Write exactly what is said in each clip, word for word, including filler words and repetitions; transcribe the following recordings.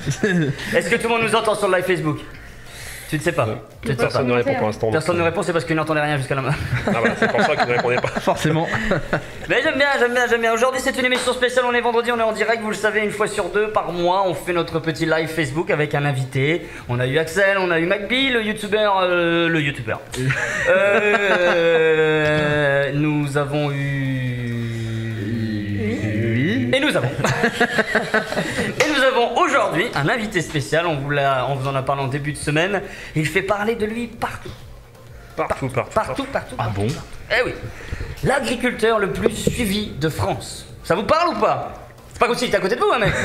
Est-ce que tout le monde nous entend sur le live Facebook? Tu ne sais pas. Euh, personne ne répond pour l'instant. Personne ne répond, c'est parce qu'il n'entendait rien jusqu'à la main. Ah voilà, c'est pour ça qu'il ne répondait pas. Forcément. Mais j'aime bien, j'aime bien, j'aime bien. Aujourd'hui, c'est une émission spéciale. On est vendredi, on est en direct. Vous le savez, une fois sur deux par mois, on fait notre petit live Facebook avec un invité. On a eu Axel, on a eu McBee, le youtubeur. Euh, le youtubeur. euh, nous avons eu. Et nous avons Et nous avons aujourd'hui un invité spécial, on vous, l'a, on vous en a parlé en début de semaine. Il fait parler de lui partout. Partout, partout. Partout, partout. Ah bon? Eh oui. L'agriculteur le plus suivi de France. Ça vous parle ou pas? C'est pas comme s'il était à côté de vous, hein, mec.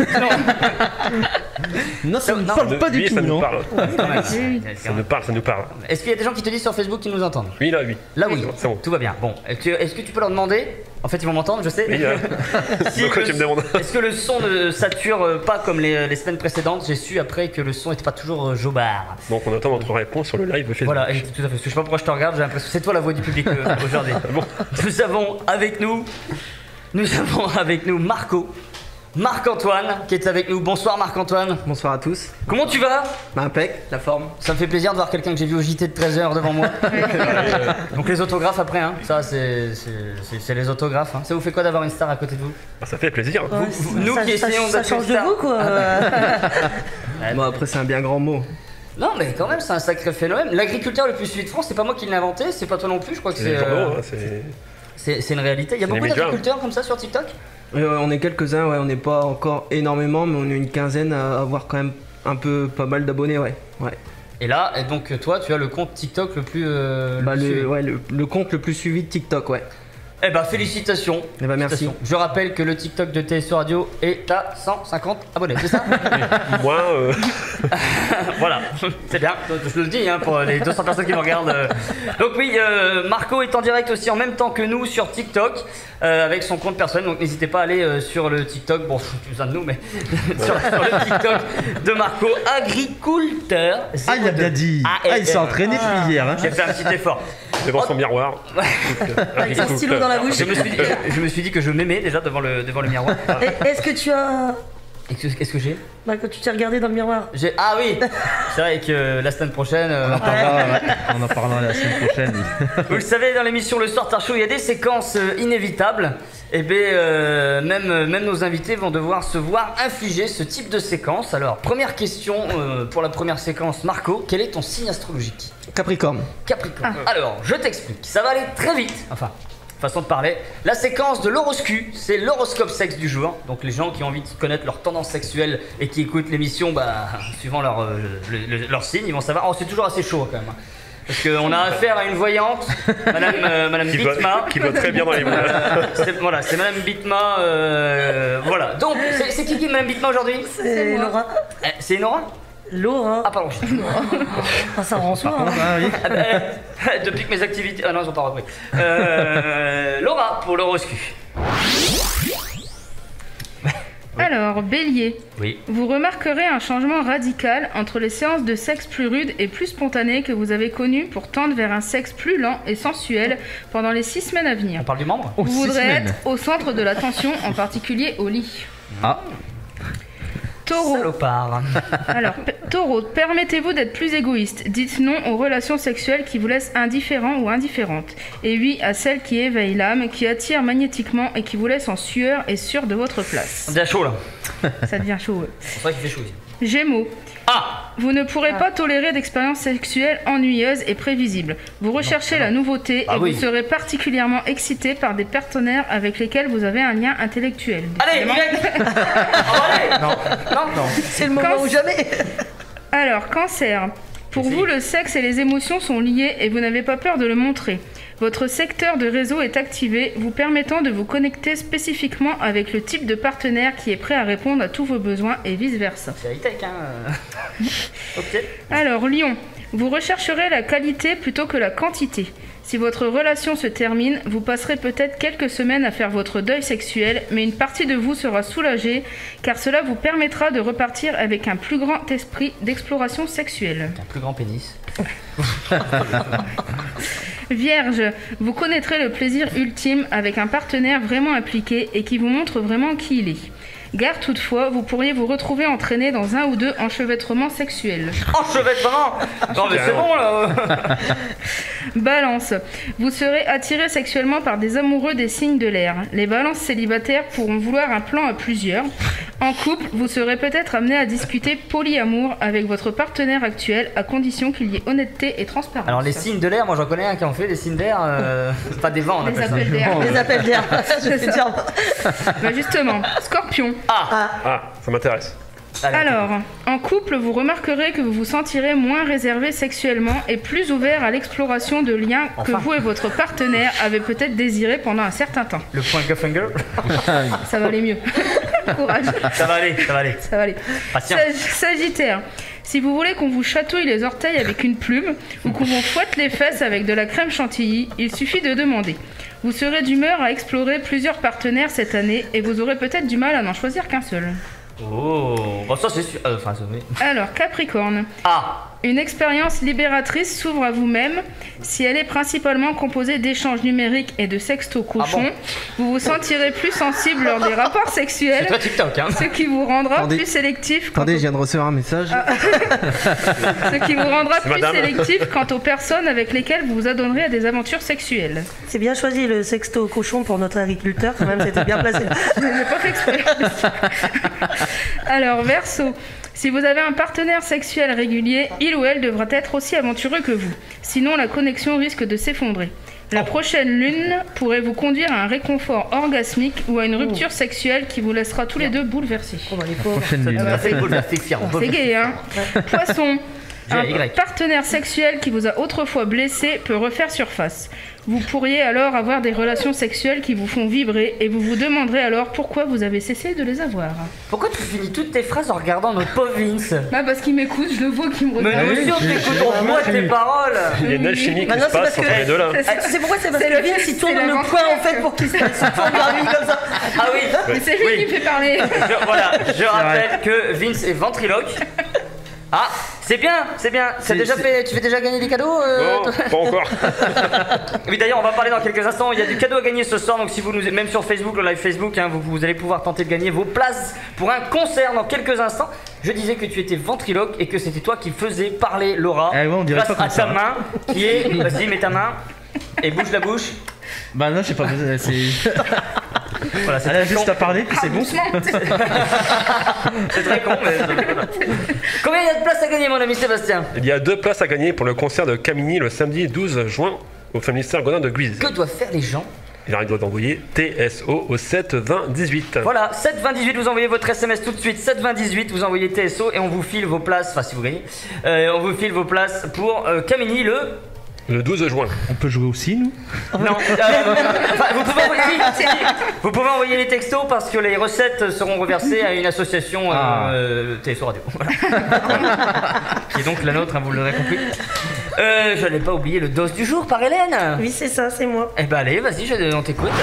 Non, ça ne Non, parle pas du Lui, tout, ça nous non. parle. Quand même. Ça nous parle, ça nous parle. Est-ce qu'il y a des gens qui te disent sur Facebook qu'ils nous entendent? Oui, là, oui. Là oui, C'est bon. tout va bien. Bon, est-ce que, est-ce que tu peux leur demander? En fait, ils vont m'entendre, je sais. Oui, euh, Si pourquoi le- tu me demandes? Est-ce que le son ne sature euh, pas comme les, les semaines précédentes? J'ai su après que le son n'était pas toujours euh, jobard. Donc on attend votre réponse sur le live Facebook. Voilà, et tout à fait. Parce que je sais pas pourquoi je te regarde, j'ai l'impression que c'est toi la voix du public euh, aujourd'hui. Bon. Nous avons avec nous, nous avons avec nous Marco, Marc-Antoine qui est avec nous. Bonsoir Marc-Antoine. Bonsoir à tous. Comment tu vas? Bah, impec, la forme. Ça me fait plaisir de voir quelqu'un que j'ai vu au J T de treize heures devant moi. Donc les autographes après, hein. Ça c'est, c'est, c'est, c'est les autographes. Hein. Ça vous fait quoi d'avoir une star à côté de vous? Ah, ça fait plaisir. Ouais, Vous- ça- nous ça- qui ça- essayons ça d'être change une de star. vous quoi. Bon, après, c'est un bien grand mot. Non mais quand même c'est un sacré phénomène. L'agriculteur le plus suivi de France, c'est pas moi qui l'ai inventé, c'est pas toi non plus, je crois que C'est c'est, les journaux, euh, hein, c'est... c'est, c'est une réalité. Il y a C'est les beaucoup médias. d'agriculteurs comme ça sur TikTok? Et, ouais, on est quelques-uns, ouais, on n'est pas encore énormément, mais on est une quinzaine à avoir quand même un peu pas mal d'abonnés, ouais. ouais. Et là, et donc toi tu as le compte TikTok le plus... euh, le Bah, plus suivi. le, ouais, le, le compte le plus suivi de TikTok, ouais. Eh bah félicitations. Eh bah, merci. Félicitations. Je rappelle que le TikTok de T S O Radio est à cent cinquante abonnés, c'est ça? Moi, euh, Voilà, c'est bien, je le dis hein, pour les deux cents personnes qui me regardent. euh. Donc oui, euh, Marco est en direct aussi en même temps que nous sur TikTok euh, avec son compte personnel, donc n'hésitez pas à aller euh, sur le TikTok, bon, plus besoin de nous, mais sur, sur le TikTok de Marco, agriculteur. Ah, il a bien dit. Ah, Ah, il s'est entraîné depuis hier. Hein. J'ai fait un petit effort. devant son miroir. Avec un stylo dans la bouche. Je me suis dit, je, je me suis dit que je m'aimais déjà devant le, devant le miroir. Et Est-ce que tu as. Qu'est-ce qu'est-ce que j'ai? Bah, quand tu t'es regardé dans le miroir. J'ai- Ah oui. C'est vrai que la semaine prochaine... euh, On en parlera, ouais. On en parlera la semaine prochaine. Vous le savez, dans l'émission Le Soir Tard Show, il y a des séquences euh, inévitables. Et bien, euh, même, euh, même nos invités vont devoir se voir infliger ce type de séquence. Alors, première question euh, pour la première séquence. Marco, quel est ton signe astrologique? Capricorne. Capricorne. Alors, je t'explique. Ça va aller très vite. Enfin, façon de parler. La séquence de l'horoscope, c'est l'horoscope sexe du jour. Donc, les gens qui ont envie de connaître leur tendance sexuelle et qui écoutent l'émission, bah, suivant leur, euh, le- le- leur signe, ils vont savoir. Oh, c'est toujours assez chaud quand même. hein. Parce qu'on a affaire à une voyante, Madame, euh, Madame Qui Bitma. va, qui va très bien dans les mots. Euh, c'est- voilà, c'est Madame Bitma. euh, voilà. Donc, c'est c'est qui qui est Madame Bitma aujourd'hui? C'est Laura. Eh, C'est Nora? Laura. Ah, pardon. Ah, ça rend soi. hein. Ah oui. Ah, bah, eh, depuis que mes activités. Ah non, ils ont pas repris. Euh, Laura pour l'horoscope. Alors, Bélier, Oui. vous remarquerez un changement radical entre les séances de sexe plus rudes et plus spontanées que vous avez connues pour tendre vers un sexe plus lent et sensuel pendant les six semaines à venir. On parle du membre? Oh, Vous six voudrez semaines. être au centre de l'attention, en particulier au lit. Ah, Taureau, Salopard. alors, p- Taureau, permettez-vous d'être plus égoïste. Dites non aux relations sexuelles qui vous laissent indifférent ou indifférente. Et oui à celles qui éveillent l'âme, qui attirent magnétiquement et qui vous laissent en sueur et sûr de votre place. On devient chaud là. Ça devient chaud. ouais. C'est vrai qu'il fait chaud ici. Gémeaux, Ah! vous ne pourrez pas tolérer d'expériences sexuelles ennuyeuses et prévisibles. Vous recherchez la nouveauté Ah et oui. vous serez particulièrement excité par des partenaires avec lesquels vous avez un lien intellectuel. Allez, Décidément. Y! Oh, allez! Non, non, non. C'est le moment Quand- ou jamais. Alors, cancer. Pour Vas-y. vous, le sexe et les émotions sont liés et vous n'avez pas peur de le montrer. Votre secteur de réseau est activé, vous permettant de vous connecter spécifiquement avec le type de partenaire qui est prêt à répondre à tous vos besoins et vice-versa. C'est high-tech, hein. Ok. Alors, Lion, vous rechercherez la qualité plutôt que la quantité. Si votre relation se termine, vous passerez peut-être quelques semaines à faire votre deuil sexuel, mais une partie de vous sera soulagée, car cela vous permettra de repartir avec un plus grand esprit d'exploration sexuelle. Un plus grand pénis. Vierge, vous connaîtrez le plaisir ultime avec un partenaire vraiment impliqué et qui vous montre vraiment qui il est. Gare toutefois, vous pourriez vous retrouver entraîné dans un ou deux enchevêtrements sexuels. Enchevêtrement. Non mais c'est bon là. Balance. Vous serez attiré sexuellement par des amoureux des signes de l'air. Les balances célibataires pourront vouloir un plan à plusieurs. En couple, vous serez peut-être amené à discuter polyamour avec votre partenaire actuel à condition qu'il y ait honnêteté et transparence. Alors les signes de l'air, moi j'en connais un qui en fait des signes d'air, euh... enfin des vents on Les appelle ça. appels d'air. Les appels d'air. Je vais dire. Bah justement, Scorpion. Ah, ça m'intéresse. Allez, Alors, en couple, vous remarquerez que vous vous sentirez moins réservé sexuellement et plus ouvert à l'exploration de liens que Enfin. vous et votre partenaire avez peut-être désiré pendant un certain temps. le point Guffinger. Ça va aller mieux. Courage, Ça va aller, ça va aller. ça va aller. Patient. Sag- Sagittaire. Si vous voulez qu'on vous chatouille les orteils avec une plume ou qu'on vous fouette les fesses avec de la crème chantilly, il suffit de demander. Vous serez d'humeur à explorer plusieurs partenaires cette année et vous aurez peut-être du mal à n'en choisir qu'un seul. Oh, bon ça c'est sûr. euh, Enfin ça oui. Alors, Capricorne. Ah, Une expérience libératrice s'ouvre à vous-même. Si elle est principalement composée d'échanges numériques et de sextos cochons, Ah vous vous sentirez plus sensible lors des rapports c'est sexuels, très TikTok hein. ce qui vous rendra Attendez. plus sélectif quant Attendez, aux- je viens de recevoir un message. ce qui vous rendra C'est plus madame. sélectif quant aux personnes avec lesquelles vous vous adonnerez à des aventures sexuelles. C'est bien choisi le sexto cochon pour notre agriculteur, quand même, c'était bien placé. Je n'ai pas fait exprès. Alors, Verseau. Si vous avez un partenaire sexuel régulier, il ou elle devra être aussi aventureux que vous. Sinon, la connexion risque de s'effondrer. La prochaine lune pourrait vous conduire à un réconfort orgasmique ou à une rupture sexuelle qui vous laissera tous les deux bouleversés. Oh, bah, les pauvres. Prochaine Ça lune. m'a fait boule, ça fait fier. C'est gay, hein. Poisson. G Un Y. partenaire sexuel qui vous a autrefois blessé peut refaire surface. Vous pourriez alors avoir des relations sexuelles qui vous font vibrer et vous vous demanderez alors pourquoi vous avez cessé de les avoir. Pourquoi tu finis toutes tes phrases en regardant notre pauvre Vince? Bah parce qu'il m'écoute, je le vois qu'il me Mais regarde. nous aussi on t'écoute, on voit tes paroles. Il y a une alchimie qui Bah non, se c'est passe parce entre que- les deux là. Ah, tu sais pourquoi? C'est parce C'est que le- Vince il tourne c'est la le ventre. poing en fait pour qu'il se se tourne vers lui comme ça. Ah oui, Mais c'est lui oui. qui me fait parler. Je, voilà, je rappelle que Vince est ventriloque. Ah, c'est bien, c'est bien. T'as C'est- déjà c'est- fait, tu fais déjà gagner des cadeaux euh, Non, pas encore. Oui, d'ailleurs, on va parler dans quelques instants. Il y a du cadeau à gagner ce soir. Donc, si vous nous, même sur Facebook, le live Facebook, hein, vous, vous allez pouvoir tenter de gagner vos places pour un concert dans quelques instants. Je disais que tu étais ventriloque et que c'était toi qui faisais parler Laura Ah ouais, on dirait grâce pas comme à ça, ta hein. main qui est. Vas-y, mets ta main et bouge la bouche. Bah non, j'ai pas besoin. C'est. Voilà, c'est Elle a très juste con. à parler, puis c'est bon. C'est très con, mais. Combien il y a de places à gagner, mon ami Sébastien? Il y a deux places à gagner pour le concert de Camini le samedi douze juin au Family Star Godin de Guise. Que doivent faire les gens? Il doit envoyer T S O au sept vingt dix-huit. Voilà, sept vingt dix-huit, vous envoyez votre S M S tout de suite, sept vingt dix-huit, vous envoyez T S O et on vous file vos places, enfin si vous gagnez, euh, on vous file vos places pour euh, Camini le... Le douze juin. On peut jouer aussi, nous. Non, euh, enfin, vous, pouvez envoyer, si, si, vous pouvez envoyer les textos parce que les recettes seront reversées à une association euh, Ah. euh, T S O Radio, voilà. Qui est donc la nôtre, hein, vous l'aurez compris. Euh, je n'ai pas oublié le dos du jour par Hélène. Oui, c'est ça, c'est moi. Eh ben allez, vas-y, je- on t'écoute.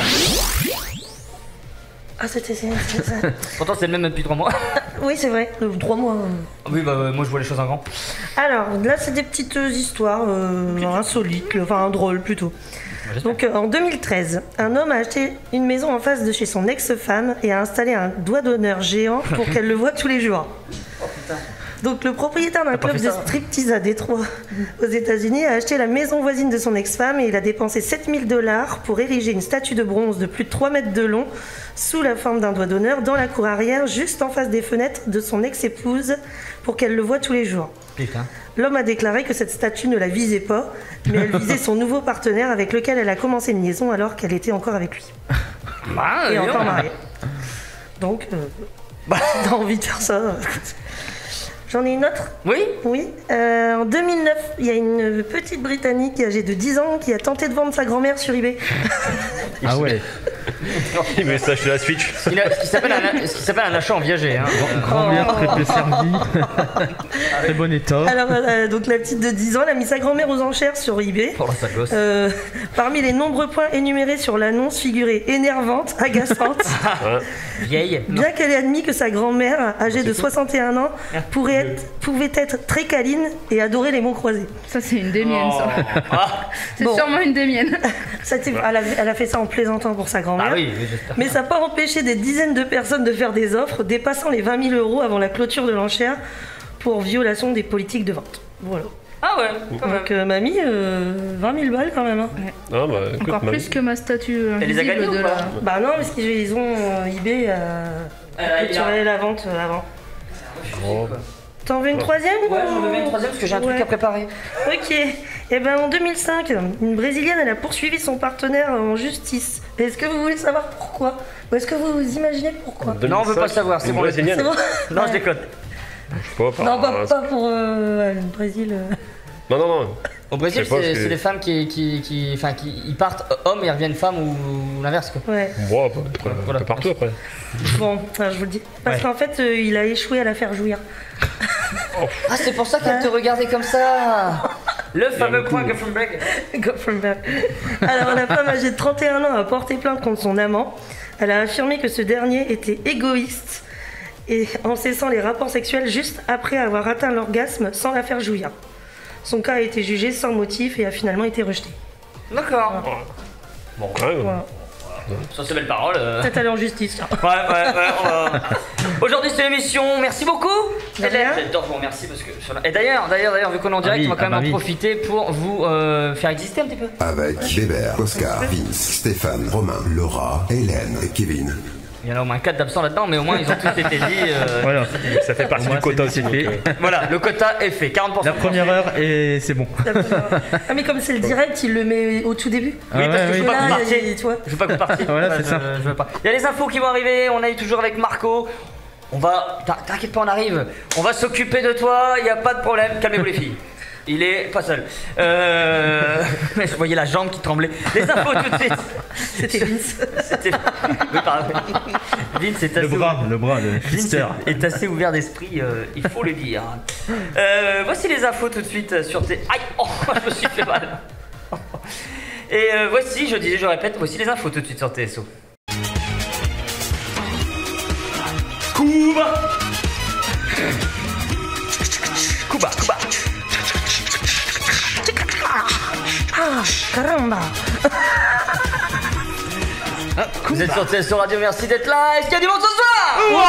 Ah, c'était c'est- c'est ça. Pourtant c'est le même depuis trois mois. Oui, c'est vrai, euh, trois mois. euh. Oui, bah euh, moi je vois les choses en grand. Alors, là, c'est des petites euh, histoires euh, insolites, enfin drôles plutôt. J'espère. Donc, euh, en deux mille treize, un homme a acheté une maison en face de chez son ex-femme et a installé un doigt d'honneur géant pour qu'elle le voie tous les jours. Donc, le propriétaire d'un T'as pas club fait de ça striptease à Détroit, aux États-Unis, a acheté la maison voisine de son ex-femme et il a dépensé sept mille dollars pour ériger une statue de bronze de plus de trois mètres de long sous la forme d'un doigt d'honneur dans la cour arrière, juste en face des fenêtres de son ex-épouse pour qu'elle le voie tous les jours. Putain. L'homme a déclaré que cette statue ne la visait pas, mais elle visait son nouveau partenaire avec lequel elle a commencé une liaison alors qu'elle était encore avec lui. Ah, Et dis encore donc. mariée. Donc, euh, si t'as envie de faire ça, euh, écoute. J'en ai une autre. Oui. Oui. Euh, en deux mille neuf, il y a une petite Britannique âgée de dix ans qui a tenté de vendre sa grand-mère sur eBay. Ah ouais. Il veut s'acheter la Switch. Ce qui, ce qui s'appelle un, ce qui s'appelle un achat en viager. Hein. Grand-mère très peu servie. Très bon état. Alors, euh, donc la petite de dix ans, elle a mis sa grand-mère aux enchères sur eBay. Oh la sale gosse. Euh, parmi les nombreux points énumérés sur l'annonce figurait énervante, agaçante. Hein. Vieille. Bien qu'elle ait admis que sa grand-mère, âgée de soixante et un ans, pourrait être, pouvait être très câline et adorer les mots croisés. Ça, c'est une des miennes, ça. Ah, C'est Bon. sûrement une des miennes. Ça, c'est- elle, a, elle a fait ça en plaisantant pour sa grand-mère. rien. Ah oui, oui, j'espère. Mais ça n'a pas empêché des dizaines de personnes de faire des offres dépassant les vingt mille euros avant la clôture de l'enchère pour violation des politiques de vente. Voilà. Ah ouais, quand même. Donc euh, mamie, euh, vingt mille balles quand même. Hein. Ah bah écoute, Encore ma- plus que ma statue Elle les a invisible gagnés de ou pas la... Bah non, parce qu'ils ont euh, eBay euh, Ah, il y a- clôturé la vente euh, avant. Oh. T'en veux une troisième Ouais, ou- j'en veux bien une troisième parce que j'ai un truc Ouais. à préparer. Ok. Et ben en deux mille cinq, une Brésilienne elle a poursuivi son partenaire en justice. Est-ce que vous voulez savoir pourquoi? Ou est-ce que vous vous imaginez pourquoi? Non, on veut pas savoir, c'est Une bon. brésilienne. C'est bon. Non, je déconne. Je sais pas, par- Non, pas, pas pour euh, le Brésil. euh. Non, non, non. Au Brésil, Je sais pas, c'est parce que- c'est les femmes qui, qui, qui, enfin, qui ils partent hommes et ils reviennent femmes ou, ou l'inverse quoi. Ouais. Bon, après, après, Voilà. un peu partout après. Bon, alors, je vous le dis. Parce Ouais. qu'en fait, euh, il a échoué à la faire jouir. Ah, c'est pour ça qu'elle te regardait comme ça. Le fameux beaucoup. point Guffenberg. Goffenberg. Alors, la femme âgée de trente et un ans a porté plainte contre son amant. Elle a affirmé que ce dernier était égoïste et en cessant les rapports sexuels juste après avoir atteint l'orgasme sans la faire jouir. Son cas a été jugé sans motif et a finalement été rejeté. D'accord. Bon, quand même. Voilà. Ça, c'est belle parole. euh. Peut-être aller en justice. tiens. Ouais, ouais, ouais. on va- Aujourd'hui, c'est l'émission. Merci beaucoup. De rien. J'adore vous remercier parce que. sur la- Et d'ailleurs, d'ailleurs, d'ailleurs, vu qu'on est en direct, oui, on va quand ah même bah en oui. profiter pour vous euh, faire exister un petit peu. Avec Bébert, Oscar, Vince, Stéphane, Romain, Laura, Hélène et Kevin. Il y en a au moins quatre d'absents là-dedans, mais au moins ils ont tous été dit. euh, Voilà. Ça fait partie Au moins, du quota c'est aussi. fait. donc, euh, Voilà, le quota est fait. quarante pour cent. La première heure et c'est bon. Ah, mais comme c'est le direct, il le met au tout début. Oui, Ah parce ouais, que je oui. veux pas que vous Là, partiez. il- tu vois. Je veux pas que vous partiez. Voilà, Ouais, c'est je- ça. je veux pas. Il y a les infos qui vont arriver. On est toujours avec Marco. On va. t'in- T'inquiète pas, on arrive. On va s'occuper de toi. Il y a pas de problème. Calmez-vous les filles. Il est pas seul. Euh... Je voyais la jambe qui tremblait. Les infos tout de suite. C'était Vince. C'était. Oui, pardon. Vince est Le assez bras, le bras, le Vince fister. est assez ouvert d'esprit, euh, il faut le dire. Euh, voici les infos tout de suite sur tes. Aïe, oh, je me suis fait mal. Et euh, voici, je disais, je répète, voici les infos tout de suite sur T S O. Cuba Cuba, Cuba. Ah, caramba. Vous êtes sur T S O Radio, merci d'être là. Est-ce qu'il y a du monde ce soir?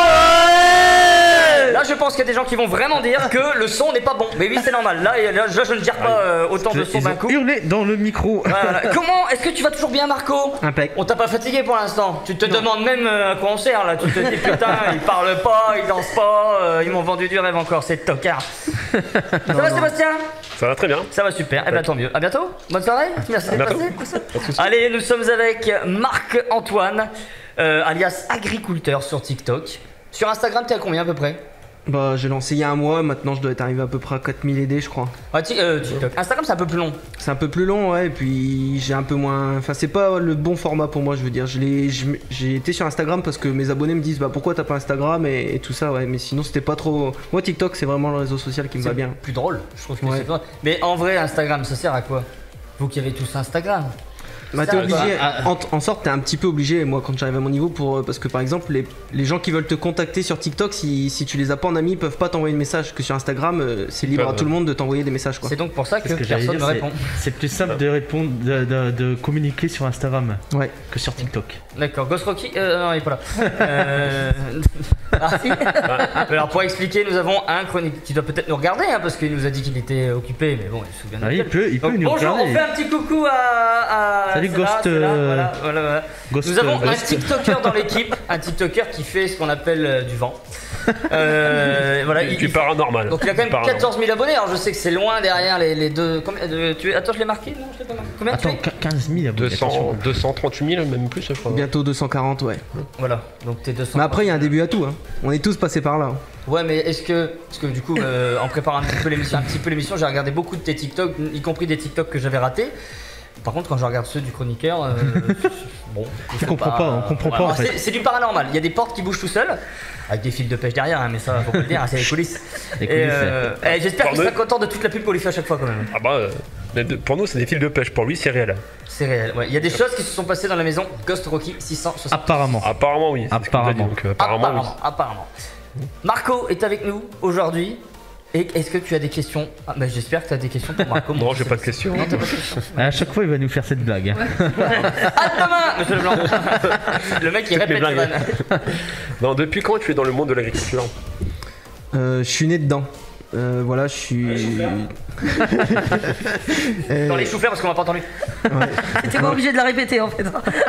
Ouais. Là, je pense qu'il y a des gens qui vont vraiment dire que le son n'est pas bon. Mais oui, c'est normal. Là, là, je je ne gère pas euh, autant de son Ils d'un ont coup. hurlé dans le micro. Voilà. Comment est-ce que tu vas toujours bien, Marco? Impec. On t'a pas fatigué pour l'instant. Tu te demandes même euh, à quoi on sert là. Tu te dis putain, ils parlent pas, ils dansent pas, euh, ils m'ont vendu du rêve encore, c'est tocard. Ça va Sébastien? Ça va très bien. Ça va super. Eh ben tant mieux. À bientôt. Bonne soirée. Merci d'être À bientôt. passé. Pas de soucis. Allez, nous sommes avec Marc-Antoine, euh, alias agriculteur sur TikTok. Sur Instagram, t'es à combien à peu près? Bah, j'ai lancé il y a un mois, maintenant je dois être arrivé à peu près à quatre mille aidés, je crois. Ah, ti- euh, TikTok. Instagram, c'est un peu plus long. C'est un peu plus long, ouais, et puis j'ai un peu moins. Enfin, c'est pas le bon format pour moi, je veux dire. Je l'ai, je m- j'ai été sur Instagram parce que mes abonnés me disent, bah pourquoi t'as pas Instagram et, et tout ça, ouais, mais sinon c'était pas trop. Moi, TikTok, c'est vraiment le réseau social qui me va C'est bien. plus drôle. Je trouve que Ouais. c'est drôle. Mais en vrai, Instagram, ça sert à quoi? Vous qui avez tous Instagram. Bah, Ça t'es va. obligé, Ah, en, en sorte, t'es un petit peu obligé, moi, quand j'arrive à mon niveau, pour, parce que par exemple, les, les gens qui veulent te contacter sur TikTok, si, si tu les as pas en ami, ils peuvent pas t'envoyer de message. Que sur Instagram, euh, c'est libre peuvent, à tout le monde de t'envoyer des messages, quoi. C'est donc pour ça que, Ce que j'allais personne dire, ne c'est- répond. c'est plus simple de répondre, de, de- de communiquer sur Instagram Ouais. que sur TikTok. D'accord, Ghost Rocky, euh, non, il est pas là. Euh... ah, si. Alors pour expliquer, nous avons un chronique qui doit peut-être nous regarder, hein, parce qu'il nous a dit qu'il était occupé, mais bon, il se souvient de Ah, il lequel. peut, il peut Donc, nous bonjour, regarder. on fait un petit coucou à. à- Salut, c'est là, Ghost, c'est là, euh, voilà, voilà, voilà. Ghost, Nous avons euh, un Ghost. TikToker dans l'équipe, un TikToker qui fait ce qu'on appelle euh, du vent. Euh, voilà, Du il- il- paranormal. donc il a quand Du même paranormal. quatorze mille abonnés, alors je sais que c'est loin derrière les, les deux. Combien, de- tu, attends, je l'ai marqué? Non, je l'ai pas marqué. Combien tu Attends, fais quinze mille abonnés. deux cents, attention. deux cent trente-huit mille, même plus, je crois. Bientôt deux cent quarante, ouais. Voilà, donc t'es deux cents. Mais après, il y a un début à tout, hein. On est tous passés par là. hein. Ouais, mais est-ce que, parce que du coup, euh, en préparant un petit peu l'émission, un petit peu l'émission, j'ai regardé beaucoup de tes TikTok, y compris des TikTok que j'avais ratés. Par contre, quand je regarde ceux du chroniqueur, euh, bon, Tu comprends pas, on comprend pas, en fait. C'est, c'est du paranormal. Il y a des portes qui bougent tout seuls, avec des fils de pêche derrière, hein, mais ça, faut pas le dire, hein, c'est les coulisses. Les Et, coulisses, euh, eh, j'espère qu'il Pardon sera content de toute la pub qu'on lui fait à chaque fois quand même. Ah bah, euh, mais de- pour nous, c'est des fils de pêche. Pour lui, c'est réel. C'est réel. Ouais. Il y a des choses qui se sont passées dans la maison Ghost Rocky six cent soixante. Apparemment. Apparemment, oui. c'est ce qu'il nous a dit, Apparemment. donc, euh, apparemment, oui. apparemment, apparemment. Marco est avec nous aujourd'hui. Et est-ce que tu as des questions? Ah, bah, j'espère que tu as des questions pour Marco. Non, j'ai pas de questions. Non, t'as pas de questions. À chaque fois, il va nous faire cette blague. Ah, demain, monsieur Leblanc. Le mec, il Toutes mes répète les blagues. vannes. Non, depuis quand tu es dans le monde de l'agriculture? Euh, je suis né dedans. Euh, voilà, je suis. Euh, Dans les choux-fleurs parce qu'on m'a pas entendu. T'étais pas obligé de la répéter en fait.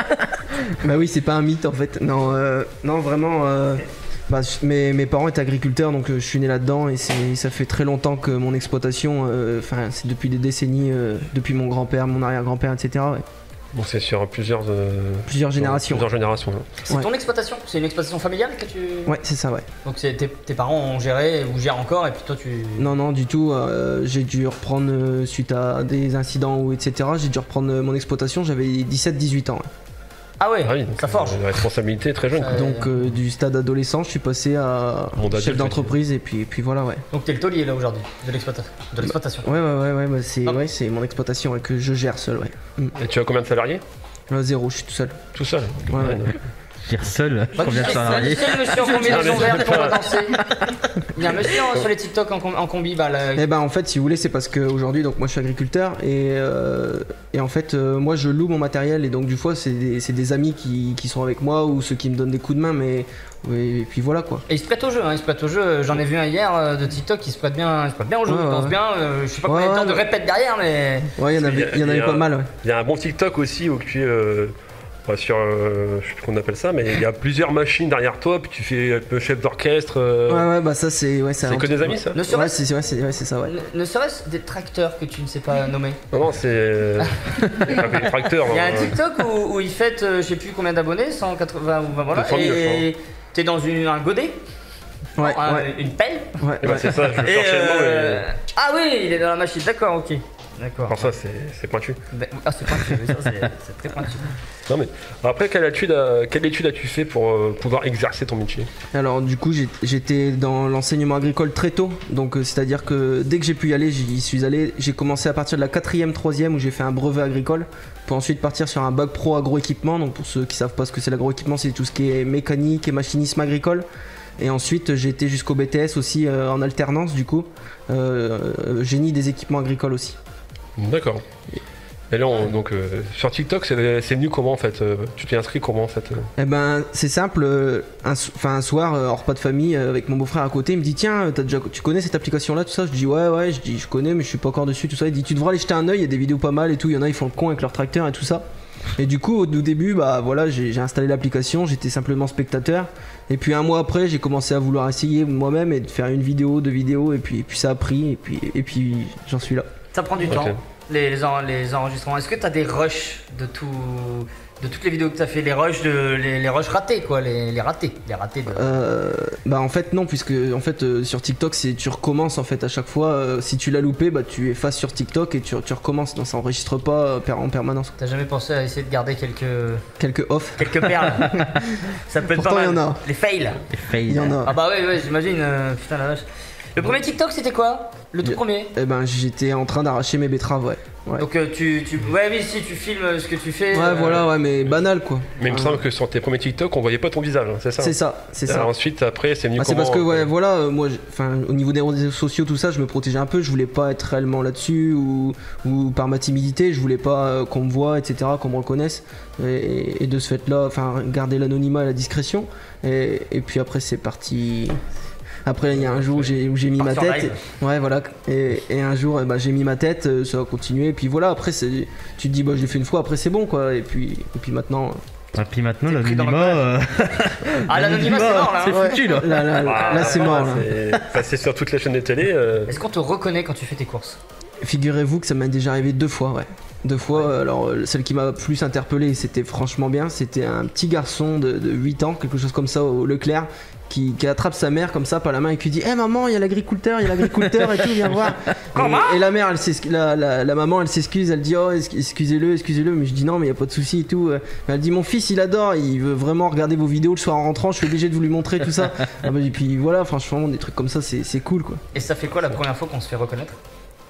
Bah oui, c'est pas un mythe en fait. Non, euh, non vraiment. euh, bah, je- mes, mes parents étaient agriculteurs, donc euh, je suis né là-dedans et c'est, ça fait très longtemps que mon exploitation, euh, enfin c'est depuis des décennies, euh, depuis mon grand-père, mon arrière-grand-père, et cetera. Ouais. Bon, c'est sur plusieurs, euh, Plusieurs générations. Plusieurs générations. C'est Ouais. ton exploitation? C'est une exploitation familiale que tu. Ouais, c'est ça, ouais. Donc c'est tes, tes parents ont géré ou gèrent encore et puis toi tu. Non, non, du tout. euh, j'ai dû reprendre, euh, suite à des incidents ou et cetera, j'ai dû reprendre euh, mon exploitation, j'avais dix-sept dix-huit ans. Ouais. Ah ouais, Ah oui, donc, ça forge. euh, Une responsabilité très jeune. quoi. Euh, Donc euh, du stade adolescent, je suis passé à Monde chef adulte, d'entreprise et puis, et puis voilà, ouais. Donc t'es le taulier là aujourd'hui de l'exploitation. De l'exploitation. Ouais, ouais, ouais, ouais, bah, c'est, Ah. ouais, c'est mon exploitation ouais, que je gère seul, ouais. Mm. Et tu as combien de salariés? Euh, zéro, je suis tout seul. Tout seul. Ouais, ouais. donc, Je dire seul, Bah, combien de tu sais, salariés? tu sais, le monsieur en combinaison Ah, mais verte c'est pour pas- danser. Il y a un monsieur en- sur les TikTok en, com- en combi, bah là. Eh ben en fait si vous voulez c'est parce qu'aujourd'hui donc moi je suis agriculteur et, euh, et en fait euh, moi je loue mon matériel et donc du fois c'est des, c'est des amis qui, qui sont avec moi ou ceux qui me donnent des coups de main mais ouais, et puis voilà quoi. Et il se prête au jeu, hein, il se prête au jeu. J'en ai vu un hier euh, de TikTok, il se prête bien, il se prête bien au jeu, Ouais, il danse ouais. bien. euh, je sais pas Ouais, combien de temps ouais, de ouais. répète derrière, mais. Ouais il y en Il y avait, a- il y en il y avait a- pas mal ouais. Il y a un bon TikTok aussi où tu es euh, bah, sur, euh, je sais plus comment on appelle ça, mais il y a plusieurs machines derrière toi, puis tu fais un peu chef d'orchestre. euh, Ouais ouais bah ça c'est ouais, c'est que des amis ça? Ne Ouais serait-ce c'est ouais, c'est ouais, c'est ça ouais. ne- ne serait-ce des tracteurs que tu ne sais pas nommer. Non, non, c'est. euh, enfin, des tracteurs. Il y a un hein. TikTok où, où il fête, euh, je sais plus combien d'abonnés, cent quatre-vingts ou vingt, voilà, deux cent mille, et t'es dans une, un godet, Ouais un- ouais, une pelle. ouais, Et bah, ouais. c'est ça, je le Et cherchais le mot, euh, mais. Ah oui, il est dans la machine, d'accord, ok. D'accord. Enfin, ça, c'est c'est pointu. Ben, ah, c'est pointu, oui, ça, c'est c'est très pointu. Non, mais. Après, quelle étude, a- quelle étude as-tu fait pour euh, pouvoir exercer ton métier? Alors du coup j'ai- j'étais dans l'enseignement agricole très tôt, donc euh, c'est-à-dire que dès que j'ai pu y aller, j'y suis allé. J'ai commencé à partir de la quatrième, troisième où j'ai fait un brevet agricole, pour ensuite partir sur un bac pro agroéquipement. Donc pour ceux qui savent pas ce que c'est l'agroéquipement, c'est tout ce qui est mécanique et machinisme agricole. Et ensuite j'ai été jusqu'au B T S aussi euh, en alternance du coup, euh, euh, génie des équipements agricoles aussi. D'accord. Et là, on- donc, euh, sur TikTok, c'est c'est venu comment en fait? euh, Tu t'es inscrit comment en fait? euh Eh ben, c'est simple. euh, Un, so- enfin, un soir, euh, hors repas de famille, euh, avec mon beau-frère à côté, il me dit tiens, t'as déjà, tu connais cette application-là, tout ça. Je dis ouais, ouais. Je dis je connais, mais je suis pas encore dessus, tout ça. Il dit tu devrais aller jeter un œil. Il y a des vidéos pas mal et tout. Il y en a, ils font le con avec leur tracteur et tout ça. Et du coup, au, au début, bah voilà, j'ai j'ai installé l'application. J'étais simplement spectateur. Et puis un mois après, j'ai commencé à vouloir essayer moi-même et de faire une vidéo, deux vidéos. Et puis, et puis ça a pris. Et puis, et puis j'en suis là. Ça prend du Ok. temps, les, les, en- les enregistrements. Est-ce que tu as des rushs de tout, de toutes les vidéos que tu as fait, les rushs, de, les, les rushs ratés, quoi, les, les ratés, les ratés de... Euh, bah en fait non, puisque en fait euh, sur TikTok c'est tu recommences en fait à chaque fois. euh, si tu l'as loupé, bah tu effaces sur TikTok et tu, tu recommences. Non, ça enregistre pas euh, per- en permanence. T'as jamais pensé à essayer de garder quelques, Quelques off. quelques perles? Ça peut être Pourtant, pas mal. il y en a. Les fails. Les fails. Il y en a. Ah bah ouais, ouais, j'imagine, euh, putain la vache. Le premier TikTok c'était quoi? Le tout Il- premier? Eh ben j'étais en train d'arracher mes betteraves, ouais. Ouais. Donc euh, tu, tu... Ouais oui, si tu filmes ce que tu fais... Ouais euh, voilà, ouais, mais banal quoi. Mais il me Euh, semble que sur tes premiers TikTok, on voyait pas ton visage, hein, c'est ça? C'est ça, c'est ça. Alors ensuite, après, c'est venu Ah, c'est comment parce que ouais, euh, voilà, euh, moi, j'ai- enfin, au niveau des réseaux sociaux, tout ça, je me protégeais un peu. Je voulais pas être réellement là-dessus ou, ou par ma timidité, je voulais pas euh, qu'on me voit, et cetera, qu'on me reconnaisse. Et, et de ce fait-là, enfin, garder l'anonymat et la discrétion. Et, et puis après, c'est parti. Après, il y a un jour où j'ai où j'ai mis ma Parti en tête. live. Ouais, voilà. Et, et un jour, eh ben, j'ai mis ma tête, euh, ça a continué. Et puis voilà, après, c'est- tu te dis, bah, je l'ai fait une fois, après, c'est bon, quoi. Et puis, et puis maintenant. Et puis maintenant, T'es pris dans le l'anonymat. euh, Ah l'anonymat c'est mort là, C'est hein. foutu là. Là, là, Ah, là, c'est mort. là. c'est- enfin, c'est sur toutes les chaînes de télé. euh, Est-ce qu'on te reconnaît quand tu fais tes courses? Figurez-vous que ça m'est déjà arrivé deux fois, ouais. Deux fois, euh, alors euh, celle qui m'a plus interpellé, c'était franchement bien, c'était un petit garçon de, de huit ans, quelque chose comme ça au Leclerc, qui, qui attrape sa mère comme ça par la main et qui dit « Eh maman, il y a l'agriculteur, il y a l'agriculteur et tout, viens voir !» et, et la mère, elle s'excuse- la, la, la maman, elle s'excuse, elle dit « Oh, es- excusez-le, excusez-le », mais je dis « Non, mais il y a pas de souci et tout. » Elle dit « Mon fils, il adore, il veut vraiment regarder vos vidéos le soir en rentrant, je suis obligé de vous lui montrer tout ça. » Ah bah, et puis voilà, franchement, des trucs comme ça, c'est c'est cool, quoi. Et ça fait quoi la première fois qu'on se fait reconnaître?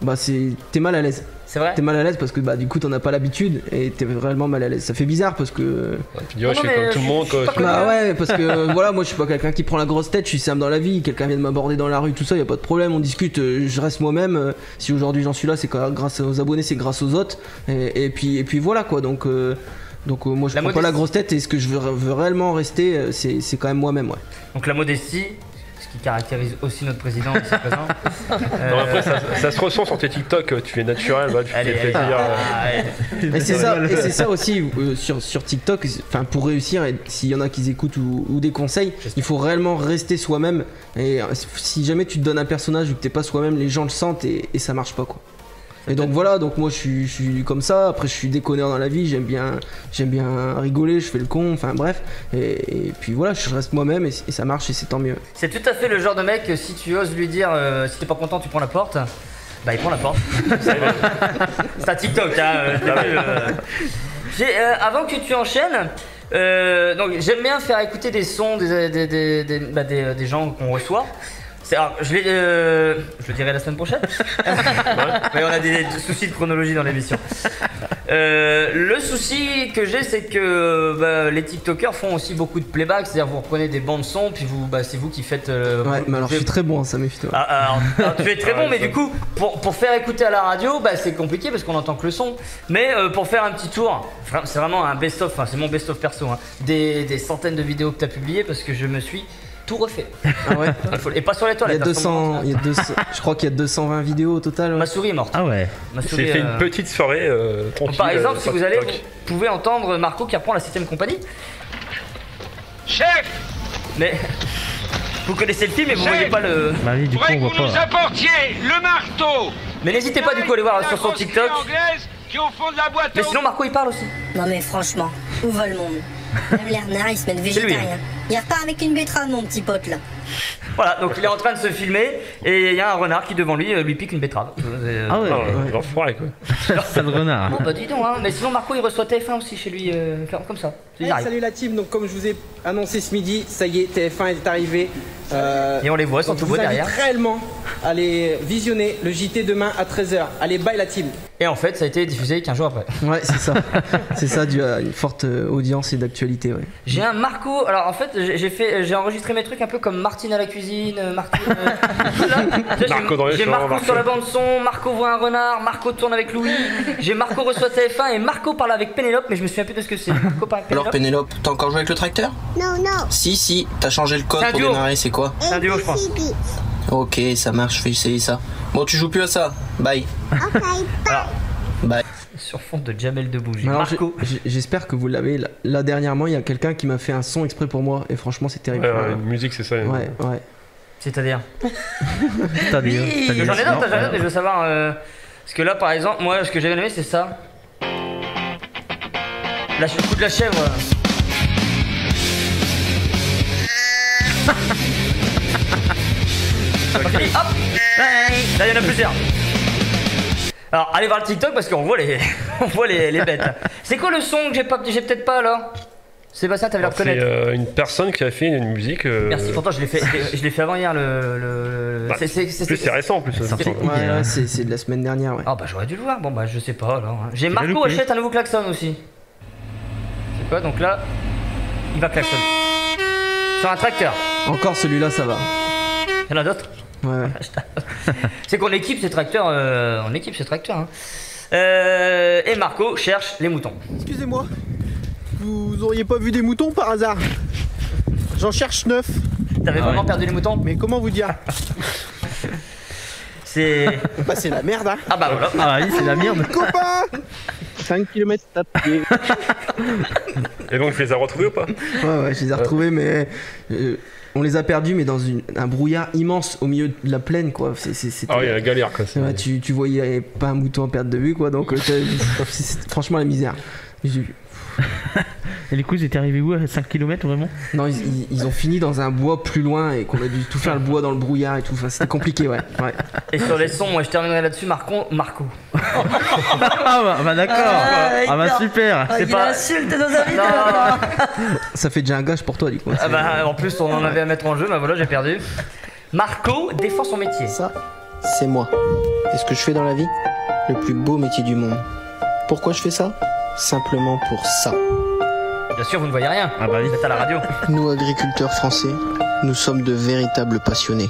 bah c'est t'es mal à l'aise. C'est vrai. T'es mal à l'aise parce que bah du coup t'en as pas l'habitude et t'es vraiment mal à l'aise. Ça fait bizarre parce que. Ouais, tu dis ouais, Non, je non, fais mais comme tout le monde je suis quoi. pas Bah ouais, parce que voilà, moi je suis pas quelqu'un qui prend la grosse tête, je suis simple dans la vie. Quelqu'un vient de m'aborder dans la rue, tout ça, y a pas de problème, on discute, euh, je reste moi-même. euh, Si aujourd'hui j'en suis là, c'est quoi, grâce aux abonnés, c'est grâce aux autres. Et, et puis et puis voilà quoi, donc. euh, Donc euh, moi je La prends pas la modestie. grosse tête et ce que je veux, veux réellement rester, euh, c'est c'est quand même moi-même, ouais. Donc la modestie, ce qui caractérise aussi notre président ici présent. Non, après, ça, ça se ressent sur tes TikTok, tu fais naturel, bah, tu Elle fais est- elle- plaisir. euh. ah, ouais. Et c'est ça, et c'est ça aussi euh, sur, sur TikTok, enfin pour réussir, et s'il y en a qui écoutent ou, ou des conseils, il faut réellement rester soi-même. Et euh, si jamais tu te donnes un personnage ou que t'es pas soi-même, les gens le sentent et, et ça marche pas quoi. Et donc voilà, donc moi je suis, je suis comme ça, après je suis déconneur dans la vie, j'aime bien, j'aime bien rigoler, je fais le con, enfin bref. Et, et puis voilà, je reste moi-même et, et ça marche et c'est tant mieux. C'est tout à fait le genre de mec que si tu oses lui dire euh, si t'es pas content tu prends la porte, bah il prend la porte. C'est un TikTok hein. euh, je l'ai vu, euh. J'ai, euh, avant que tu enchaînes, euh, donc j'aime bien faire écouter des sons des, des, des, des, bah, des- des gens qu'on reçoit. C'est- Alors, je, l'ai, euh, je le dirai la semaine prochaine. Mais on a des, des soucis de chronologie dans l'émission. Euh, le souci que j'ai, c'est que bah, les TikTokers font aussi beaucoup de playback, c'est-à-dire vous reprenez des bandes son, puis vous, bah, c'est vous qui faites. Euh, Ouais, vous- mais alors je vous- suis très bon, hein, ça méfie-toi. Ah, alors, alors, tu es très bon, Ouais, mais ça. du coup, pour, pour faire écouter à la radio, bah, c'est compliqué parce qu'on entend que le son. Mais euh, pour faire un petit tour, vra- c'est vraiment un best-of, enfin, c'est mon best-of perso, hein, des, des centaines de vidéos que tu as publiées parce que je me suis tout refait. Ah ouais. Et pas sur les Il y toilettes. a hein, deux sur cents, mon- il y a deux cents, je crois qu'il y a deux cent vingt vidéos au total. ouais. Ma souris est morte. Ah ouais. Ma J'ai souris, fait euh, une petite soirée euh, tranquille. Par exemple, euh, si sur vous allez, vous TikTok. pouvez entendre Marco qui reprend la septième compagnie. Chef, Mais vous connaissez le film et vous voyez pas le. Bah oui, du coup faudrait on que voit vous nous pas. apportiez le marteau. Mais n'hésitez pas du coup à aller voir La sur son grosse TikTok. clé anglaise qui est au fond de la boîte. Mais à sinon, Marco il parle aussi. Non mais franchement, où va le monde? Même les renards ils se mettent lui, végétariens. Il repart avec une betterave mon petit pote là. Voilà, donc il est en train de se filmer et il y a un renard qui devant lui euh, lui pique une betterave. Euh, Ah ouais. Ah, ouais, l'enfoiré quoi. Sale renard. Bon bah dis donc hein. Mais sinon Marco il reçoit T F un aussi chez lui euh, comme ça. Il y Hey, arrive. salut la team, donc comme je vous ai annoncé ce midi, ça y est, T F un est arrivé. Euh, Et on les voit, ils sont donc tout je vous beaux invite derrière. réellement à aller visionner le J T demain à treize heures. Allez, bye la team. Et en fait ça a été diffusé quinze jours après. Ouais, c'est ça. C'est ça, dû à une forte euh, audience et d'actualité, ouais. J'ai un Marco, alors en fait j'ai j'ai fait, j'ai enregistré mes trucs un peu comme Martine à la cuisine, euh, Martine. euh, là, j'ai- Marco dans les J'ai champs, Marco Marco. sur la bande son, Marco voit un renard, Marco tourne avec Louis, j'ai Marco reçoit T F un et Marco parle avec Pénélope, mais je me souviens plus de ce que c'est. Marco parle avec Alors Pénélope. Pénélope, t'as encore joué avec le tracteur? Non, non. Si, si, t'as changé le code C'est un pour duo. démarrer, c'est quoi? C'est un duo je pense. Ok, ça marche, je vais essayer ça. Bon, tu joues plus à ça. Bye. Alors, Bye. sur fond de Jamel Debbouze, j'ai Mais alors, Marco. j'ai- j'ai- j'espère que vous l'avez. Là, là, dernièrement, il y a quelqu'un qui m'a fait un son exprès pour moi et franchement c'est terrible. Ouais, ouais, musique c'est ça. Ouais, ouais. C'est-à-dire T'as des. t'as des- J'en ai d'autres, non, j'en ai d'autres, mais je veux savoir. euh, Parce que là, par exemple, moi, ce que j'ai bien aimé, c'est ça. La, le coup de la chèvre. Ok, hop. Là, il y en a plusieurs. Alors, allez voir le TikTok parce qu'on voit les, on voit les, les bêtes. C'est quoi le son que j'ai pas, j'ai peut-être pas alors Sébastien, t'avais l'air de C'est connaître. euh, une personne qui a fait une musique. euh, Merci. Pourtant, je l'ai fait, je l'ai- je l'ai fait avant hier. Le, le... Bah, c'est, c'est, c'est, En plus, c'est récent en plus. ça, sorti ça. Ouais, ouais, c'est c'est de la semaine dernière, ouais. Ah bah j'aurais dû le voir, bon bah je sais pas alors. hein. J'ai l'as Marco loupé. achète un nouveau klaxon aussi. C'est quoi donc là il va klaxonner. Sur un tracteur. Encore celui-là, ça va. Il y en a d'autres. Ouais, ouais. C'est qu'on équipe ces tracteurs, euh, on équipe ces tracteurs. Hein. Euh, et Marco cherche les moutons. Excusez-moi, vous auriez pas vu des moutons par hasard? J'en cherche neuf, T'avais Ah vraiment ouais. perdu les moutons mais comment vous dire? C'est... Bah c'est la merde hein. Ah bah voilà. Ah oui, c'est la merde. Copain cinq kilomètres à pied. Et donc, tu les as retrouvés ou pas? Ouais, ouais, je les ai retrouvés, mais euh, on les a perdus, mais dans une, un brouillard immense au milieu de la plaine, quoi. C'est, c'est, c'était- Ah oui, la galère quoi. c'est- Ouais, tu, tu voyais pas un mouton en perte de vue, quoi. Donc, euh, c'est- c'est franchement la misère. J'ai- Et du coup, ils étaient arrivés où à cinq kilomètres vraiment? Non, ils, ils- ils ont fini dans un bois plus loin et qu'on a dû tout faire le bois dans le brouillard et tout. Enfin, c'était compliqué, ouais. ouais. Et sur les sons, moi je terminerai là-dessus. Marco, Marco. Ah bah, bah d'accord. Ah, Ah bah non. super. Ah, C'est il pas- insulte nos invités. Non. alors. Ça fait déjà un gage pour toi, du coup. Ah bah en plus on en avait à mettre en jeu, bah voilà j'ai perdu. Marco défend son métier. Ça, c'est moi. Et ce que je fais dans la vie, le plus beau métier du monde. Pourquoi je fais ça? Simplement pour ça. Bien sûr, vous ne voyez rien. Ah bah oui. Vous êtes à la radio. Nous, agriculteurs français, nous sommes de véritables passionnés.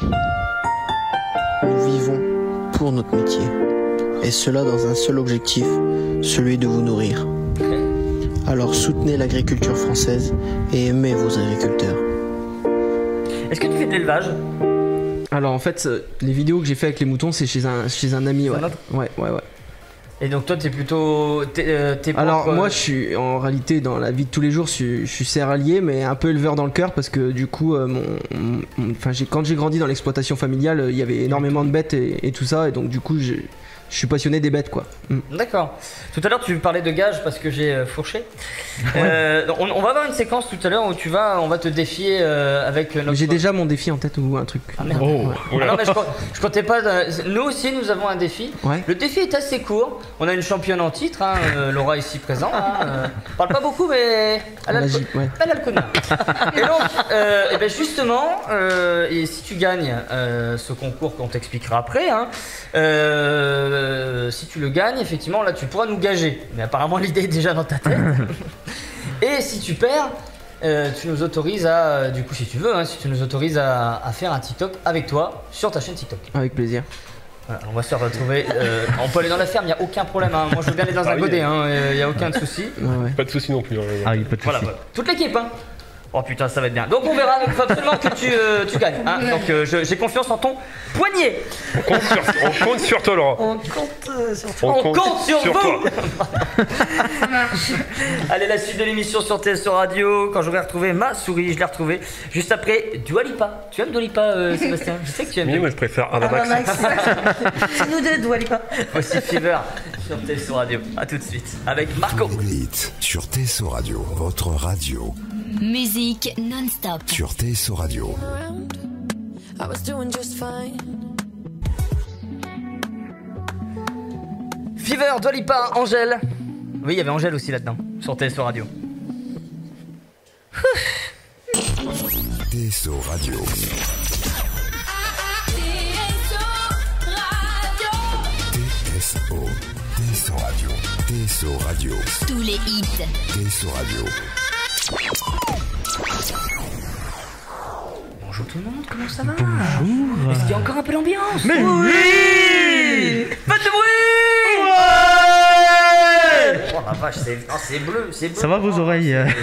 Nous vivons pour notre métier. Et cela dans un seul objectif, celui de vous nourrir. Alors soutenez l'agriculture française et aimez vos agriculteurs. Est-ce que tu fais de l'élevage? Alors en fait, les vidéos que j'ai fait avec les moutons, c'est chez un, chez un ami. Ouais. ouais, ouais, ouais. Et donc toi, t'es plutôt... T'es, euh, t'es Alors propre, moi, euh... je suis en réalité dans la vie de tous les jours, je suis, je suis céréalier, mais un peu éleveur dans le cœur parce que du coup, euh, mon, mon, enfin, j'ai, quand j'ai grandi dans l'exploitation familiale, il y avait énormément de bêtes et, et tout ça, et donc du coup, j'ai... Je suis passionné des bêtes, quoi. Mm. D'accord. Tout à l'heure, tu parlais de gages parce que j'ai euh, fourché. euh, on, on va avoir une séquence tout à l'heure où tu vas, on va te défier euh, avec notre... J'ai déjà mon défi en tête ou un truc. Ah merde. Oh, Ah non, mais je, je comptais pas. De... Nous aussi, nous avons un défi. Ouais. Le défi est assez court. On a une championne en titre, hein, euh, Laura ici présente. Hein, euh, parle pas beaucoup, mais elle a le, Magie, ouais. elle a le connard. Et donc, euh, et ben justement, euh, et si tu gagnes euh, ce concours qu'on t'expliquera après, hein, euh, si tu le gagnes, effectivement, là, tu pourras nous gager. Mais apparemment, l'idée est déjà dans ta tête. Et si tu perds, euh, tu nous autorises à, du coup, si tu veux, hein, si tu nous autorises à, à faire un TikTok avec toi sur ta chaîne TikTok. Avec plaisir. Voilà, on va se retrouver. Euh, on peut aller dans la ferme, il n'y a aucun problème. Hein. Moi, je veux bien aller dans Ah un oui, godet, il euh... n'y a aucun souci. Ouais, ouais. Pas de soucis non plus. Hein. Ah oui, pas de Voilà, soucis. voilà. Toute l'équipe, hein. Oh putain, ça va être bien. Donc on verra, il faut absolument que tu, euh, tu gagnes. Hein. Donc euh, je, j'ai confiance en ton poignet. On compte sur, on compte sur toi, Laurent. On compte euh, sur toi. On, on compte, compte sur, sur vous. Ça marche. Allez, la suite de l'émission sur T S O Radio. Quand j'aurai retrouvé ma souris, je l'ai retrouvée. Juste après, Dua Lipa. Tu aimes Dua Lipa, euh, Sébastien? Je sais que tu aimes. Oui, moi je préfère Ava Ah, Max. Max. C'est nous deux, Dua Lipa. Voici Fever sur T S O Radio. A tout de suite avec Marco. Elite sur T S O Radio, votre radio. Musique non-stop. Sur T S O Radio. Fever, Dua Lipa, Angèle. Oui, il y avait Angèle aussi là-dedans, sur T S O Radio. T S O Radio. T S O. T S O Radio. T S O Radio. Tous les hits. T S O Radio. Bonjour tout le monde, comment ça va? Bonjour. Est-ce qu'il y a encore un peu d'ambiance? Mais oui. Faites du bruit! Oh la vache, c'est, oh, c'est bleu, c'est bleu. Ça va vos oreilles, euh,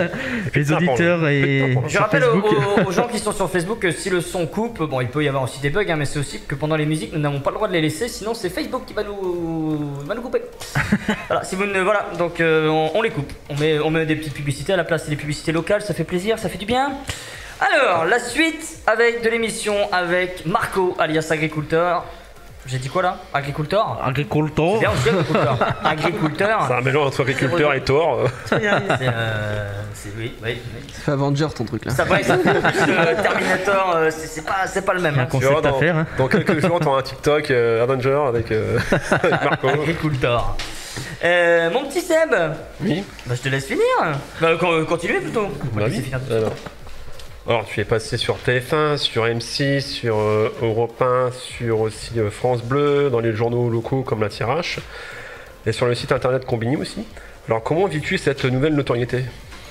les auditeurs et Je sur rappelle Facebook. aux, aux gens qui sont sur Facebook que si le son coupe, bon il peut y avoir aussi des bugs, hein, mais c'est aussi que pendant les musiques nous n'avons pas le droit de les laisser, sinon c'est Facebook qui va nous, va nous couper. Voilà, si vous ne, voilà, donc euh, on, on les coupe, on met, on met des petites publicités à la place, c'est des publicités locales, ça fait plaisir, ça fait du bien. Alors la suite avec de l'émission avec Marco alias Agriculteur. J'ai dit quoi là? Agriculteur? Agriculteur. C'est bien aussi agriculteur. Agriculteur. C'est un mélange entre agriculteur et Thor. C'est, euh, c'est oui, oui, oui. Ça fait Avenger ton truc là. Ça va, ça fait plus euh, Terminator, euh, c'est, c'est, pas, c'est pas le même. Un Hein. concept vois, à dans, faire. Hein. dans quelques jours, t'auras un TikTok euh, Avenger avec, euh, avec Marco. Agriculteur. Euh, mon petit Seb, Oui. bah, je te laisse finir. Bah, con- continuez plutôt. Bah oui. Finir. Alors. Alors, tu es passé sur T F un, sur M six, sur euh, Europe un, sur aussi euh, France Bleu, dans les journaux locaux comme la T R H, et sur le site internet Combini aussi. Alors, comment vis-tu cette nouvelle notoriété?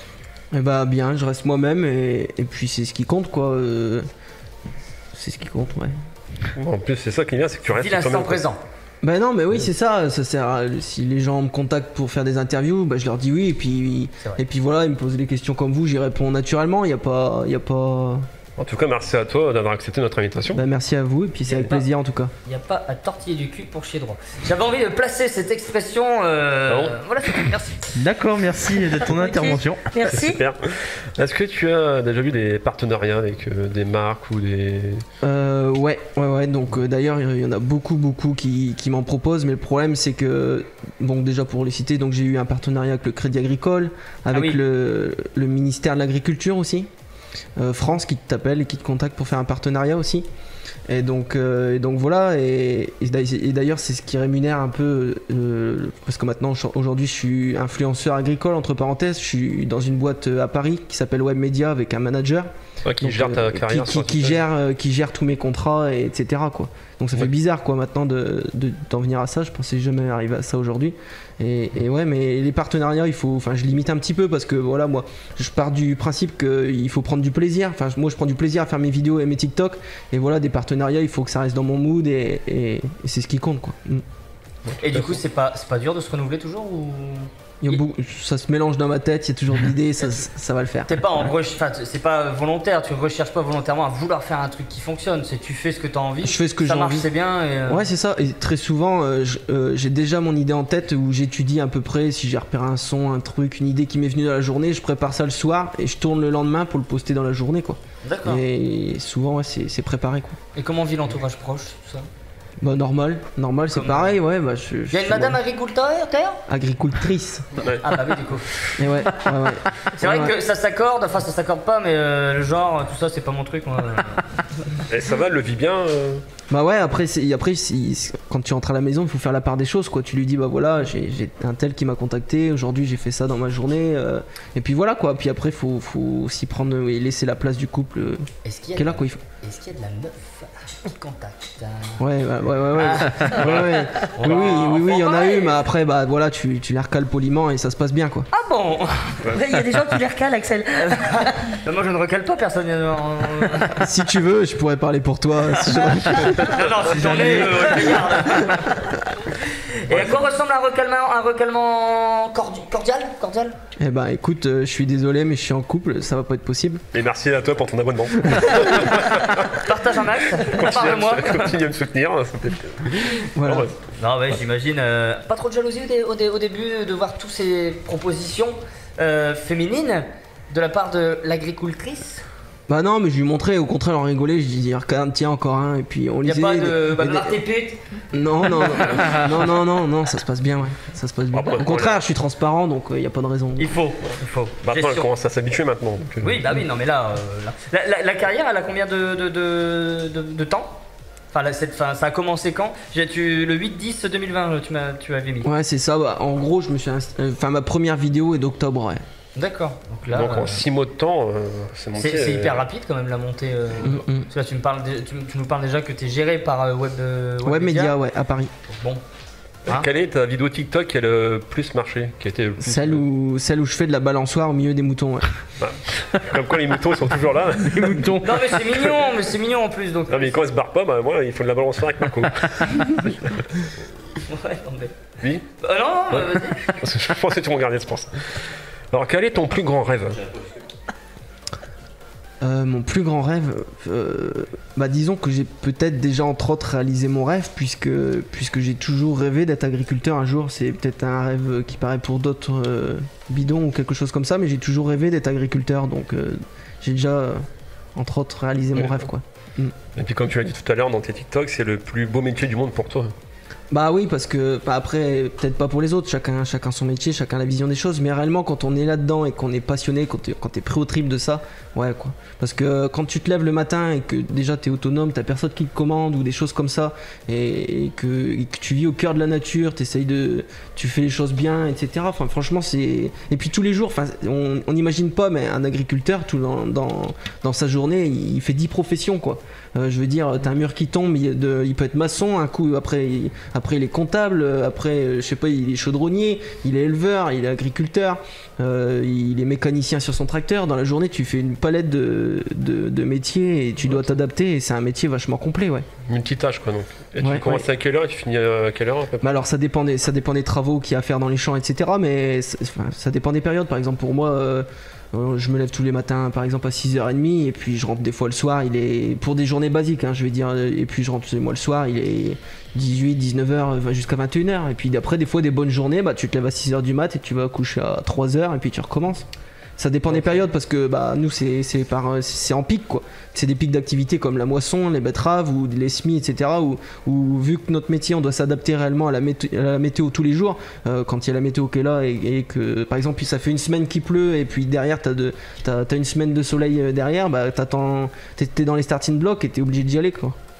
Eh bah bien, je reste moi-même et, et puis c'est ce qui compte quoi. euh, C'est ce qui compte, ouais. En plus, c'est ça qui est bien, c'est que tu restes Vis l'instant toi-même. présent. Bah non, mais oui, c'est ça, ça sert à, si les gens me contactent pour faire des interviews, bah je leur dis oui, et puis, et puis voilà, ils me posent des questions comme vous, j'y réponds naturellement, il y a pas... Y a pas... En tout cas, merci à toi d'avoir accepté notre invitation. Bah merci à vous, et puis c'est avec pas- plaisir en tout cas. Il n'y a pas à tortiller du cul pour chier droit. J'avais envie de placer cette expression. Euh, Ah bon voilà, c'est tout. Merci. D'accord, merci de ton intervention. C'est Merci. super. Est-ce que tu as déjà vu des partenariats avec euh, des marques ou des... Euh, ouais, ouais, ouais, donc euh, d'ailleurs il y en a beaucoup, beaucoup qui, qui m'en proposent, mais le problème c'est que, bon déjà pour les citer, donc j'ai eu un partenariat avec le Crédit Agricole, avec Ah oui. le, le ministère de l'Agriculture aussi, euh, France qui t'appelle et qui te contacte pour faire un partenariat aussi. Et donc, euh, et donc voilà, et, et d'a- et d'ailleurs c'est ce qui rémunère un peu, euh, parce que maintenant je- aujourd'hui je suis influenceur agricole entre parenthèses, je suis dans une boîte euh, à Paris qui s'appelle Web Media avec un manager. Ouais, qui Donc, gère ta euh, carrière qui, sur qui, qui Twitter. gère, euh, qui gère tous mes contrats, et etc. quoi. Donc ça fait Ouais. bizarre quoi maintenant de, de, d'en venir à ça. Je pensais jamais arriver à ça aujourd'hui. Et, et ouais, mais les partenariats, il faut, enfin, je limite un petit peu parce que voilà, moi, je pars du principe qu'il faut prendre du plaisir. Enfin, moi, je prends du plaisir à faire mes vidéos et mes TikTok. Et voilà, des partenariats, il faut que ça reste dans mon mood et, et, et c'est ce qui compte quoi. Mm. Et du coup, c'est pas, c'est pas dur de se renouveler toujours ou Il y a beaucoup- ça se mélange dans ma tête, il y a toujours d'idées, ça, ça va le faire. T'es pas en recherche, enfin, c'est pas volontaire, tu recherches pas volontairement à vouloir faire un truc qui fonctionne, c'est tu fais ce que t'as envie. Je fais ce que ça j'ai marche, envie. c'est bien. Et euh, Ouais, c'est ça. Et très souvent, euh, je- euh, j'ai déjà mon idée en tête où j'étudie à peu près si j'ai repéré un son, un truc, une idée qui m'est venue dans la journée. Je prépare ça le soir et je tourne le lendemain pour le poster dans la journée, quoi. D'accord. Et souvent, ouais, c'est c'est préparé, quoi. Et comment vit l'entourage proche, tout ça? Bah, normal, normal, c'est Comme- pareil, ouais. Bah, je, Il y a je une suis madame moi- agriculteur, terre agricultrice. Ah bah oui, du coup. Et ouais, ouais, ouais. C'est vrai Ouais, que ouais. ça s'accorde, enfin ça s'accorde pas, mais euh, le genre, tout ça, c'est pas mon truc, moi. Et ça va, elle le vit bien euh Bah ouais, après, c'est- après si- quand tu rentres à la maison, il faut faire la part des choses, quoi. Tu lui dis, bah voilà, j'ai j'ai un tel qui m'a contacté, aujourd'hui j'ai fait ça dans ma journée, euh, et puis voilà, quoi. Puis après, faut, faut aussi prendre et laisser la place du couple. euh, Est-ce qu'il y a qui est là, de- quoi. Il faut... Est-ce qu'il y a de la meuf qui contacte? Ouais, ouais, ouais, ouais. ouais. Ah. Ouais, ouais. On Oui, va- oui, oui, oui, il y en a pareil. eu, mais après, bah voilà, tu, tu les recales poliment et ça se passe bien, quoi. Ah bon? Ouais, il y a des gens qui les recalent, Axel. Bah, moi je ne recale pas personne. euh, en- Si tu veux, je pourrais parler pour toi. Si je- Non, non, si j'en ai, euh, regarde. Et à quoi ressemble un recalement, un recalement cordi- cordial, cordial? Eh ben, écoute, euh, je suis désolé, mais je suis en couple, ça va pas être possible. Et merci à toi pour ton abonnement. Partage un max, parle-moi. Continue à me soutenir. ça fait- Voilà. Ouais. Non, ouais, j'imagine. euh, pas trop de jalousie au, dé- au, dé- au début de voir toutes ces propositions euh, féminines de la part de l'agricultrice. Bah non, mais je lui montrais, au contraire, on rigolait, je lui dis, regarde, tiens, encore un, et puis on Y a lisait. pas de. des- Bah, des- de tes putes. Non, non, non, non, non, non, non, ça se passe bien, ouais. Ça se passe bien. Après, Au contraire, je suis transparent, donc il n'y a pas de raison. Il faut, il faut. Maintenant, elle Gestion. commence à s'habituer maintenant. donc, euh, Oui, bah oui, non, mais là, euh, là- La, la- la carrière, elle a combien de, de, de, de- de temps? Enfin, là, cette, enfin, ça a commencé quand? J'ai tu, le huit dix deux mille vingt, tu, m'as, tu avais mis. Ouais, c'est ça, bah, en gros, je me suis. inst- euh, Enfin, ma première vidéo est d'octobre, ouais. D'accord. Donc là, Donc euh, en six mois de temps, euh, c'est monté. c'est, c'est euh, hyper rapide quand même la montée. euh, Mm, mm. Parce que là, tu, me parles de- tu, tu nous parles déjà que tu es géré par euh, Web, euh, Web Media, ouais, à Paris. Bon. euh, Hein Quelle est ta vidéo TikTok qui a le plus marché, qui a été le plus... Celle où, celle où je fais de la balançoire au milieu des moutons, ouais. Comme quoi les moutons ils sont toujours là. Les moutons. Non, mais c'est mignon, mais c'est mignon en plus. Donc... Non mais quand ils se barrent pas, bah moi il faut de la balançoire avec Marco. Ouais, non, mais... Oui. Euh, non, non, Ouais. euh, vas-y. Parce que je pensais que tu me regardais, je pense. Alors quel est ton plus grand rêve? Euh, mon plus grand rêve, euh, bah disons que j'ai peut-être déjà entre autres réalisé mon rêve puisque, puisque j'ai toujours rêvé d'être agriculteur un jour. C'est peut-être un rêve qui paraît pour d'autres euh, bidons ou quelque chose comme ça, mais j'ai toujours rêvé d'être agriculteur, donc euh, j'ai déjà euh, entre autres réalisé mon Ouais. rêve, quoi. Et puis comme tu l'as dit tout à l'heure dans tes TikTok, c'est le plus beau métier du monde pour toi. Bah oui, parce que bah après, peut-être pas pour les autres, chacun, chacun son métier, chacun la vision des choses, mais réellement quand on est là-dedans et qu'on est passionné, quand t'es, quand t'es pris au trip de ça, ouais quoi. Parce que quand tu te lèves le matin et que déjà t'es autonome, t'as personne qui te commande ou des choses comme ça, et, et que, et que tu vis au cœur de la nature, t'essayes de, tu fais les choses bien, et cetera. Enfin franchement c'est, et puis tous les jours, enfin on, on n'imagine pas, mais un agriculteur tout dans, dans, dans sa journée, il fait dix professions quoi. Euh, je veux dire, t'as un mur qui tombe, il, de, il peut être maçon, un coup après, il, après il est comptable, après je sais pas, il est chaudronnier, il est éleveur, il est agriculteur, euh, il est mécanicien sur son tracteur. Dans la journée, tu fais une palette de, de, de métiers et tu dois t'adapter. Et c'est un métier vachement complet, ouais. Multitâche quoi donc. Et Ouais, tu commences ouais. à quelle heure et tu finis à quelle heure à peu près? Bah alors ça dépend des, ça dépend des travaux qu'il y a à faire dans les champs, et cetera. Mais c'est- enfin, ça dépend des périodes. Par exemple, pour moi. Euh, Euh, je me lève tous les matins par exemple à six heures trente et puis je rentre des fois le soir, il est pour des journées basiques hein, je vais dire, et puis je rentre chez moi le soir, il est dix-huit dix-neuf heures jusqu'à vingt et une heures, et puis après des fois des bonnes journées, bah tu te lèves à six heures du mat et tu vas coucher à trois heures et puis tu recommences. Ça dépend des périodes parce que bah nous c'est c'est par c'est en pic quoi. C'est des pics d'activité comme la moisson, les betteraves ou les semis, et cetera. Où, où vu que notre métier on doit s'adapter réellement à la, météo, à la météo tous les jours, euh, quand il y a la météo qui est là et, et que par exemple ça fait une semaine qu'il pleut et puis derrière t'as de t'as, t'as une semaine de soleil derrière, bah t'attends, t'es, t'es dans les starting blocks et t'es obligé d'y aller quoi.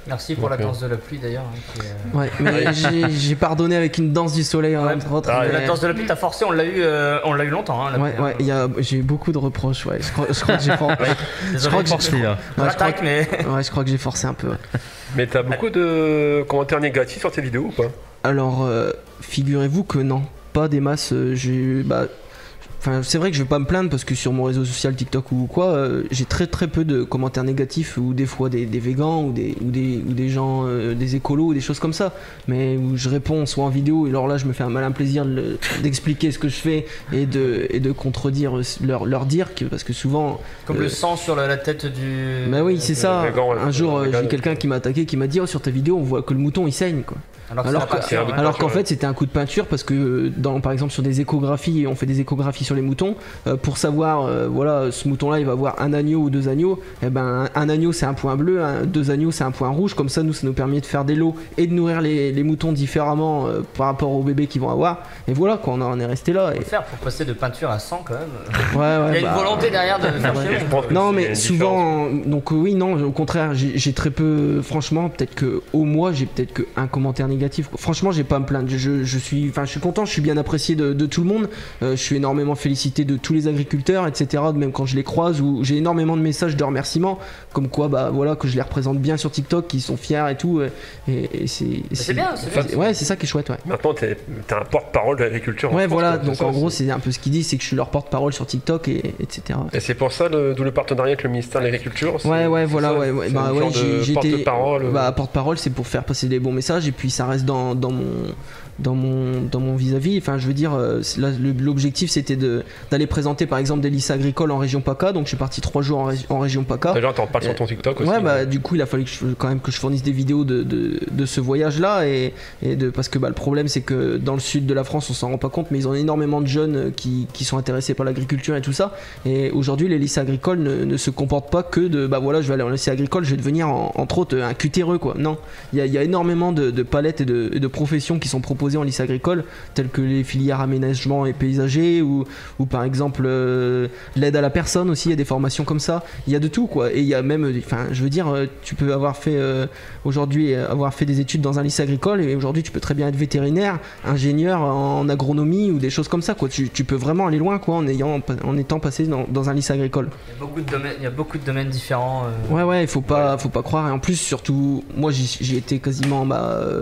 Merci pour Donc, la euh, danse de la pluie d'ailleurs. hein, qui est, euh, Ouais, mais j'ai j'ai pardonné avec une danse du soleil Ouais, entre autres. ah, mais- La danse de la pluie, t'as forcé, on l'a eu, euh, on l'a eu longtemps. Hein, la Ouais, pluie, ouais, hein. il y a, j'ai eu beaucoup de reproches, ouais. Je crois, je crois que j'ai for- je Désolé, crois que j'ai- forcé, là. ouais, je crois J'attaque, que- mais- ouais, je crois que j'ai forcé un peu. ouais. Mais t'as beaucoup de commentaires négatifs sur tes vidéos ou pas? Alors, euh, figurez-vous que non, pas des masses. euh, j'ai, bah, enfin, c'est vrai que je vais pas me plaindre parce que sur mon réseau social TikTok ou quoi, euh, j'ai très très peu de commentaires négatifs ou des fois des, des végans ou des, ou des, ou des gens, euh, des écolos ou des choses comme ça. Mais où je réponds soit en vidéo et alors là je me fais un malin plaisir de le- d'expliquer ce que je fais et de, et de contredire euh, leur, leur dire que, parce que souvent. Comme euh, le sang sur la, la tête du. Bah oui, c'est ça. végan, ouais, Un jour, le euh, végan, j'ai quelqu'un qui m'a attaqué, qui m'a dit oh, sur ta vidéo, on voit que le mouton il saigne quoi. Alors que Alors, c'est que- la peinture, ouais. alors qu'en ouais. fait c'était un coup de peinture parce que euh, dans, par exemple sur des échographies, on fait des échographies sur les moutons euh, pour savoir euh, voilà ce mouton là il va avoir un agneau ou deux agneaux. Et ben un, un agneau c'est un point bleu, un- deux agneaux c'est un point rouge. Comme ça nous ça nous permet de faire des lots et de nourrir les, les moutons différemment euh, par rapport aux bébés qu'ils vont avoir. Et voilà quoi, on en est resté là. Et... Faut faire pour passer de peinture à sang quand même. Ouais, ouais, Il y a une bah, volonté derrière de faire ouais. chez vous. Non mais souvent donc euh, oui non au contraire j'ai j'ai très peu franchement peut-être que au mois j'ai peut-être que un commentaire négatif quoi. Franchement j'ai pas à me plaindre je, je suis enfin je suis content, je suis bien apprécié de, de tout le monde. Euh, je suis énormément félicité de tous les agriculteurs etc, même quand je les croise où j'ai énormément de messages de remerciements comme quoi bah voilà que je les représente bien sur TikTok, qu'ils sont fiers et tout et, et c'est et c'est bien, c'est bien. ouais c'est ça qui est chouette ouais. Maintenant, t'es t'es un porte-parole de l'agriculture. en Ouais France, voilà quoi, donc c'est en ça, gros c'est- c'est un peu ce qu'ils disent, c'est que je suis leur porte-parole sur TikTok et etc. Et c'est pour ça le- d'où le partenariat avec le ministère de l'Agriculture. c'est- Ouais, ouais, c'est voilà, ça, ouais, ouais. c'est Bah une ouais, sorte de j'ai j'ai été. porte-parole. euh, Bah, porte-parole, c'est pour faire passer des bons messages et puis ça reste dans, dans mon. Dans mon, dans mon vis-à-vis, enfin je veux dire, euh, c'est là, le- l'objectif c'était de- d'aller présenter par exemple des lycées agricoles en région PACA, donc je suis parti trois jours en, ré- en région PACA. D'ailleurs, t'en parles sur ton TikTok aussi. Ouais, bah du coup il a fallu que je, quand même que je fournisse des vidéos de, de, de ce voyage-là et, et de parce que bah, le problème c'est que dans le sud de la France on s'en rend pas compte, mais ils ont énormément de jeunes qui, qui sont intéressés par l'agriculture et tout ça. Et aujourd'hui les lycées agricoles ne, ne se comportent pas que de bah voilà je vais aller en lycée agricole, je vais devenir en- entre autres un cutéreux quoi. Non, il y a, il y a énormément de, de palettes et de, et de professions qui sont proposées en lycée agricole, telles que les filières aménagement et paysager ou, ou par exemple euh, l'aide à la personne aussi, il y a des formations comme ça, il y a de tout quoi. Et il y a même, enfin je veux dire, euh, tu peux avoir fait euh, aujourd'hui euh, avoir fait des études dans un lycée agricole et aujourd'hui tu peux très bien être vétérinaire, ingénieur en agronomie ou des choses comme ça quoi. Tu, tu peux vraiment aller loin quoi en ayant en étant passé dans, dans un lycée agricole. Il y a beaucoup de domaines, il y a beaucoup de domaines différents. euh. Ouais ouais, il faut pas faut pas croire. Et en plus surtout moi j'y j'y étais quasiment bah euh,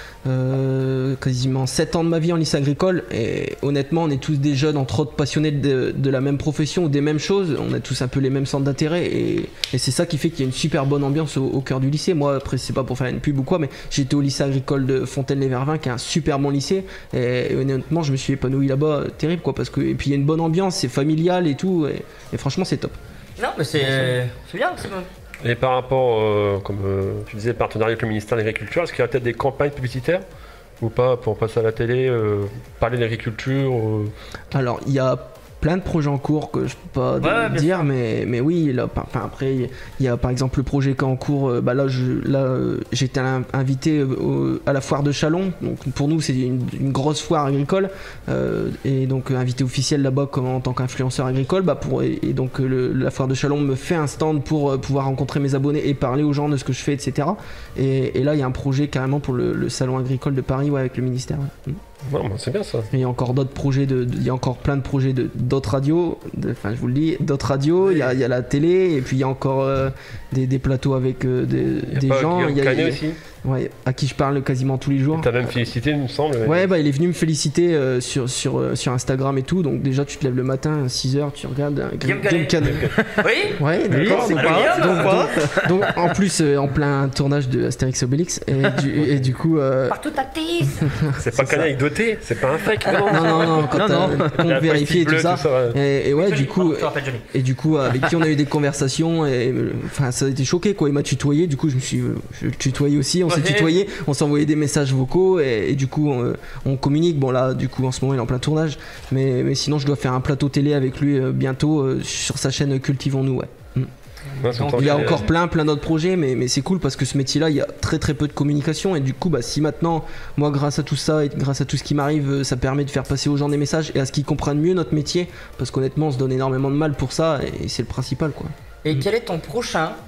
euh, quasiment sept ans de ma vie en lycée agricole et honnêtement on est tous des jeunes entre autres passionnés de, de la même profession ou des mêmes choses, on a tous un peu les mêmes centres d'intérêt et, et c'est ça qui fait qu'il y a une super bonne ambiance au, au cœur du lycée. Moi après c'est pas pour faire une pub ou quoi, mais j'étais au lycée agricole de Fontaine-les-Vervins qui est un super bon lycée et, et honnêtement je me suis épanoui là-bas, euh, terrible quoi, parce que et puis il y a une bonne ambiance, c'est familial et tout et, et franchement c'est top. Non, mais c'est c'est bien, c'est bon. Et par rapport, euh, comme euh, tu disais, partenariat avec le ministère de l'Agriculture, est-ce qu'il y a peut-être des campagnes publicitaires ou pas pour passer à la télé, euh, parler de l'agriculture euh... Alors il y a plein de projets en cours que je peux pas Ouais, bien dire, mais, mais oui, là, par- enfin, après il y a par exemple le projet qui est en cours, euh, bah là je- là, euh, j'étais in- invité euh, au- à la foire de Châlons, donc pour nous c'est une, une grosse foire agricole, euh, et donc euh, invité officiel là-bas comme en tant qu'influenceur agricole, bah pour, et, et donc euh, le- la foire de Châlons me fait un stand pour euh, pouvoir rencontrer mes abonnés et parler aux gens de ce que je fais, et cetera. Et, et là il y a un projet carrément pour le, le salon agricole de Paris, ouais, avec le ministère. Ouais. Non, bah, c'est bien ça. Il y a encore d'autres projets, de, de- il y a encore plein de projets de d'autres radios, de- enfin je vous le dis, d'autres radios, il y a, il y a la télé, et puis il y a encore euh, des, des plateaux avec euh, des, Il y a des pas gens. Guillaume il y a- Canet il y a- aussi Ouais, à qui je parle quasiment tous les jours. T'as même félicité, il me semble. Ouais, bah il est venu me féliciter euh, sur, sur, euh, sur Instagram et tout, donc déjà tu te lèves le matin à six heures, tu regardes euh, Guillaume Guillaume Canet. Canet. Oui. Ouais, d'accord. c'est donc, pas donc, Guillaume. donc- donc, en plus euh, en plein tournage de Astérix et Obélix, et du, et du coup... euh, Partout ta tisse. C'est pas Canet avec deux T, c'est pas un fake. Non, non, non, quand Non, t'as non. le compte La vérifié et pastille tout ça. bleue, tout ça, ouais. Et, et ouais, Johnny, du coup, pardon, je te rappelle Johnny. et du coup, avec qui on a eu des conversations, et euh, enfin, ça a été choqué quoi. Il m'a tutoyé, du coup, je me suis euh, je le tutoyé aussi. On s'est Ouais. tutoyé, on s'est envoyé des messages vocaux, et, et du coup, on, on communique. Bon, là, du coup, en ce moment, il est en plein tournage, mais, mais sinon, je dois faire un plateau télé avec lui euh, bientôt euh, sur sa chaîne Cultivons-nous, ouais. Mm. Ouais, c'est Donc, autant Il y a qu'il encore plein plein d'autres projets, mais, mais c'est cool parce que ce métier-là, il y a très très peu de communication, et du coup, bah, si maintenant, moi, grâce à tout ça et grâce à tout ce qui m'arrive, euh, ça permet de faire passer aux gens des messages et à ce qu'ils comprennent mieux notre métier, parce qu'honnêtement, on se donne énormément de mal pour ça, et c'est le principal, quoi. Et quel est ton prochain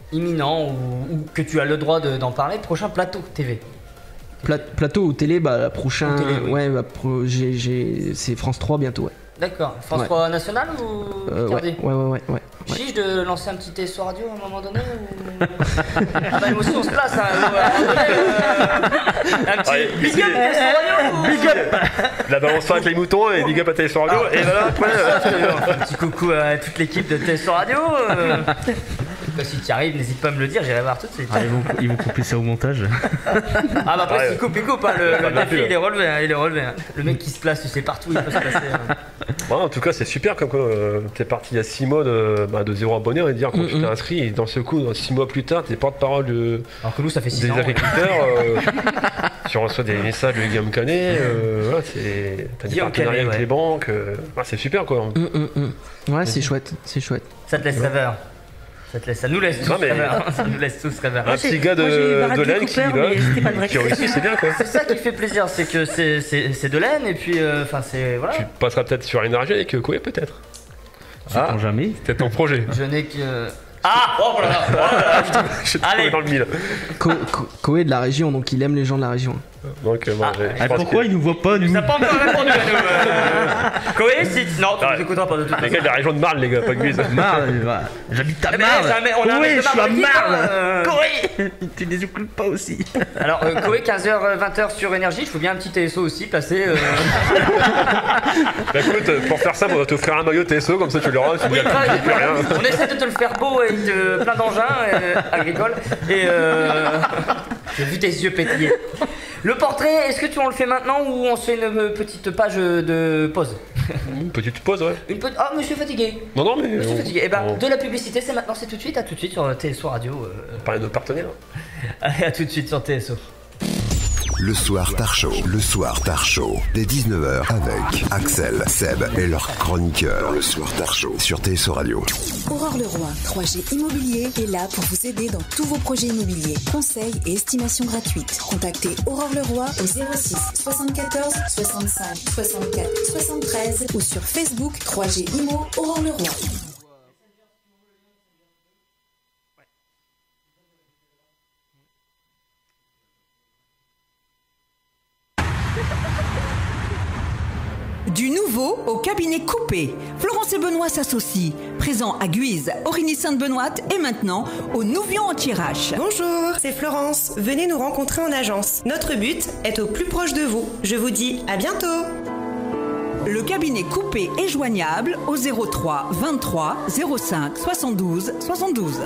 imminent ou, ou que tu as le droit de- d'en parler, prochain plateau T V. Pla- plateau ou télé, bah la prochaine. Ou télé, oui. Ouais, bah, pro- j'ai, j'ai- c'est France trois bientôt, ouais. D'accord. France Ouais. trois nationale ou Euh, ouais, Picardie ouais, ouais, ouais, ouais. Chiche de lancer un petit T S O radio à un moment donné ou... Ah bah nous aussi on se place, hein, à un moment donné, euh, un petit Ouais, big up T S O radio ou... Big up La balance avec les moutons et big up à T S O Radio. Ah. Et voilà, après. euh, Un petit coucou à toute l'équipe de T S O radio. euh. Bah, si tu y arrives, n'hésite pas à me le dire, j'irai voir tout de suite. Ah, ils, vont, ils vont couper ça au montage. Ah bah après Ouais. s'il coupe, il coupe, hein, le, Pas le bien défi fait, il est relevé, hein, il est relevé. hein. Le mec qui se place, tu sais partout, il peut se placer. hein. Ouais, en tout cas, c'est super comme quoi euh, t'es parti il y a six mois de, bah, de zéro abonné, on va dire, quand Mm, tu t'es mm. inscrit, et dans ce coup, dans six mois plus tard, t'es porte-parole de, Alors que nous ça fait six des ans. ouais. agriculteurs. euh, tu reçois des messages de Guillaume Canet, euh, voilà, c'est, t'as des Guillaume partenariats Canet, avec ouais. les banques, euh, ah, c'est super quoi. Hum, hum, hum. Ouais, c'est chouette, c'est chouette. Ça te laisse rêveur. Ça te laisse, ça nous laisse tous Non, mais- rêveur. Ça nous laisse tous rêveur. Un petit gars de, moi, j'ai eu de Bradley laine qui, Cooper, bah, mais c'était pas le vrai. qui réussit, c'est bien quoi. C'est ça qui fait plaisir, c'est que c'est, c'est, c'est de laine et puis euh, enfin c'est voilà. Tu passeras peut-être sur l'énergie avec Koé peut-être. Sait-on jamais. Peut-être ton projet. Je n'ai que ah oh là là, oh là là, je te- Je te Allez. dans le mille. Co- Co- Koé de la région, donc il aime les gens de la région. Donc, euh, bon, Ah, j'ai- je Ah, pense pourquoi que ils nous voient pas, nous? Tu n'as pas encore répondu à nous. Euh... Koé, si non, tu Ouais. nous écouteras pas de toute les façon. gars de la région de Marle, les gars, pas de Guise. Marle, va. J'habite à Eh ben, Marle. jamais- on a un Oui, mec de je suis à Marle qui Marle. parle, euh. Corée. Tu les écoutes pas aussi. Alors euh, Koé, quinze heures vingt heures sur énergie, je veux bien un petit T S O aussi placé. euh, Bah écoute, pour faire ça, on va t'offrir un maillot T S O, comme ça tu l'auras, tu Oui, dis plus, plus rien. on essaie de te le faire beau avec euh, plein d'engins euh, agricoles. Et euh, j'ai vu tes yeux pétiller. Le portrait, est-ce que tu en le fais maintenant ou on se fait une euh, petite page de pause? Une petite pause, ouais. Une petite. Ah, monsieur fatigué. Non, non, mais. Monsieur on- fatigué. Eh ben, on de la publicité, c'est maintenant, c'est tout de suite. À tout de suite sur T S O Radio. euh, parlait de nos partenaires. Allez, à tout de suite sur T S O. Le soir Tar Show, le soir Tar Show, dès dix-neuf heures avec Axel, Seb et leurs chroniqueurs. Le soir Tar Show sur T S O Radio. Aurore Leroy, trois G Immobilier est là pour vous aider dans tous vos projets immobiliers. Conseils et estimations gratuites. Contactez Aurore Leroy au zéro six soixante-quatorze soixante-cinq soixante-quatre soixante-treize ou sur Facebook trois G Immo Aurore Leroy. Du nouveau au cabinet coupé. Florence et Benoît s'associent. Présent à Guise, Origny-Sainte-Benoît et maintenant au Nouvion en Thiérache. Bonjour, c'est Florence. Venez nous rencontrer en agence. Notre but est au plus proche de vous. Je vous dis à bientôt. Le cabinet coupé est joignable au zéro trois vingt-trois zéro cinq soixante-douze soixante-douze.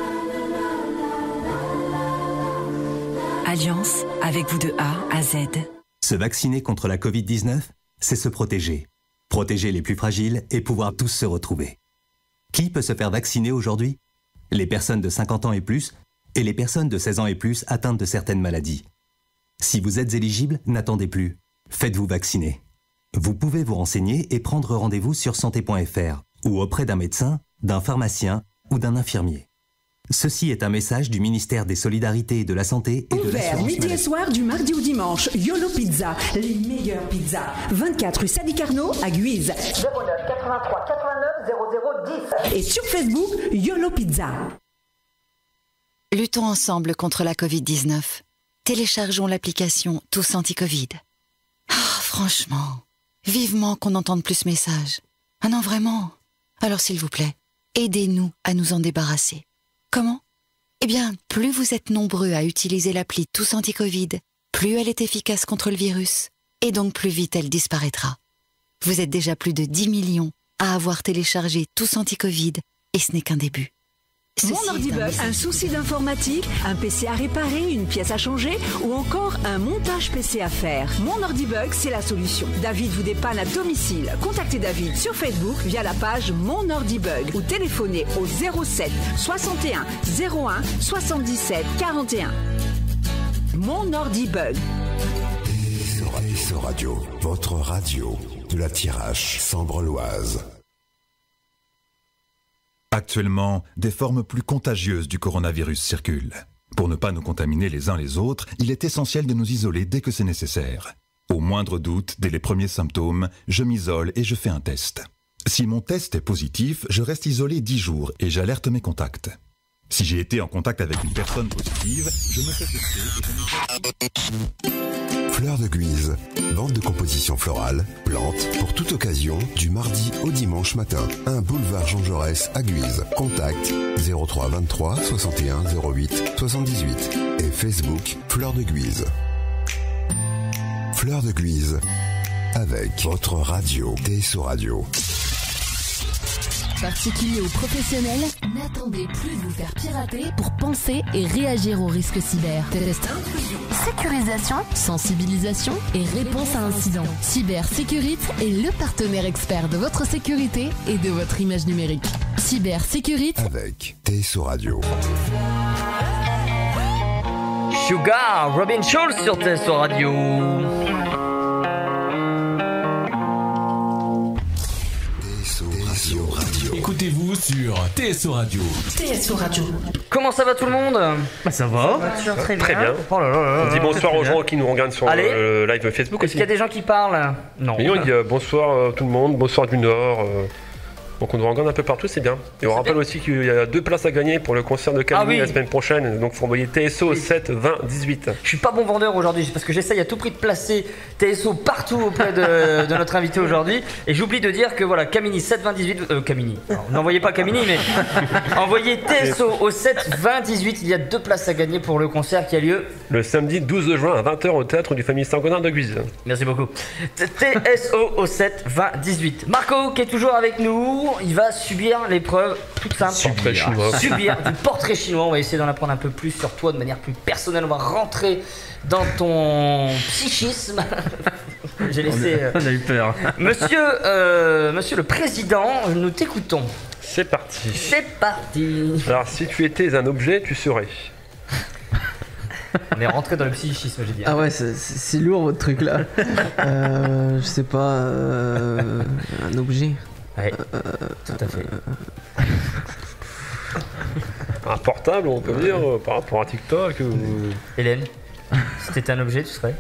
Alliance, avec vous de A à Z. Se vacciner contre la covid dix-neuf, c'est se protéger. Protéger les plus fragiles et pouvoir tous se retrouver. Qui peut se faire vacciner aujourd'hui? Les personnes de cinquante ans et plus et les personnes de seize ans et plus atteintes de certaines maladies. Si vous êtes éligible, n'attendez plus. Faites-vous vacciner. Vous pouvez vous renseigner et prendre rendez-vous sur santé point f r ou auprès d'un médecin, d'un pharmacien ou d'un infirmier. Ceci est un message du ministère des Solidarités et de la Santé et de Ouvert l'Assurance midi et Maladie. soir du mardi au dimanche. Yolo Pizza, les meilleures pizzas. vingt-quatre rue Sadi Carnot à Guise. zéro neuf quatre-vingt-trois quatre-vingt-neuf zéro zéro dix. Et sur Facebook, Yolo Pizza. Luttons ensemble contre la covid dix-neuf. Téléchargeons l'application Tous Anti-Covid. Ah, franchement, vivement qu'on entende plus ce message. Ah non, vraiment. Alors s'il vous plaît, aidez-nous à nous en débarrasser. Comment? Eh bien, plus vous êtes nombreux à utiliser l'appli Tous Anti-Covid, plus elle est efficace contre le virus, et donc plus vite elle disparaîtra. Vous êtes déjà plus de dix millions à avoir téléchargé Tous Anti-Covid, et ce n'est qu'un début. Ceci Mon est Ordibug, message. un souci d'informatique, un P C à réparer, une pièce à changer ou encore un montage P C à faire. Mon Ordibug, c'est la solution. David vous dépanne à domicile. Contactez David sur Facebook via la page Mon Ordibug ou téléphonez au zéro sept soixante et un zéro un soixante-dix-sept quarante et un. Mon Ordibug. T S O Radio, votre radio de la Thiérache Sambre-Loise. Actuellement, des formes plus contagieuses du coronavirus circulent. Pour ne pas nous contaminer les uns les autres, il est essentiel de nous isoler dès que c'est nécessaire. Au moindre doute, dès les premiers symptômes, je m'isole et je fais un test. Si mon test est positif, je reste isolé dix jours et j'alerte mes contacts. Si j'ai été en contact avec une personne positive, je me fais tester et je me... Fleur de Guise, vente de compositions florales, plantes, pour toute occasion, du mardi au dimanche matin. un boulevard Jean Jaurès à Guise. Contact zéro trois vingt-trois soixante et un zéro huit soixante-dix-huit et Facebook Fleur de Guise. Fleur de Guise, avec votre radio, T S O Radio. Particuliers ou professionnels, n'attendez plus de vous faire pirater pour penser et réagir aux risques cyber. Test intrusion, sécurisation, sensibilisation et réponse à incidents. Cybersécurité est le partenaire expert de votre sécurité et de votre image numérique. Cybersécurité avec T S O Radio. Sugar, Robin Schulz sur T S O Radio. Écoutez-vous sur T S O Radio. T S O Radio. Comment ça va tout le monde? Bah ça va. Ça va très bien. Très bien. Oh là là là On dit là, bonsoir très aux bien. gens qui nous regardent sur Allez. le live Facebook Est-ce aussi. qu'il y a des gens qui parlent? Non. Mais on dit euh, bonsoir euh, tout le monde, bonsoir du Nord. euh, Donc on nous regarde un peu partout, c'est bien. Et on rappelle aussi qu'il y a deux places à gagner pour le concert de Camille Ah oui. la semaine prochaine. Donc faut envoyer T S O au sept vingt dix-huit. Je suis pas bon vendeur aujourd'hui parce que j'essaye à tout prix de placer T S O partout auprès de, de notre invité aujourd'hui. Et j'oublie de dire que voilà, Camini sept vingt dix-huit. Euh, Camini. Alors, n'envoyez pas Camini, mais envoyez T S O au sept vingt dix-huit. Il y a deux places à gagner pour le concert qui a lieu Le samedi douze juin à vingt heures au théâtre du Famille Saint-Gonin de Guise. Merci beaucoup. T S O au sept vingt dix-huit. Marco qui est toujours avec nous, il va subir l'épreuve toute simple. Portrait chinois. Subir du portrait chinois. On va essayer d'en apprendre un peu plus sur toi de manière plus personnelle. On va rentrer dans ton psychisme. J'ai laissé. euh, On a eu peur. Monsieur, euh, monsieur le président, nous t'écoutons. C'est parti. C'est parti. Alors si tu étais un objet, tu serais. On est rentré dans le psychisme, j'ai dit. Ah ouais, c'est- c'est c'est lourd votre truc là. euh, je sais pas, euh, un objet. Ouais, Euh, tout à fait. Un portable, on peut dire, euh, par rapport à TikTok ou... Hélène, si t'étais un objet, tu serais.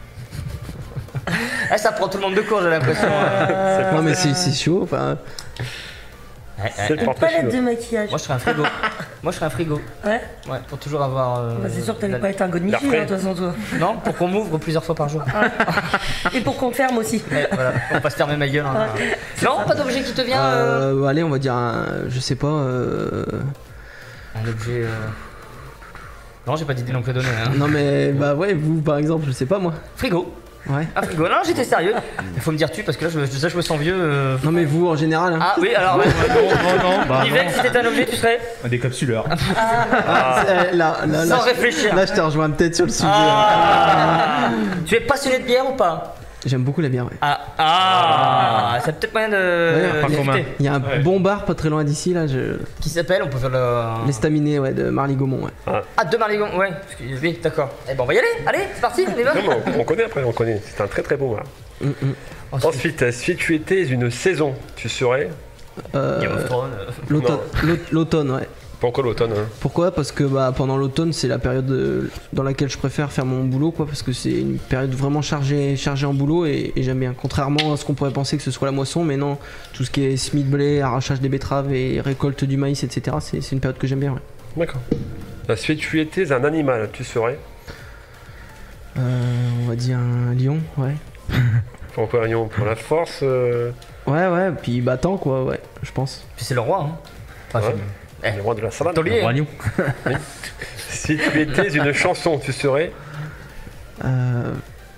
Ah, ça prend tout le monde de court, j'ai l'impression. euh, non mais c'est c'est chaud. Enfin, Ouais, C'est le ouais. portrait Palette de chinois. maquillage. Moi, je serais un frigo. Moi, je serais un frigo. Ouais. Ouais, pour toujours avoir. euh, Bah, c'est sûr que t'allais la- pas être un godemichi, hein, L'après. de toute façon, toi. Non, pour qu'on m'ouvre plusieurs fois par jour. Et pour qu'on te ferme aussi. Ouais, voilà, on va se fermer ma gueule. hein. Non, pas d'objet qui te vient. euh, euh, allez, on va dire un, je sais pas. Euh, Un objet. euh, Non, j'ai pas d'idée non plus à donner. Hein. non mais bah ouais, vous par exemple, je sais pas moi. Frigo. Ouais. Un frigo. Non, j'étais sérieux. Il faut me dire tu parce que là, je, je, je me sens vieux. euh. Non mais vous en général. Hein. Ah oui, alors. Ouais. Non, non, bah Yvette, si t'étais un objet, tu serais. non. Des capsuleurs. Ah, c'est- là, là, là, Sans je- réfléchir. Là, je te rejoins peut-être sur le sujet. Ah. Tu es passionné de bière ou pas? J'aime beaucoup la bière. Ouais. Ah, ah, ça a peut-être moyen de. Ouais, point de commun. discuter. Il y a un Ouais. bon bar pas très loin d'ici là. Je... Qui s'appelle? On peut faire le. L'estaminet ouais, de Marly Gaumont. Ouais. Ah, deux Marligon, ouais. parce que- Oui, d'accord. Eh ben, on va y aller. Allez, c'est parti, on y va. Non, mais on, on connaît après, on connaît. C'est un très très beau. Voilà. Mm, mm. Ensuite, si tu étais une saison, tu serais. Euh, Game of Thrones. euh. l'automne, l'aut- l'automne, ouais. Pourquoi l'automne hein Pourquoi? Parce que bah, pendant l'automne, c'est la période euh, dans laquelle je préfère faire mon boulot, quoi, parce que c'est une période vraiment chargée, chargée en boulot et, et j'aime bien. Contrairement à ce qu'on pourrait penser que ce soit la moisson, mais non, tout ce qui est semis de blé, arrachage des betteraves et récolte du maïs, et cetera, c'est c'est une période que j'aime bien. Ouais. D'accord. Euh, Si tu étais un animal, tu serais. Euh, on va dire un lion, ouais. Pourquoi un lion? Pour la force euh, Ouais, ouais, puis battant, quoi, ouais, je pense. Puis c'est le roi, hein. Enfin, ouais. c'est- Le roi de la salade. Taulier. Le roi lion. Si tu étais une chanson, tu serais. Euh,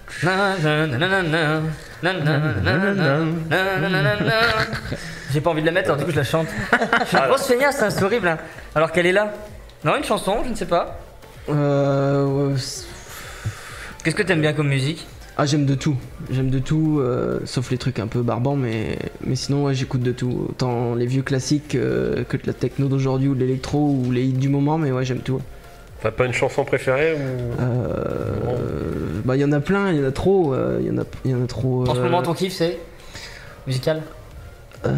J'ai pas envie de la mettre, alors du coup je la chante. Je suis une grosse feignasse, hein, c'est horrible. Hein. Alors qu'elle est là. Non, une chanson, je ne sais pas. euh, ouais, c'est- Qu'est-ce que t'aimes bien comme musique? ah, j'aime de tout, j'aime de tout, euh, sauf les trucs un peu barbants, mais, mais sinon, ouais, j'écoute de tout. Autant les vieux classiques euh, que de la techno d'aujourd'hui ou de l'électro ou les hits du moment, mais ouais, j'aime tout. Ouais. T'as pas une chanson préférée ou... Euh, bah, il y en a plein, il y en a trop, euh, il y, en a- il y en a trop. En ce euh, moment, ton kiff c'est musical? euh,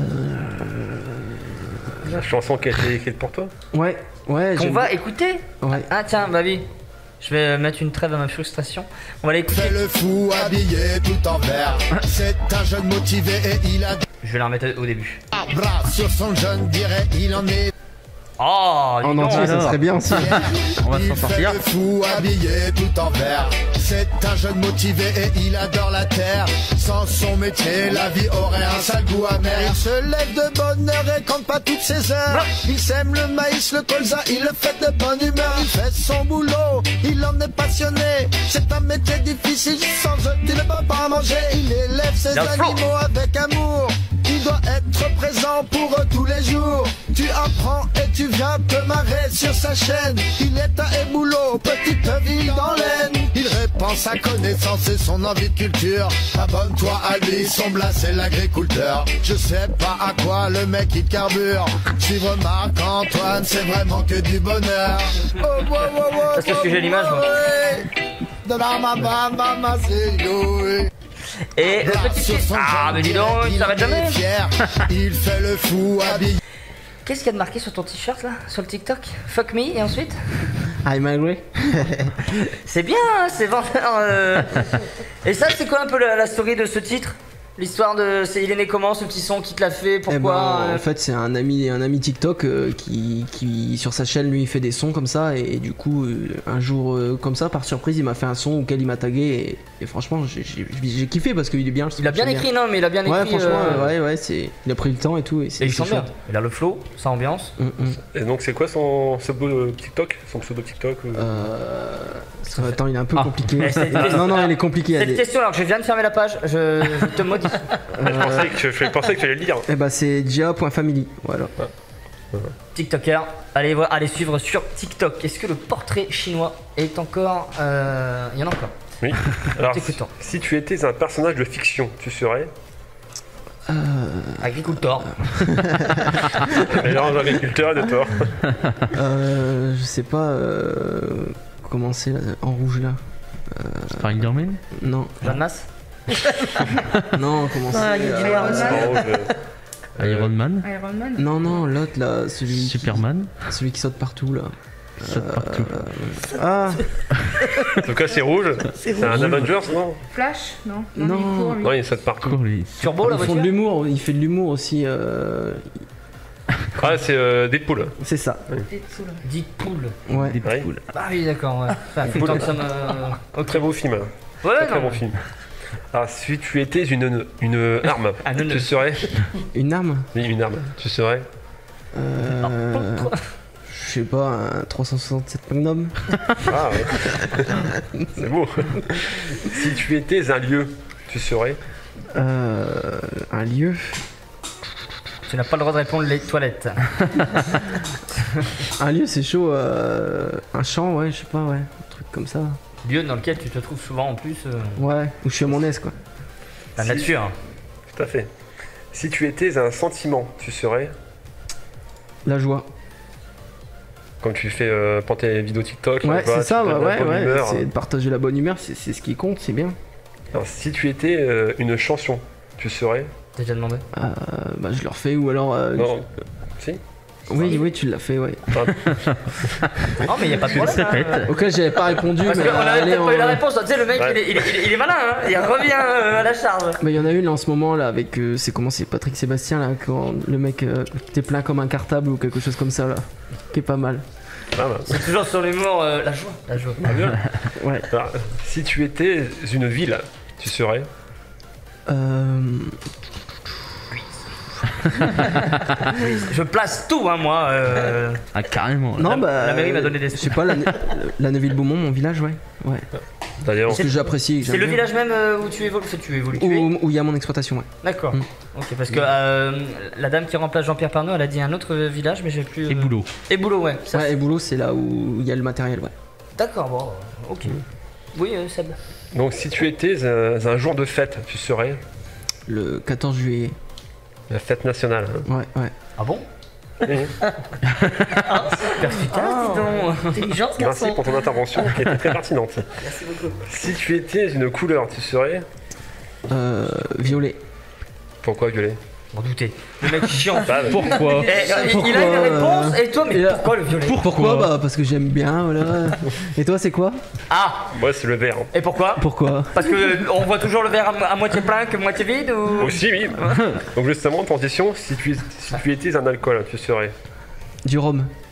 La chanson qui a été écrite pour toi? Ouais, ouais. Qu'on j'aime va bien. écouter? Ouais. Ah tiens, bah oui. Je vais mettre une trêve à ma frustration. On va l'écouter. C'est le fou habillé tout en vert. C'est un jeune motivé et il a Je vais la remettre au début. des bras sur son jeune, dirait il en est. Oh, En entier, ça serait bien aussi. On va s'en Il fait sortir. le fou habillé tout en vert. C'est un jeune motivé et il adore la terre. Sans son métier, la vie aurait un sale goût amer. Il se lève de bonne heure et compte pas toutes ses heures. Il sème le maïs, le colza, il le fait de bonne humeur. Il fait son boulot, il en est passionné. C'est un métier difficile, sans eux tu ne peux pas manger. Il élève ses Dans le flow. animaux avec amour. Il doit être présent pour eux tous les jours. Tu apprends et tu viens te marrer sur sa chaîne. Il est à Éboulot, petite ville dans l'Aisne. Il répand sa connaissance et son envie de culture. Abonne-toi à lui, son blas c'est l'agriculteur. Je sais pas à quoi le mec il carbure. Suivre Marc-Antoine, c'est vraiment que du bonheur. Oh, oh, oh, oh, Parce que j'ai l'image, moi. De la mama, mama, c'est yo, oui. Et le petit... Ah, mais dis donc, il s'arrête jamais. Il fait le fou habillé. Qu'est-ce qu'il y a de marqué sur ton t-shirt là, sur le TikTok? Fuck me, et ensuite? I'm angry. C'est bien, hein, c'est vendeur. euh. Et ça, c'est quoi un peu la, la story de ce titre? L'histoire de. C'est, il est né comment ce petit son? Qui te l'a fait? Eh Pourquoi? ben, euh, en fait, c'est un ami, un ami TikTok euh, qui, qui, sur sa chaîne, lui, il fait des sons comme ça. Et, du coup, euh, un jour, euh, comme ça, par surprise, il m'a fait un son auquel il m'a tagué. Et, et franchement, j'ai, j'ai, j'ai kiffé parce qu'il est bien. Il a bien écrit, non, mais il a bien Ouais, écrit. franchement, euh, ouais, ouais, c'est, il a pris le temps et tout. Et, c'est, Et il c'est chante bien. chouette. Il a le flow, sa ambiance. Mm, mm. Et donc c'est quoi son pseudo TikTok? Son pseudo TikTok euh... Euh... Attends, il est un peu Ah. compliqué. Eh, c'est- non, non, il est compliqué. il y a Cette des- question, alors que je viens de fermer la page, je, je te maudis. Je pensais que je pensais que tu allais le lire. Eh bah, c'est dia.family. Voilà. TikToker, allez, voir, allez suivre sur TikTok. Est-ce que le portrait chinois est encore. euh, Il y en a encore. Oui. Alors, T'écoutons. si tu étais un personnage de fiction, tu serais Euh... Agriculteur. Mélange agriculteur et de tort. euh, je sais pas. Euh... Comment c'est là, en rouge là euh... Spider-Man? Non. Jeanne Masse. Non, comment Ah, c'est il y a du euh, Iron Man. Euh, Iron Man? Iron Man. Non, non, l'autre là, celui. Superman? Qui... Celui qui saute partout là. Saute partout. Euh... Ah En tout cas, c'est rouge. C'est C'est un rouge. Avengers, non? Flash? Non. Non. il court, lui. Non, il saute partout. Cours, lui. Turbo, la Ils font de voiture. l'humour, il fait de l'humour aussi. Euh... Ah, c'est euh, Deadpool. C'est ça. Deadpool. Deadpool. Ouais. Des Ouais. poules. Ah oui, d'accord, ouais. Ça fait le temps que ça me. Très beau film. Ouais, Très, non. très bon film. Alors, si tu étais une, une arme, Un tu neuneu. serais. Une arme Oui, une arme. Tu serais. euh... Je sais pas, un trois cent soixante-sept Magnum. Ah, ouais. C'est beau. Si tu étais un lieu, tu serais. Euh... Un lieu. Tu n'as pas le droit de répondre les toilettes. Un lieu, c'est chaud. Euh... Un champ, ouais, je sais pas, ouais. Un truc comme ça. Lieu dans lequel tu te trouves souvent en plus. euh, Ouais, où je suis à mon aise quoi. La Si. nature. Tout à fait. Si tu étais un sentiment, tu serais. La joie. Comme tu fais euh, pendant tes vidéos TikTok. Ouais, là, tu vois, c'est ça, tu ouais, donnes la ouais, bonne ouais. humeur. C'est de partager la bonne humeur, c'est, c'est ce qui compte, c'est bien. Alors, si tu étais euh, une chanson, tu serais. T'as déjà demandé? Euh, bah, je le refais ou alors. euh, Non. Si. Oui, oui, tu l'as fait, ouais. Non, mais y a pas de problème. hein. Ok, j'avais pas répondu, Parce mais. qu'on avait allez, peut-être on- pas eu la réponse. Tu sais, le mec, Ouais. il, est, il, est, il est- il est malin, hein. Il revient euh, à la charge. Bah, il y en a une là en ce moment là avec. euh, c'est comment c'est Patrick Sébastien là, quand le mec euh, t'es plein comme un cartable ou quelque chose comme ça là. Qui est pas mal. Ah, bah. C'est toujours sur l'humour, euh, la joie. La joie. Très bien. Ouais. Alors, si tu étais une ville, tu serais. Euh. Je place tout, hein, moi. euh. Ah, carrément. Non, La- bah. la mairie m'a donné des Je sous. sais pas, la, la Neuville-Beaumont, mon village, ouais. Ouais. D'ailleurs. Parce que j'apprécie. C'est j'aime le bien. village même euh, où tu évolues. Enfin, tu évolues. tu es. Où où il y a mon exploitation, ouais. D'accord. Mm. Ok, parce que euh, la dame qui remplace Jean-Pierre Parnot, elle a dit un autre village, mais j'ai plus. Et boulot. Et boulot, ouais. Ça, Ouais, et boulot, c'est là où il y a le matériel, ouais. D'accord, bon, ok. Oui, euh, Seb. Donc, si tu étais un, un jour de fête, tu serais. Le quatorze juillet. La fête nationale. hein. Ouais, ouais. Ah bon? Oui. Perspicace, dis donc. Intelligence, Merci garçon. pour ton intervention qui était très pertinente. Merci beaucoup. Si tu étais une couleur, tu serais. Euh. Violet. Pourquoi violet? M'en douter. Le mec chiant. Bah, Pourquoi? Eh, euh, il- Pourquoi, il a une réponse, euh, et toi, mais et là- pourquoi le violet? Pourquoi Bah, parce que j'aime bien, voilà. Et toi, c'est quoi Ah, Moi, c'est le vert. hein. et pourquoi? Pourquoi Parce que euh, on voit toujours le verre à, mo- à moitié plein que moitié vide ou... Aussi, oui. Donc, justement, transition, si tu, si tu étais un alcool, tu serais. Du rhum.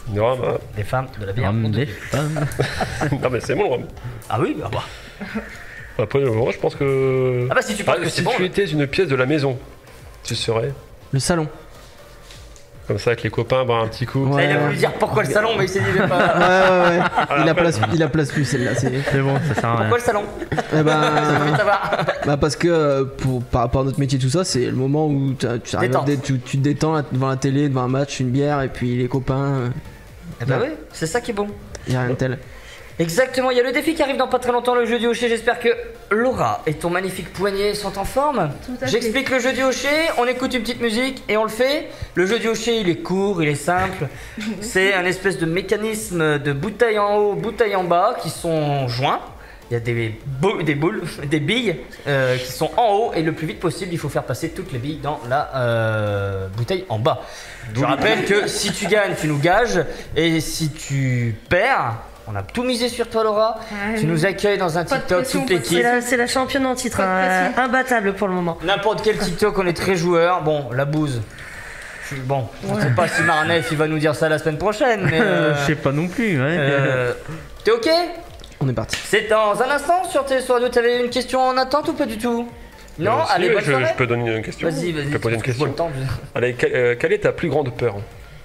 Du rhum, hein. Des femmes, de la bière. Rhum, ou de- des femmes. Non, mais c'est bon le rhum. Ah oui, bah, bah. Après, moi, je pense que. Ah bah, si tu penses que si c'est bon, tu là. étais une pièce de la maison, tu serais. Le salon. Comme ça, avec les copains, boire un petit coup. Là, il a voulu dire pourquoi le salon, mais il s'est dit, je vais pas. Ouais, ouais, ouais. Il a après- place, il a place plus celle-là. C'est C'est bon, ça sert à rien. Pourquoi le salon? Eh ben, Ça fait savoir. bah parce que euh, pour, par rapport à notre métier, tout ça, c'est le moment où t'as- tu, arrives à Détente. dé- tu, tu te détends là, devant la télé, devant un match, une bière, et puis les copains. euh, Eh bah Ouais. oui, c'est ça qui est bon. y a rien de tel. Exactement, il y a le défi qui arrive dans pas très longtemps, le jeu du hocher. J'espère que Laura et ton magnifique poignet sont en forme. Tout à fait. J'explique le jeu du hocher, on écoute une petite musique et on le fait. Le jeu du hocher, il est court, il est simple. C'est un espèce de mécanisme de bouteille en haut, bouteille en bas qui sont joints. Il y a des, bou- des boules, des billes euh, qui sont en haut et le plus vite possible, il faut faire passer toutes les billes dans la euh, bouteille en bas. Je rappelle que si tu gagnes, tu nous gages et si tu perds, on a tout misé sur toi, Laura. Ouais, Tu mais- nous accueilles dans un Pas de TikTok, pression, toute pas de l'équipe. C'est la, c'est la championne en titre, Pas de hein, pression. imbattable pour le moment. N'importe quel TikTok, on est très joueurs. Bon, la bouse. Je suis- Bon, je sais pas si Marnef il va nous dire ça la semaine prochaine, mais. euh, Je sais pas non plus, ouais. euh, T'es ok? On est parti. C'est dans un instant sur T S O Radio. T'avais une question en attente ou pas du tout? Non, Euh, si, allez, ouais, bonne je, soirée. je peux donner une question. Vas-y, vas-y. Je peux poser une je question. vois le temps, je- Allez, quelle, euh, quelle est ta plus grande peur?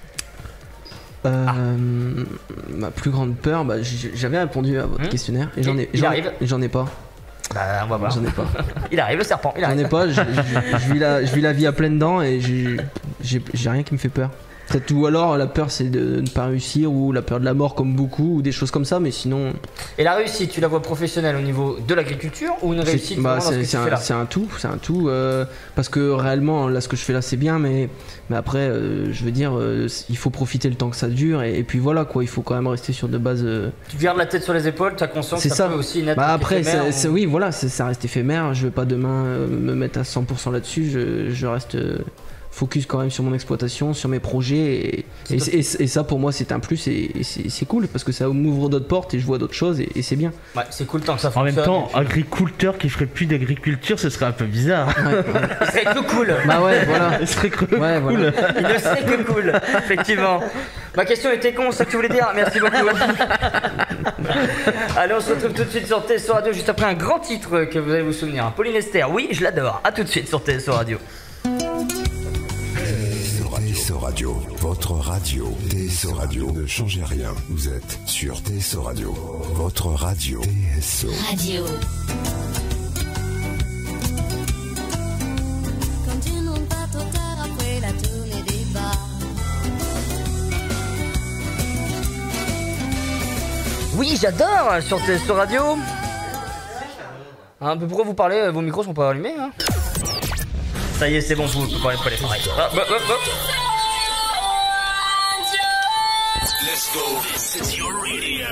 Euh, Ah. Ma plus grande peur, bah, j- j'avais répondu à votre Hmm. questionnaire et j'en ai, Il j'en- arrive. j'en ai pas. Bah, on va voir. J'en ai pas. Il arrive, le serpent. Il J'en arrive. ai pas. Je, je- je vis la, je vis la vie à pleines dents et j'ai j'ai- j'ai rien qui me fait peur. Peut-être ou alors la peur c'est de ne pas réussir ou la peur de la mort comme beaucoup ou des choses comme ça, mais sinon Et la réussite, tu la vois professionnelle au niveau de l'agriculture ou une c'est réussite bah, vraiment dans ce c'est- que c'est tu fais un, là? c'est un tout, c'est un tout euh, parce que réellement là ce que je fais là c'est bien, mais mais après euh, je veux dire euh, il faut profiter le temps que ça dure et, et puis voilà quoi, il faut quand même rester sur de bases. euh, Tu gardes la tête sur les épaules, tu as conscience C'est que ça, ça. peut aussi naître Bah après, éphémère, c'est- ou- c'est- oui, voilà, c'est- ça reste éphémère. Je vais pas demain euh, me mettre à cent pour cent là-dessus. Je, je reste euh, focus quand même sur mon exploitation, sur mes projets. Et, C'est et, top. et- et ça, pour moi, c'est un plus et, et c'est c'est cool parce que ça m'ouvre d'autres portes et je vois d'autres choses et, et c'est bien. Ouais, c'est cool tant que ça En même fonctionne. temps, agriculteur qui ferait plus d'agriculture, ce serait un peu bizarre. Il serait que cool. Bah ouais, voilà. Ce serait que Ouais, cool. voilà. Il ne serait que cool, effectivement. Ma question était con, c'est ça que tu voulais dire. Merci beaucoup. Allez, on se retrouve tout de suite sur T S O Radio juste après un grand titre que vous allez vous souvenir. Pauline Esther, oui, je l'adore. À tout de suite sur T S O Radio. T S O Radio, votre radio. T S O Radio, ne changez rien. Vous êtes sur T S O Radio, votre radio. T S O Radio. Quand tu ne rentres pas trop tard après la tournée des bars. Oui, j'adore sur T S O Radio. Hein, mais pourquoi vous parlez? Vos micros sont pas allumés, hein? Ça y est, c'est bon, vous pouvez parler pas les oreilles. Hop, hop, hop, hop. Let's go. This is your radio.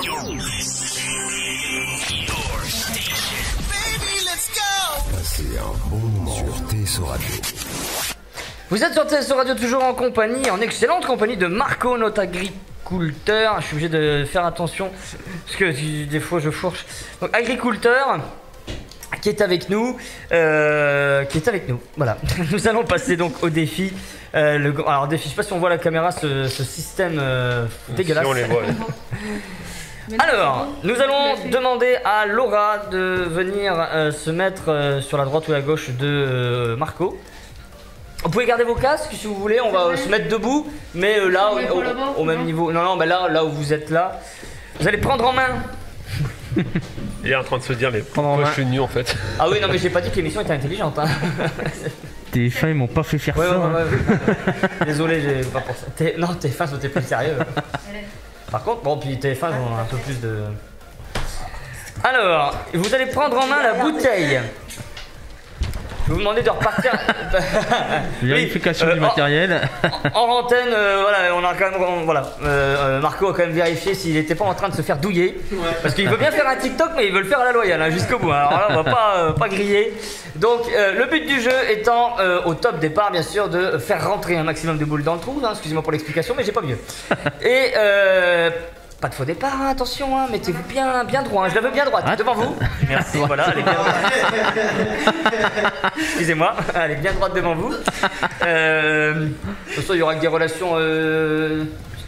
Your station. Baby, let's go. Passez un bon moment sur T S O Radio. Vous êtes sur T S O Radio, toujours en compagnie, en excellente compagnie de Marco, notre agriculteur. Je suis obligé de faire attention parce que tu- des fois je fourche. Donc, agriculteur qui est avec nous, euh, qui est avec nous. Voilà. Nous allons passer donc au défi. Euh, le, gr- alors défi, je sais pas si on voit la caméra, ce, ce système euh, dégueulasse. Si on les voit. Ouais. Alors, nous allons demander à Laura de venir euh, se mettre euh, sur la droite ou la gauche de euh, Marco. Vous pouvez garder vos casques si vous voulez, on va euh, se mettre debout, mais euh, là, Je mets au, pour là-bas, au- au même non niveau. Non, non, bah là, là où vous êtes là, vous allez prendre en main. Il est en train de se dire, mais en pourquoi main. je suis nu en fait? Ah oui, non, mais j'ai pas dit que l'émission était intelligente. Hein. T F un, ils m'ont pas fait faire Ouais, ça. ouais, hein. ouais, ouais. Désolé, j'ai pas pour ça. T- Non, T F un, c'était plus sérieux. Par contre, bon, puis T F un, ils ont un peu plus de. Alors, vous allez prendre en main la bouteille. Je vais vous demander de repartir. Vérification Oui, euh, du en- matériel. En antenne, euh, voilà, on a quand même, on- voilà, euh, euh, Marco a quand même vérifié s'il n'était pas en train de se faire douiller, parce qu'il veut bien faire un TikTok, mais il veut le faire à la loyale, hein, jusqu'au bout. Alors là, on va pas, euh, pas griller. Donc, euh, le but du jeu étant, euh, au top départ, bien sûr, de faire rentrer un maximum de boules dans le trou. Hein, excusez-moi pour l'explication, mais j'ai pas mieux. Et euh, pas de faux départ, hein, attention, hein, mettez-vous bien, bien droit. Hein, je la veux bien droite, devant vous. Merci, voilà, elle est bien droite. Excusez-moi, elle est bien droite devant vous. Euh, de toute façon, il y aura que des relations euh,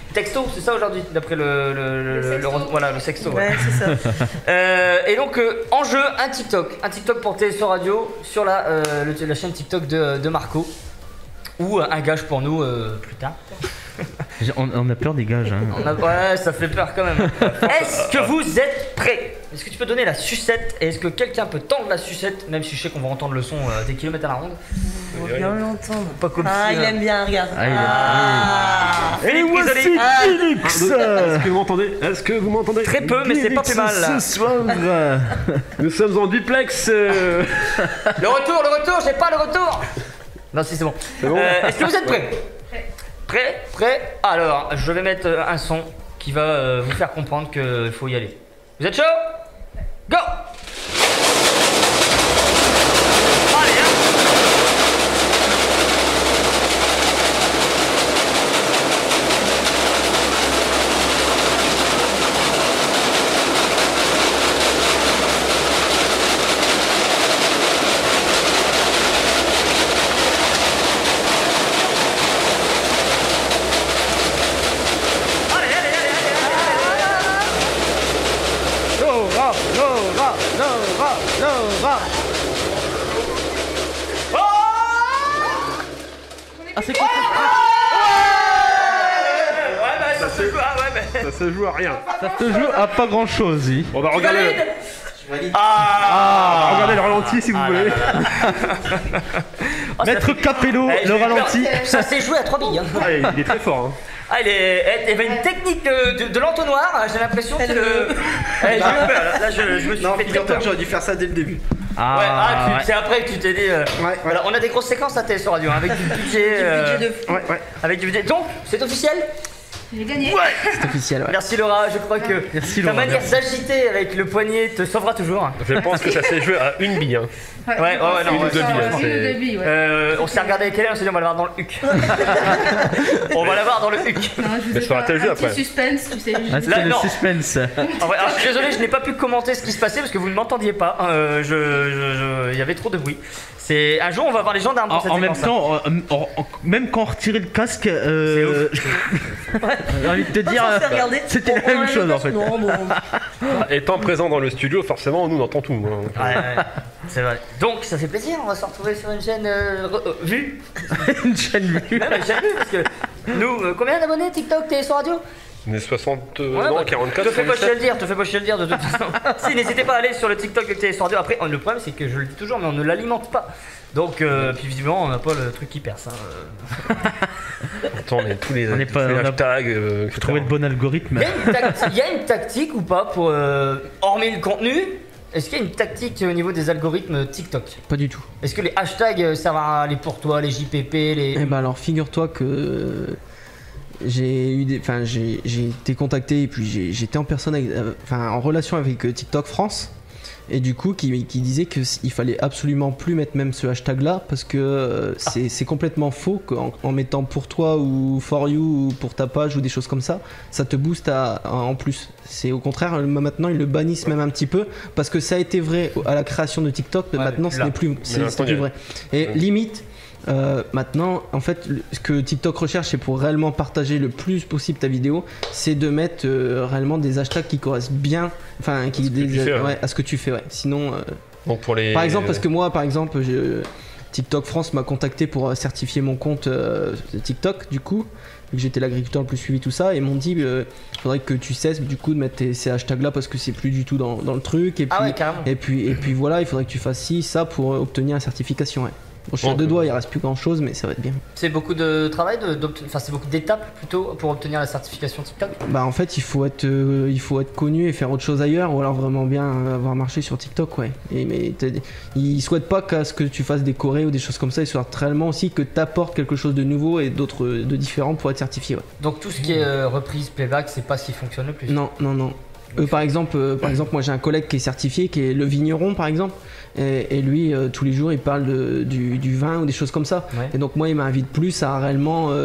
Texto, c'est ça aujourd'hui, d'après le, le, le, le, le voilà, le sexto. Ouais, c'est ça. euh, et donc, euh, en jeu, un TikTok. Un TikTok pour T S O Radio sur la, euh, le, la chaîne TikTok de, de Marco. Ou euh, un gage pour nous euh, plus tard. On, on a peur des gages. Hein. On a, ouais, ça fait peur quand même. Est-ce que vous êtes prêts? Est-ce que tu peux donner la sucette? Et est-ce que quelqu'un peut tendre la sucette? Même si je sais qu'on va entendre le son euh, des kilomètres à la ronde. On va bien l'entendre. Pas comme Ah, si, il euh... aime bien, regarde. Ah, il Ah. Et voici Ah. Félix. Est-ce que vous m'entendez? Est-ce que vous m'entendez? Très peu, mais c'est pas plus mal là. Ce soir, nous sommes en duplex. Euh... Le retour, le retour, j'ai pas le retour. Non, si c'est bon. bon euh, Est-ce que vous êtes prêts? Prêt? Prêt? Alors, je vais mettre un son qui va euh, vous faire comprendre qu'il faut y aller. Vous êtes chaud? Go! Allez, hein! Ah, c'est quoi? Ouais, bah ça se joue, ah ouais, mais... Ça se joue à rien. Ça se joue à pas grand chose, oui. On va regarder. valide Le... Ah, Regardez le ralenti si vous ah, voulez. là, là, là. Oh, Maître ça fait- Capello, Eh, le j'ai eu ralenti. peur. Ça s'est joué à trois billes. Hein. Ah, il est très fort. Hein. Ah, il est. Il y avait une technique de, de, de l'entonnoir, j'ai l'impression que. Le- Eh, j'ai eu peur, là, là, je, je me suis Non, fait très figure-toi peur. que j'aurais dû faire ça dès le début. Ah, ouais, ah, tu- ouais. c'est après que tu t'es dit. euh, Ouais, Voilà, on a des grosses séquences à T S O Radio, hein, avec du budget. euh, budget de fou. Ouais, ouais. Avec du budget. Donc, c'est officiel? J'ai gagné. C'est officiel, ouais. Merci Laura, je crois que Merci, ta Laura, manière merci. d'agiter avec le poignet te sauvera toujours. Je pense que ça s'est joué à une bille. Hein. Ouais, ouais, ouais, non, Une ou ouais, deux ça, billes. ouais, hein, Une ou c'est- deux billes, ouais. Euh, on s'est regardé avec elle, on s'est dit on va l'avoir dans le huc. On va l'avoir dans le huc. Non, je vous Mais ai ça aura fait été le jeu un petit après. suspense, tu sais. Ah, juste- c'était Là, le non. suspense. En vrai, alors, je suis désolé, je n'ai pas pu commenter ce qui se passait parce que vous ne m'entendiez pas. Euh, je, je- je- il y avait trop de bruit. C'est un jour on va voir les gendarmes En, pour cette en même séquence-là. temps, euh, en- en- même quand on retirait le casque, euh, j'ai envie de te dire, Sans se euh, regarder. c'était la On même enlève chose le en fait. casque. Non, bon. Bah, étant présent dans le studio, forcément, nous on entend tout. Hein. Ouais, ouais, c'est vrai. Donc ça fait plaisir, on va se retrouver sur une chaîne euh, re- euh, vue. Une chaîne vue. Ouais, mais chaîne vue parce que nous, euh, combien d'abonnés TikTok, T S O Radio? On est soixante, euh, Ouais, non, bah, quarante-quatre. Te fais pas chier à le soixante-dix-sept. dire, te fais pas chier à le dire de toute façon. Si, n'hésitez pas à aller sur le TikTok de T S O Radio. Après, le problème c'est que je le dis toujours, mais on ne l'alimente pas. Donc, euh, puis visiblement, on n'a pas le truc qui perce. Hein. euh. Attends, mais tous les, On est tous pas- les on a- hashtags. euh, Faut trouver le bon algorithme. Il y a une tacti- il y a une tactique ou pas pour, euh, hormis le contenu, est-ce qu'il y a une tactique au niveau des algorithmes TikTok? Pas du tout. Est-ce que les hashtags euh, servent à aller pour toi, les J P P, les... Eh ben alors, figure-toi que j'ai eu des, enfin j'ai j'ai été contacté et puis j'ai- j'étais en personne, avec- euh, enfin en relation avec euh, TikTok France. Et du coup, qui, qui disait qu'il fallait absolument plus mettre même ce hashtag-là parce que euh, c'est c'est complètement faux qu'en en mettant pour toi ou for you ou pour ta page ou des choses comme ça, ça te booste à, à- en plus. C'est au contraire, euh, maintenant ils le bannissent même un petit peu parce que ça a été vrai à la création de TikTok, mais Ouais, maintenant mais ce là- n'est plus, mais c'est maintenant, c'est plus il y a- vrai. Et Ouais. limite. Euh, maintenant, en fait, le- ce que TikTok recherche, c'est pour réellement partager le plus possible ta vidéo, c'est de mettre euh, réellement des hashtags qui correspondent bien, enfin, qui ce que tu des- fais, ouais. ouais, à ce que tu fais. Ouais. Sinon, euh, Donc pour les... par exemple, parce que moi, par exemple, je- TikTok France m'a contacté pour euh, certifier mon compte euh, de TikTok, du coup, vu que j'étais l'agriculteur le plus suivi, tout ça, et ils m'ont dit, il faudrait que tu cesses du coup de mettre tes- ces hashtags-là parce que c'est plus du tout dans, dans le truc, et puis, Ah ouais, carrément. et puis, et puis voilà, il faudrait que tu fasses ci, ça pour euh, obtenir la certification. Ouais. Bon, je suis à Bon, deux doigts, il reste plus grand chose, mais ça va être bien. C'est beaucoup de travail, de, d'obt- enfin c'est beaucoup d'étapes plutôt pour obtenir la certification TikTok. Bah en fait il faut être euh, il faut être connu et faire autre chose ailleurs ou alors vraiment bien euh, avoir marché sur TikTok, ouais. Et mais t'as- ils souhaitent pas qu'à ce que tu fasses des chorés ou des choses comme ça, ils souhaitent réellement aussi que t'apportes quelque chose de nouveau et d'autres de différent pour être certifié, ouais. Donc tout ce qui est euh, reprise, playback, c'est pas ce qui fonctionne le plus. Non, non, non. Eux, par exemple, euh, par exemple, moi j'ai un collègue qui est certifié, qui est le vigneron par exemple, et, et lui euh, tous les jours il parle de- du, du vin ou des choses comme ça. Ouais. Et donc moi il m'invite plus à réellement euh,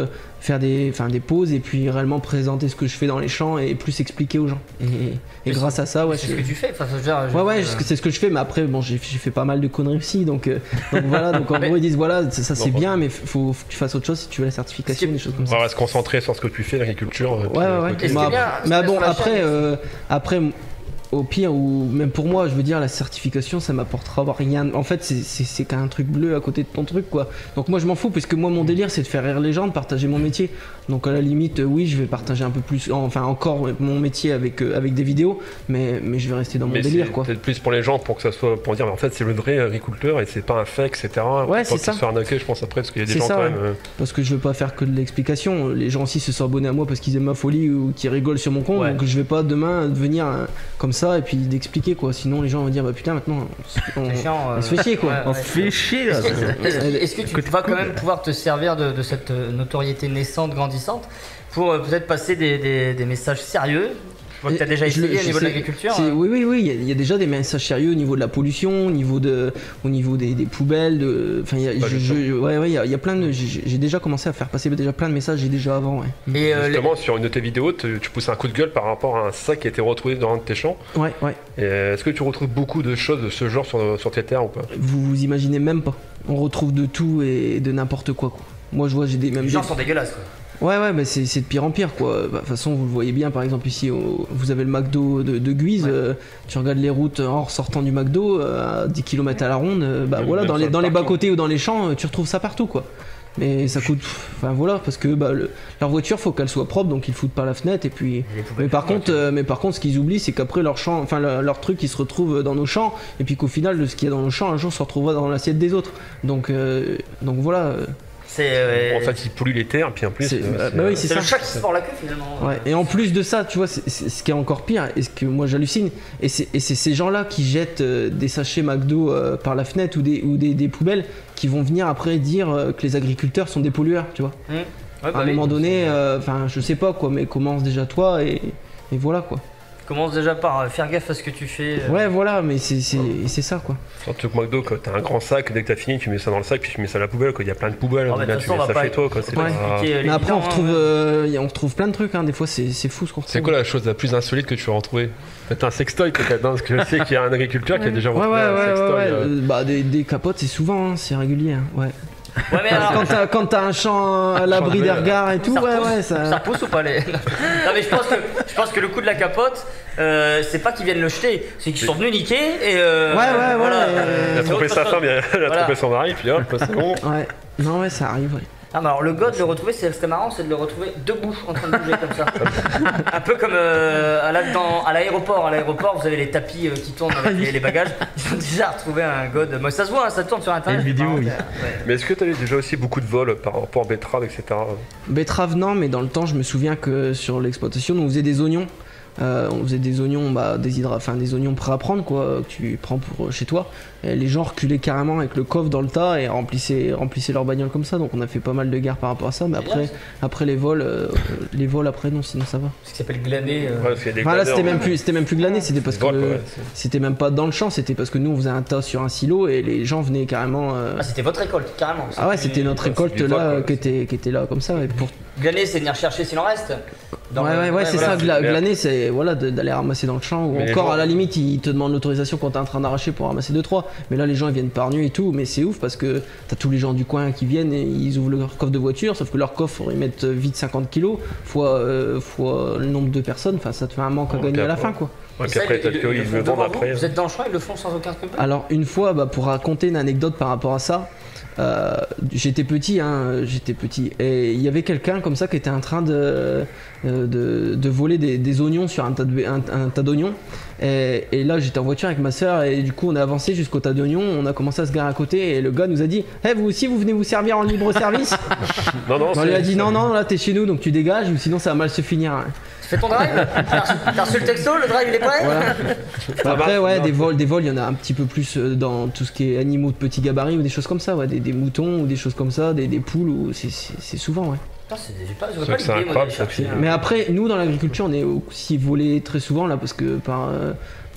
faire des, enfin, des pauses et puis réellement présenter ce que je fais dans les champs et plus expliquer aux gens. Et, et grâce à ça, ouais. C'est je... ce que tu fais. Enfin, je veux dire, Ouais, ouais, je- c'est ce que je fais, mais après, bon, j'ai j'ai fait pas mal de conneries aussi, donc, euh, donc voilà. Donc en gros, ils disent voilà, ça, ça, c'est Bon, bien, mais faut, faut que tu fasses autre chose si tu veux la certification, des choses comme On ça. va se concentrer sur ce que tu fais, l'agriculture. euh, Ouais, ouais, ouais. puis- Mais, après, mais bon, après, euh, après, au pire, ou même pour moi, je veux dire, la certification, ça m'apportera rien. En fait, c'est- c'est c'est qu'un truc bleu à côté de ton truc, quoi. Donc moi, je m'en fous, parce que moi, mon délire, c'est de faire rire les gens, de partager mon métier. Donc à la limite, euh, oui, je vais partager un peu plus, enfin encore mon métier avec, euh, avec des vidéos, mais, mais je vais rester dans mon Mais délire, c'est quoi. peut-être plus pour les gens, pour que ça soit, pour dire, mais en fait, c'est le vrai agriculteur et c'est pas un fake, et cetera. Ouais, Pour c'est pas qu'ils ça. se fassent arnaquer, je pense après, parce qu'il y a des C'est gens ça, quand ouais. même. euh, Parce que je veux pas faire que de l'explication. Les gens aussi se sont abonnés à moi parce qu'ils aiment ma folie ou qu'ils rigolent sur mon compte. Ouais. Donc je vais pas demain venir euh, comme ça et puis d'expliquer quoi. Sinon les gens vont dire bah putain maintenant on, on- C'est chiant, on euh, se fait chier quoi. ouais, On ouais. se fait chier là. Est-ce que, est-ce que- est-ce que tu vas quand même pouvoir te servir de, de cette euh, notoriété naissante, grandissante, pour euh, peut-être passer des, des- des messages sérieux? Je vois que tu as déjà Je le- essayé au je niveau de sais- l'agriculture. c'est- hein. Oui, oui, oui, il y a- il y, a déjà des messages sérieux au niveau de la pollution, au niveau, de, au niveau des, des poubelles. De, enfin, il y a- Pas je- du je- ouais, ouais, il y, a- il y a plein de. J'ai j'ai déjà commencé à faire passer déjà plein de messages, j'ai déjà avant. Ouais. Et euh, les- Justement, sur une de tes vidéos, tu, tu pousses un coup de gueule par rapport à un sac qui a été retrouvé dans un de tes champs. Ouais, ouais. Et Est-ce que tu retrouves beaucoup de choses de ce genre sur, sur tes terres ou pas? Vous vous imaginez même pas. On retrouve de tout et de n'importe quoi, quoi. Moi, je vois, j'ai des même les gens des- sont dégueulasses. Quoi. Ouais, ouais, bah c'est c'est de pire en pire, quoi. Bah, de toute façon, vous le voyez bien, par exemple, ici, au- vous avez le McDo de, de Guise. euh, tu regardes les routes en ressortant du McDo, euh, à dix kilomètres à la ronde. euh, bah Même voilà, même dans sur les, le dans les parking. bas-côtés ou dans les champs, euh, tu retrouves ça partout, quoi. Mais ça coûte. Enfin voilà, parce que bah, le- leur voiture, faut qu'elle soit propre, donc ils foutent par la fenêtre. Et puis. Mais par contre, euh, mais par contre, ce qu'ils oublient, c'est qu'après leur champ, enfin leur, leur truc, ils se retrouvent dans nos champs, et puis qu'au final, de ce qu'il y a dans nos champs, un jour, se retrouvera dans l'assiette des autres. Donc, euh, donc voilà. euh, C'est euh, En fait, ils polluent les terres, puis en plus. C'est- euh, bah, c'est- bah oui, c'est c'est le ça. chat qui se mord la queue finalement. Ouais, et en plus de ça, tu vois, c'est- c'est- ce qui est encore pire, et ce que moi j'hallucine, et c'est et c'est ces gens-là qui jettent euh, des sachets McDo euh, par la fenêtre ou des, ou des, des poubelles qui vont venir après dire euh, que les agriculteurs sont des pollueurs, tu vois. Mmh. Ouais, à bah un oui. moment donné, euh, enfin, je sais pas quoi, mais commence déjà toi et, et voilà quoi. Commence déjà par euh, faire gaffe à ce que tu fais. euh. Ouais, voilà, mais c'est c'est- c'est ça quoi. Surtout que McDo, quand t'as un grand sac, dès que t'as fini, tu mets ça dans le sac, puis tu mets ça à la poubelle. Quoi. Il y a plein de poubelles, Ah, mais de là, toute tu façon, mets on va ça pas- chez toi. Quoi. C'est on va pas- pas expliquer, euh, Mais après, on l'évident, retrouve, hein. euh, y a- on retrouve plein de trucs, hein, des fois c'est c'est fou ce qu'on retrouve. C'est quoi la chose la plus insolite que tu as retrouvée? Peut-être un sextoy peut-être, non, parce que je sais qu'il y a un agriculteur qui a déjà Ouais, ouais, retrouvé ouais, un ouais, sextoy. ouais, euh, euh, bah des, des capotes c'est souvent, hein, c'est régulier, hein, ouais. Ouais, mais alors- Quand t'as- quand t'as un champ à l'abri des regards et tout, ça ouais, repousse, ouais, ça. ça repousse ou pas les... Non mais je pense que, je pense que le coup de la capote, euh, c'est pas qu'ils viennent le jeter, c'est qu'ils sont venus niquer et euh, Ouais, ouais, ouais, voilà, ouais. euh, Il a c'est trompé autre sa chose. femme, il a, il a Voilà. trompé son mari, puis hop, c'est bon. Ouais, non, ouais, ça arrive, ouais. Ah, mais alors le god de le retrouver, c'est ce qui est marrant, c'est de le retrouver debout en train de bouger comme ça. Un peu comme euh, à la- dans- à l'aéroport. À l'aéroport, vous avez les tapis euh, qui tournent avec les, les bagages. Ils ont déjà retrouvé un god. Moi, ça se voit, hein, ça tourne sur internet. Une vidéo, c'est oui. marrant, ouais. Mais est-ce que tu as eu déjà aussi beaucoup de vols par rapport à betterave, et cetera? Betterave, non, mais dans le temps, je me souviens que sur l'exploitation, on faisait des oignons. Euh, on faisait des oignons, bah, des, hydra... enfin, des oignons prêts à prendre, quoi, que tu prends pour euh, chez toi. Et les gens reculaient carrément avec le coffre dans le tas et remplissaient, remplissaient leur bagnole comme ça. Donc on a fait pas mal de guerres par rapport à ça. Mais après, après les vols, euh, les vols après, non, sinon ça va. Ce qui s'appelle glaner. euh. Ouais, parce qu'il y a des Enfin, là, glaneurs, c'était même ouais. plus, c'était même plus glané, c'était parce que Vol, le- ouais, c'est- c'était même pas dans le champ, c'était parce que nous on faisait un tas sur un silo et les gens venaient carrément. euh, Ah, c'était votre récolte, carrément. Ah ouais, c'était notre récolte du vol, là quoi, qui était, qui était là comme ça. Ouais, pour... Glaner, c'est venir chercher s'il en reste. Dans ouais, le- ouais, ouais, c'est voilà. ça, gla- Mais- glaner, c'est voilà, de- d'aller ramasser dans le champ. Ou Mais les encore, gens- à la limite, ils te demandent l'autorisation quand t'es en train d'arracher pour ramasser deux trois. Mais là, les gens ils viennent par nuit et tout. Mais c'est ouf parce que t'as tous les gens du coin qui viennent et ils ouvrent leur coffre de voiture. Sauf que leur coffre, ils mettent vite cinquante kilos fois, euh, fois le nombre de personnes. Enfin, ça te fait un manque à Ouais, gagner puis à la après- fin, quoi. Ouais, Et puis ça, après, ils- t'as ils- le ils ils font le vendent devant après. vous. Vous êtes dans le champ, ils le font sans aucun scrupule. Alors une fois, bah, pour raconter une anecdote par rapport à ça, euh, j'étais petit, hein, j'étais petit, et il y avait quelqu'un comme ça qui était en train de, euh, de, de voler des, des oignons sur un tas de- un- un tas d'oignons. Et, et là, j'étais en voiture avec ma soeur et du coup, on a avancé jusqu'au tas d'oignons. On a commencé à se garer à côté et le gars nous a dit hey, vous aussi, vous venez vous servir en libre service? Non, non, On lui c'est- a dit non, non, là t'es chez nous donc tu dégages ou sinon ça va mal se finir. Tu fais ton drive. T'as reçu- T'as reçu le texto, le drive il est prêt. Voilà. Ça Après, va, ouais, non. des vols, des vols, il y en a un petit peu plus euh, dans tout ce qui est animaux de petit gabarit ou des choses comme ça, ouais, des, des moutons ou des choses comme ça, des, des poules, ou c'est- c'est c'est souvent, ouais. Putain, c'est- j'ai pas, C'est j'aurais vrai pas que c'est l'idée, moi, d'aller incroyable, ça chercher fait- un- Mais après, nous dans l'agriculture, on est aussi volé très souvent là parce que par. euh,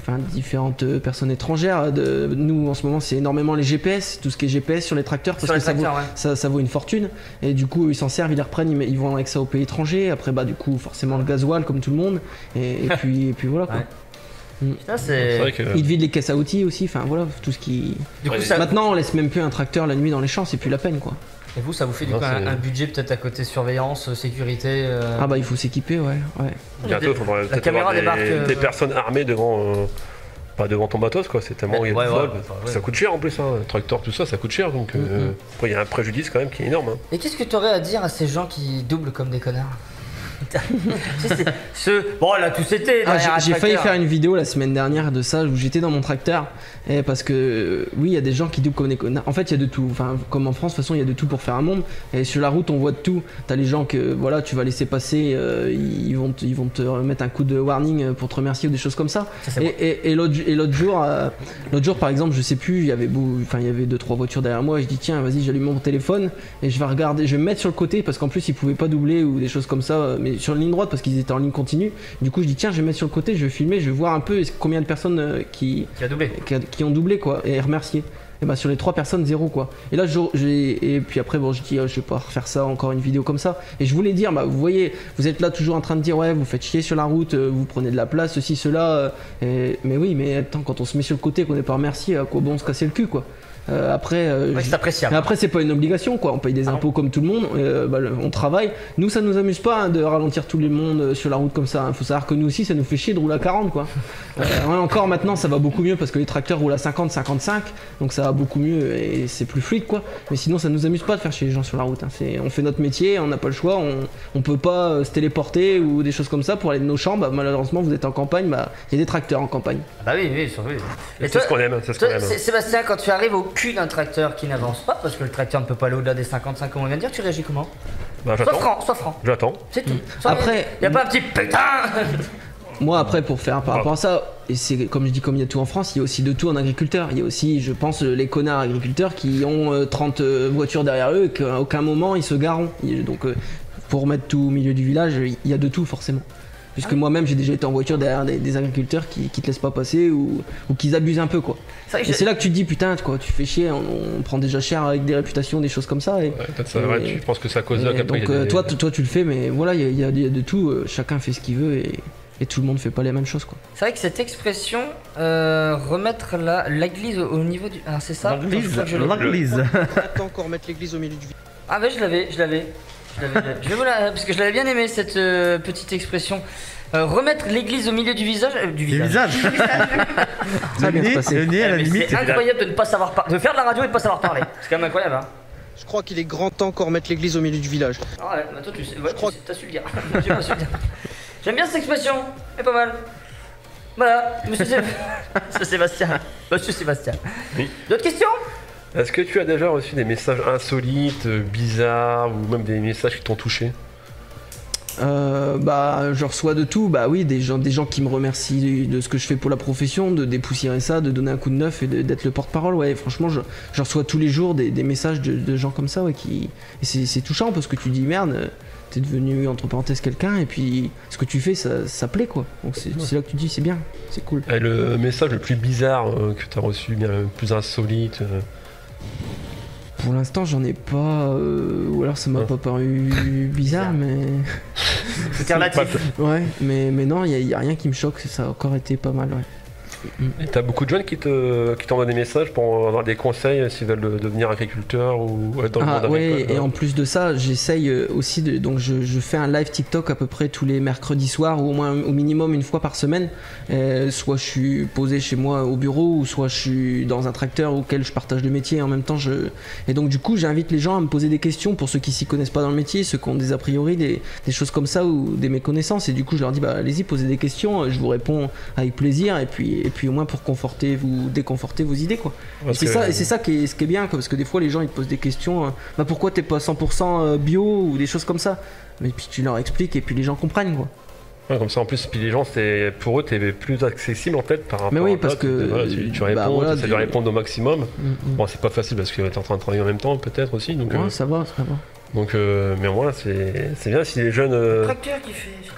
enfin, différentes euh, personnes étrangères. De, nous en ce moment c'est énormément les G P S, tout ce qui est G P S sur les tracteurs parce Sur que les ça, tracteurs, vaut, ouais. ça, ça vaut une fortune. Et du coup ils s'en servent, ils les reprennent, ils, ils vont avec ça au pays étranger. Après bah du coup forcément le gasoil comme tout le monde. Et, et puis et puis voilà quoi. Ouais. Mm. Putain, c'est- C'est vrai que- Ils vident les caisses à outils aussi. Enfin voilà tout ce qui. Du coup, ça- Maintenant on laisse même plus un tracteur la nuit dans les champs, c'est plus la peine quoi. Et vous, ça vous fait du Non, coup un, c'est- un budget peut-être à côté surveillance, euh, sécurité euh, Ah bah il faut s'équiper ouais. ouais. Bientôt, il faudra La peut-être caméra avoir des, débarque, euh, des personnes armées devant, euh, pas devant ton matos, quoi. C'est tellement Ouais, il y a de ouais, vol. ouais, ouais. Ça coûte cher en plus, hein. Le tracteur, tout ça, ça coûte cher. Donc, euh, Mhm. après, il y a un préjudice quand même qui est énorme. Hein. Et qu'est-ce que tu aurais à dire à ces gens qui doublent comme des connards? Tu sais, c'est- ce... Bon, là, tout c'était. Ah, derrière un j'ai j'ai failli tracteur. faire une vidéo la semaine dernière de ça où j'étais dans mon tracteur et parce que euh, oui il y a des gens qui doublent comme des connards. En fait il y a de tout, enfin comme en France de toute façon il y a de tout pour faire un monde et sur la route on voit de tout. T'as les gens que voilà tu vas laisser passer, euh, ils, vont te, ils vont te mettre un coup de warning pour te remercier ou des choses comme ça. Ça, c'est et bon. et, et l'autre et l'autre jour, euh, l'autre jour par exemple je sais plus il y avait beau, enfin il y avait deux trois voitures derrière moi et je dis tiens vas-y j'allume mon téléphone et je vais regarder, je vais me mettre sur le côté parce qu'en plus ils pouvaient pas doubler ou des choses comme ça mais sur la ligne droite parce qu'ils étaient en ligne continue. Du coup je dis tiens je vais me mettre sur le côté, je vais filmer, je vais voir un peu combien de personnes euh, qui, Qui a doublé. qui, a- qui ont doublé quoi et remercier. Et bah sur les trois personnes zéro quoi. Et là je- j'ai et puis après bon je dis oh, je vais pas refaire ça encore une vidéo comme ça. Et je voulais dire bah vous voyez vous êtes là toujours en train de dire ouais vous faites chier sur la route, euh, vous prenez de la place ceci cela. euh, et- mais oui mais attends quand on se met sur le côté qu'on n'est pas remercié à quoi bon se casser le cul quoi. Euh, après, euh, Ouais, je- c'est appréciable. mais après c'est pas une obligation quoi, on paye des impôts comme tout le monde, euh, bah, le- on travaille. Nous ça nous amuse pas hein, de ralentir tout le monde euh, sur la route comme ça. Il faut savoir que nous aussi ça nous fait chier de rouler à quarante quoi. Euh, ouais, encore maintenant ça va beaucoup mieux parce que les tracteurs roulent à cinquante, cinquante-cinq, donc ça va beaucoup mieux et c'est plus fluide quoi. Mais sinon ça nous amuse pas de faire chier les gens sur la route. Hein. C'est- On fait notre métier, on n'a pas le choix, on, on peut pas euh, se téléporter ou des choses comme ça pour aller de nos champs. Bah, malheureusement vous êtes en campagne, bah il y a des tracteurs en campagne. Bah oui, oui, sur- oui. C'est toi- ce qu'on aime, c'est ce toi, qu'on aime. Sé- Sébastien, quand tu arrives au cul d'un tracteur qui n'avance pas, parce que le tracteur ne peut pas aller au-delà des cinquante-cinq comme on vient de dire, tu réagis comment? Bah, Sois j'attends. franc, sois franc. J'attends. C'est tout. Mm. Après- il y a pas un petit putain. Moi après pour faire par rapport à ça, et c'est comme je dis comme il y a tout en France, il y a aussi de tout en agriculteur. Il y a aussi je pense euh, les connards agriculteurs qui ont euh, trente euh, voitures derrière eux et qu'à aucun moment ils se garent. Il- Donc euh, pour mettre tout au milieu du village, il y a de tout forcément. Puisque moi-même j'ai déjà été en voiture derrière des, des agriculteurs qui, qui te laissent pas passer ou, ou qui abusent un peu quoi. C'est vrai que Et j'ai- c'est là que tu te dis putain quoi, tu fais chier, on, on prend déjà cher avec des réputations, des choses comme ça. Et, Peut-être ça, et- ouais, tu penses que c'est à cause de et là qu'après, donc il y a euh, des- toi, t- toi tu le fais mais voilà il y a, il y a- il y a de tout, euh, chacun fait ce qu'il veut et, et tout le monde fait pas les mêmes choses quoi. C'est vrai que cette expression, euh, remettre la- l'église au, au niveau du. Alors c'est ça L'église, Je crois que je l'ai. l'église. Attends encore remettre l'église au milieu du village. Ah bah je l'avais, je l'avais. Je l'avais, je l'avais. Je vais vous la- parce que je l'avais bien aimé cette euh, petite expression. Euh, remettre l'église au milieu du visage. euh, du Du visage. visage. Ça Le vient de nez, passer. le nez à la Mais limite. c'est incroyable de ne pas savoir par- de faire de la radio et de pas savoir parler. C'est quand même incroyable hein. Je crois qu'il est grand temps qu'on remette l'église au milieu du village. Ah ouais, bah toi tu sais, ouais, tu sais, t'as su le dire. J'ai pas su le dire. J'aime bien cette expression, elle est pas mal. Voilà, monsieur, Sé- monsieur Sébastien. Monsieur Sébastien. Oui. D'autres questions? Est-ce que tu as déjà reçu des messages insolites, euh, bizarres, ou même des messages qui t'ont touché? Euh, bah, je reçois de tout. Bah oui, des gens, des gens qui me remercient de ce que je fais pour la profession, de dépoussiérer ça, de donner un coup de neuf et de- d'être le porte-parole. Ouais, franchement, je, je reçois tous les jours des, des messages de, de gens comme ça, ouais, qui. Et c'est c'est touchant parce que tu dis merde, euh, t'es devenu entre parenthèses quelqu'un et puis ce que tu fais, ça, ça plaît quoi. Donc c'est c'est là que tu dis c'est bien, c'est cool. Et le message le plus bizarre euh, que tu as reçu, bien le plus insolite euh, Pour l'instant, j'en ai pas. euh, ou alors ça m'a pas paru bizarre, mais. C'était relatif. Ouais, mais, mais non, il y, a rien qui me choque, ça a encore été pas mal, ouais. Et t'as beaucoup de jeunes qui te qui t'envoient des messages pour avoir des conseils s'ils veulent euh, devenir agriculteurs ou être dans le Ah monde ouais, agricole. et en plus de ça, j'essaye euh, aussi de. Donc je, je fais un live TikTok à peu près tous les mercredis soirs, ou au moins au minimum une fois par semaine. Euh, soit je suis posé chez moi au bureau, ou soit je suis dans un tracteur auquel je partage le métier. Et en même temps, je. Et donc du coup, j'invite les gens à me poser des questions pour ceux qui s'y connaissent pas dans le métier, ceux qui ont des a priori, des, des choses comme ça, ou des méconnaissances. Et du coup, je leur dis, bah allez-y, posez des questions, je vous réponds avec plaisir, et puis, et puis au moins pour conforter, vous déconforter vos idées, quoi. Et Parce c'est que- ça, et c'est ça qui est, ce qui est bien, quoi, parce que des fois les gens ils te posent des questions, euh, bah pourquoi t'es pas cent pour cent bio ou des choses comme ça. Mais puis tu leur expliques et puis les gens comprennent, quoi. Ouais, comme ça en plus, puis les gens, c'est pour eux, t'es plus accessible en fait par rapport Mais oui, à parce toi, que, tu, voilà, tu, tu bah, réponds, voilà, tu essaies de tu- répondre au maximum. Mm, mm. Bon, c'est pas facile parce que t'es en train de travailler en même temps, peut-être aussi. Donc, Ouais, euh, ça va, ça va. donc euh, mais au moins, c'est c'est bien si les jeunes. euh, Tracteur qui fait sur le truc.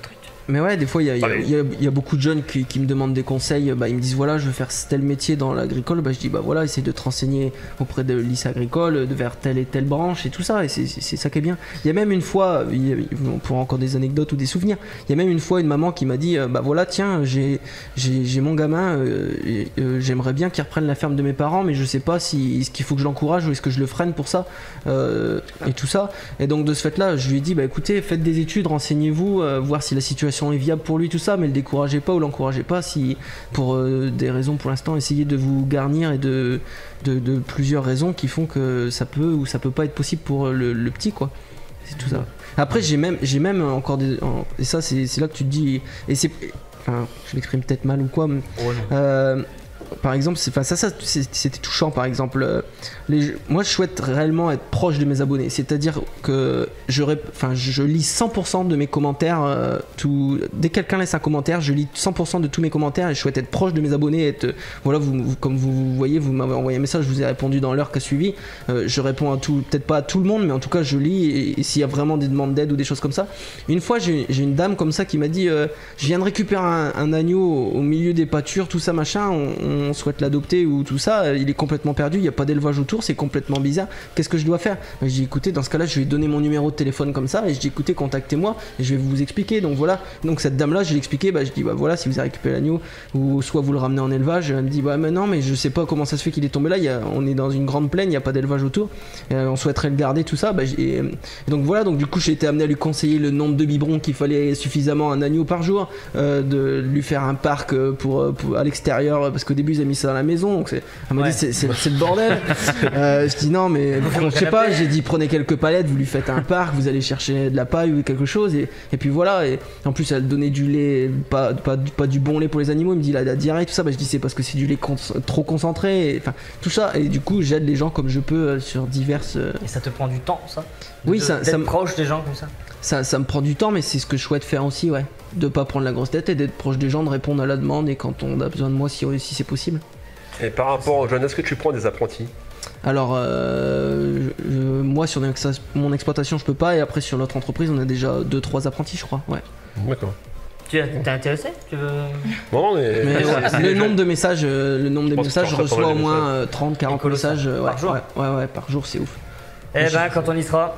Mais ouais, des fois, il y, a- il y a- Allez. il y a- il y a beaucoup de jeunes qui, qui me demandent des conseils. Bah, ils me disent voilà, je veux faire tel métier dans l'agricole. Bah, je dis bah voilà, essaye de te renseigner auprès de lycée agricole, de vers telle et telle branche et tout ça. Et c'est c'est- c'est ça qui est bien. Il y a même une fois, il y a- on pourra encore des anecdotes ou des souvenirs. Il y a même une fois une maman qui m'a dit euh, bah voilà, tiens, j'ai j'ai j'ai mon gamin, euh, et, euh, j'aimerais bien qu'il reprenne la ferme de mes parents, mais je sais pas si est-ce qu'il faut que je l'encourage ou est-ce que je le freine pour ça euh, et tout ça. Et donc de ce fait-là, je lui ai dit bah écoutez, faites des études, renseignez-vous, euh, voir si la situation est viable pour lui, tout ça, mais le découragez pas ou l'encouragez pas si pour euh, des raisons pour l'instant, essayez de vous garnir et de, de, de plusieurs raisons qui font que ça peut ou ça peut pas être possible pour le, le petit quoi. C'est tout ça. Après j'ai même j'ai même encore des en- et ça c'est c'est là que tu te dis et c'est enfin je m'exprime peut-être mal ou quoi mais, euh, par exemple, c'est, enfin, ça, ça c'est- c'était touchant. Par exemple, euh, les, moi, je souhaite réellement être proche de mes abonnés. C'est-à-dire que je, rép- enfin, je lis cent pour cent de mes commentaires. euh, tout, dès que quelqu'un laisse un commentaire, je lis cent pour cent de tous mes commentaires et je souhaite être proche de mes abonnés. Être, euh, voilà, vous, vous- comme vous voyez, vous m'avez envoyé un message, je vous ai répondu dans l'heure qui a suivi. Euh, je réponds à tout, peut-être pas à tout le monde, mais en tout cas, je lis. Et, et s'il y a vraiment des demandes d'aide ou des choses comme ça, une fois, j'ai, j'ai une dame comme ça qui m'a dit, euh, je viens de récupérer un, un agneau au, au milieu des pâtures, tout ça machin. On, on souhaite l'adopter ou tout ça, euh, il est complètement perdu, il n'y a pas d'élevage autour, c'est complètement bizarre, qu'est-ce que je dois faire? J'ai dit écoutez, dans ce cas là je vais donner mon numéro de téléphone comme ça et je dis écoutez, contactez-moi et je vais vous expliquer. Donc voilà, donc cette dame là je l'ai expliqué, bah, je dis bah voilà, si vous avez récupéré l'agneau ou soit vous le ramenez en élevage, elle me dit bah mais non mais je sais pas comment ça se fait qu'il est tombé là, il y a, on est dans une grande plaine, il n'y a pas d'élevage autour, euh, on souhaiterait le garder, tout ça, bah, j'ai- et donc voilà, donc du coup j'ai été amené à lui conseiller le nombre de biberons qu'il fallait suffisamment un agneau par jour, euh, de lui faire un parc euh, pour, euh, pour- à l'extérieur parce qu'au début ils ont mis ça dans la maison, donc c'est, elle m'a Ouais. dit c'est, c'est- c'est le bordel. Euh, je dis non mais Faut je sais pas, canapé. j'ai dit prenez quelques palettes, vous lui faites un parc, vous allez chercher de la paille ou quelque chose et, et puis voilà, et en plus elle donnait du lait, pas, pas, pas du bon lait pour les animaux, il me dit la, la diarrhée tout ça, bah, je dis c'est parce que c'est du lait cons- trop concentré, et, enfin tout ça, et du coup j'aide les gens comme je peux euh, sur diverses... euh, Et ça te prend du temps, ça Oui, De- ça- d'être ça me- proche des gens comme ça. ça, ça me prend du temps, mais c'est ce que je souhaite faire aussi, ouais. De pas prendre la grosse tête et d'être proche des gens, de répondre à la demande et quand on a besoin de moi, si, si c'est possible. Et par rapport aux jeunes, est-ce que tu prends des apprentis? Alors, euh, je- moi, sur mon ex- mon exploitation, je peux pas, et après, sur notre entreprise, on a déjà deux trois apprentis, je crois, ouais. D'accord. Tu es t'es intéressé tu veux... Non, mais. Mais c'est- ouais, c'est le les nombre jeunes. de messages, euh, le nombre de pense que messages, tu je reçois pas reçois au mal de moins euh, trente quarante colossal. messages euh, ouais, Par jour. ouais, ouais, ouais, par jour, c'est ouf. Eh ben, quand on y sera,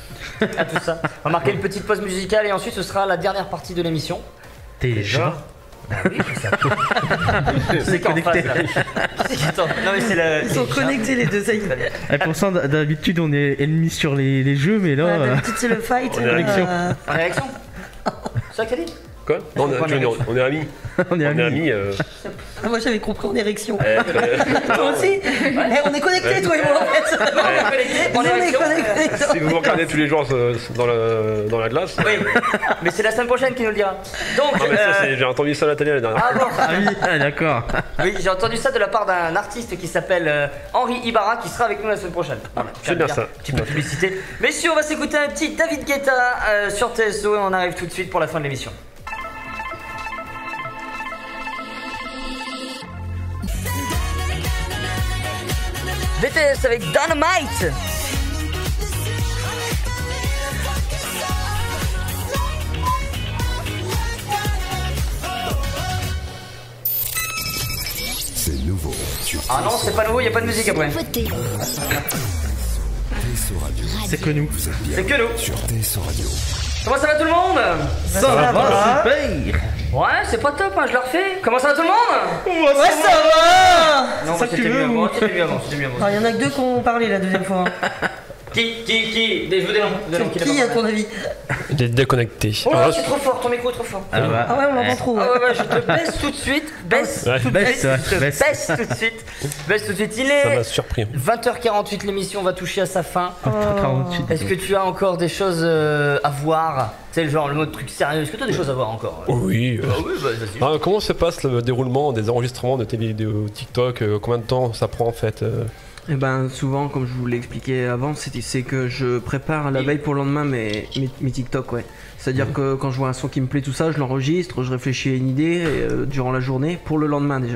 à tout ça. On va marquer une petite pause musicale et ensuite ce sera la dernière partie de l'émission. Déjà Ah oui, c'est ça. C'est qu'en face, là. C'est qu'attends, non mais c'est le. Ils sont connectés les deux, ça y est. Et pourtant, d- d'habitude, on est ennemis sur les, les jeux, mais là. Ouais, euh, d'habitude, c'est le fight. On est réaction. euh, En réaction C'est ça que t'as dit Quoi? Non, on, est- Pourquoi on est, on est- on est amis. on est On est amis. amis. euh, ah, moi j'avais compris en érection. euh, Toi aussi Eh, on est connectés, toi et moi en fait. On est connectés, on On est est réaction. connectés. Si vous vous regardez tous les jours euh, dans la, dans la glace. Oui, mais c'est la semaine prochaine qui nous le dira. Donc, Non, mais ça, euh, c'est- j'ai entendu ça à la télé la dernière ah fois. bon Ah oui, ah, d'accord. Oui, j'ai entendu ça de la part d'un artiste qui s'appelle euh, Henri Ibarra qui sera avec nous la semaine prochaine. Voilà, je C'est viens de bien dire. ça. Petit peu de publicité. Messieurs, on va s'écouter un petit David Guetta euh, sur T S O et on arrive tout de suite pour la fin de l'émission. D T S avec Dynamite. C'est nouveau sur Ah non, c'est pas nouveau, y a pas de musique après. T S O Radio. C'est que nous. Vous êtes bien C'est que nous. sur T S O Radio. Comment ça va tout le monde? Ça va, super. Ouais, c'est pas top, hein, je le refais. Comment ça va tout le monde? Ouais, ça va. Non, Ça c'était que tu mieux veux, avant, ou- c'était mieux avant, c'était mieux avant. Alors, il y en a que deux qui ont parlé la deuxième fois. Qui, qui, qui Des- Je veux des noms. Des noms, qui Qui, n'a à pas ton parlé. avis? Il est déconnecté. Oh Alors là, là, c'est trop fort, ton micro est trop fort. Ah bah. Ah ouais, on l'entend trop. Ah ouais. ouais, ouais, je te baisse tout de suite. Baisse Ouais. tout de Baisse, suite. ouais, Je te baisse. baisse tout de suite. Baisse tout de suite. Il ça m'a est surpris. vingt heures quarante-huit, l'émission va toucher à sa fin. quarante-huit. Est-ce que tu as encore des choses euh, à voir? Tu sais, le genre le mode truc sérieux. Est-ce que tu as des choses à voir encore? Oui. euh. Ah oui, bah vas-y. Ah, comment se passe le déroulement des enregistrements de tes vidéos TikTok? euh, Combien de temps ça prend en fait? euh Et ben souvent, comme je vous l'ai expliqué avant, c'est c'est que je prépare la veille pour le lendemain mes, mes, mes TikTok, ouais. C'est-à-dire que quand je vois un son qui me plaît, tout ça, je l'enregistre, je réfléchis à une idée et, euh, durant la journée pour le lendemain déjà.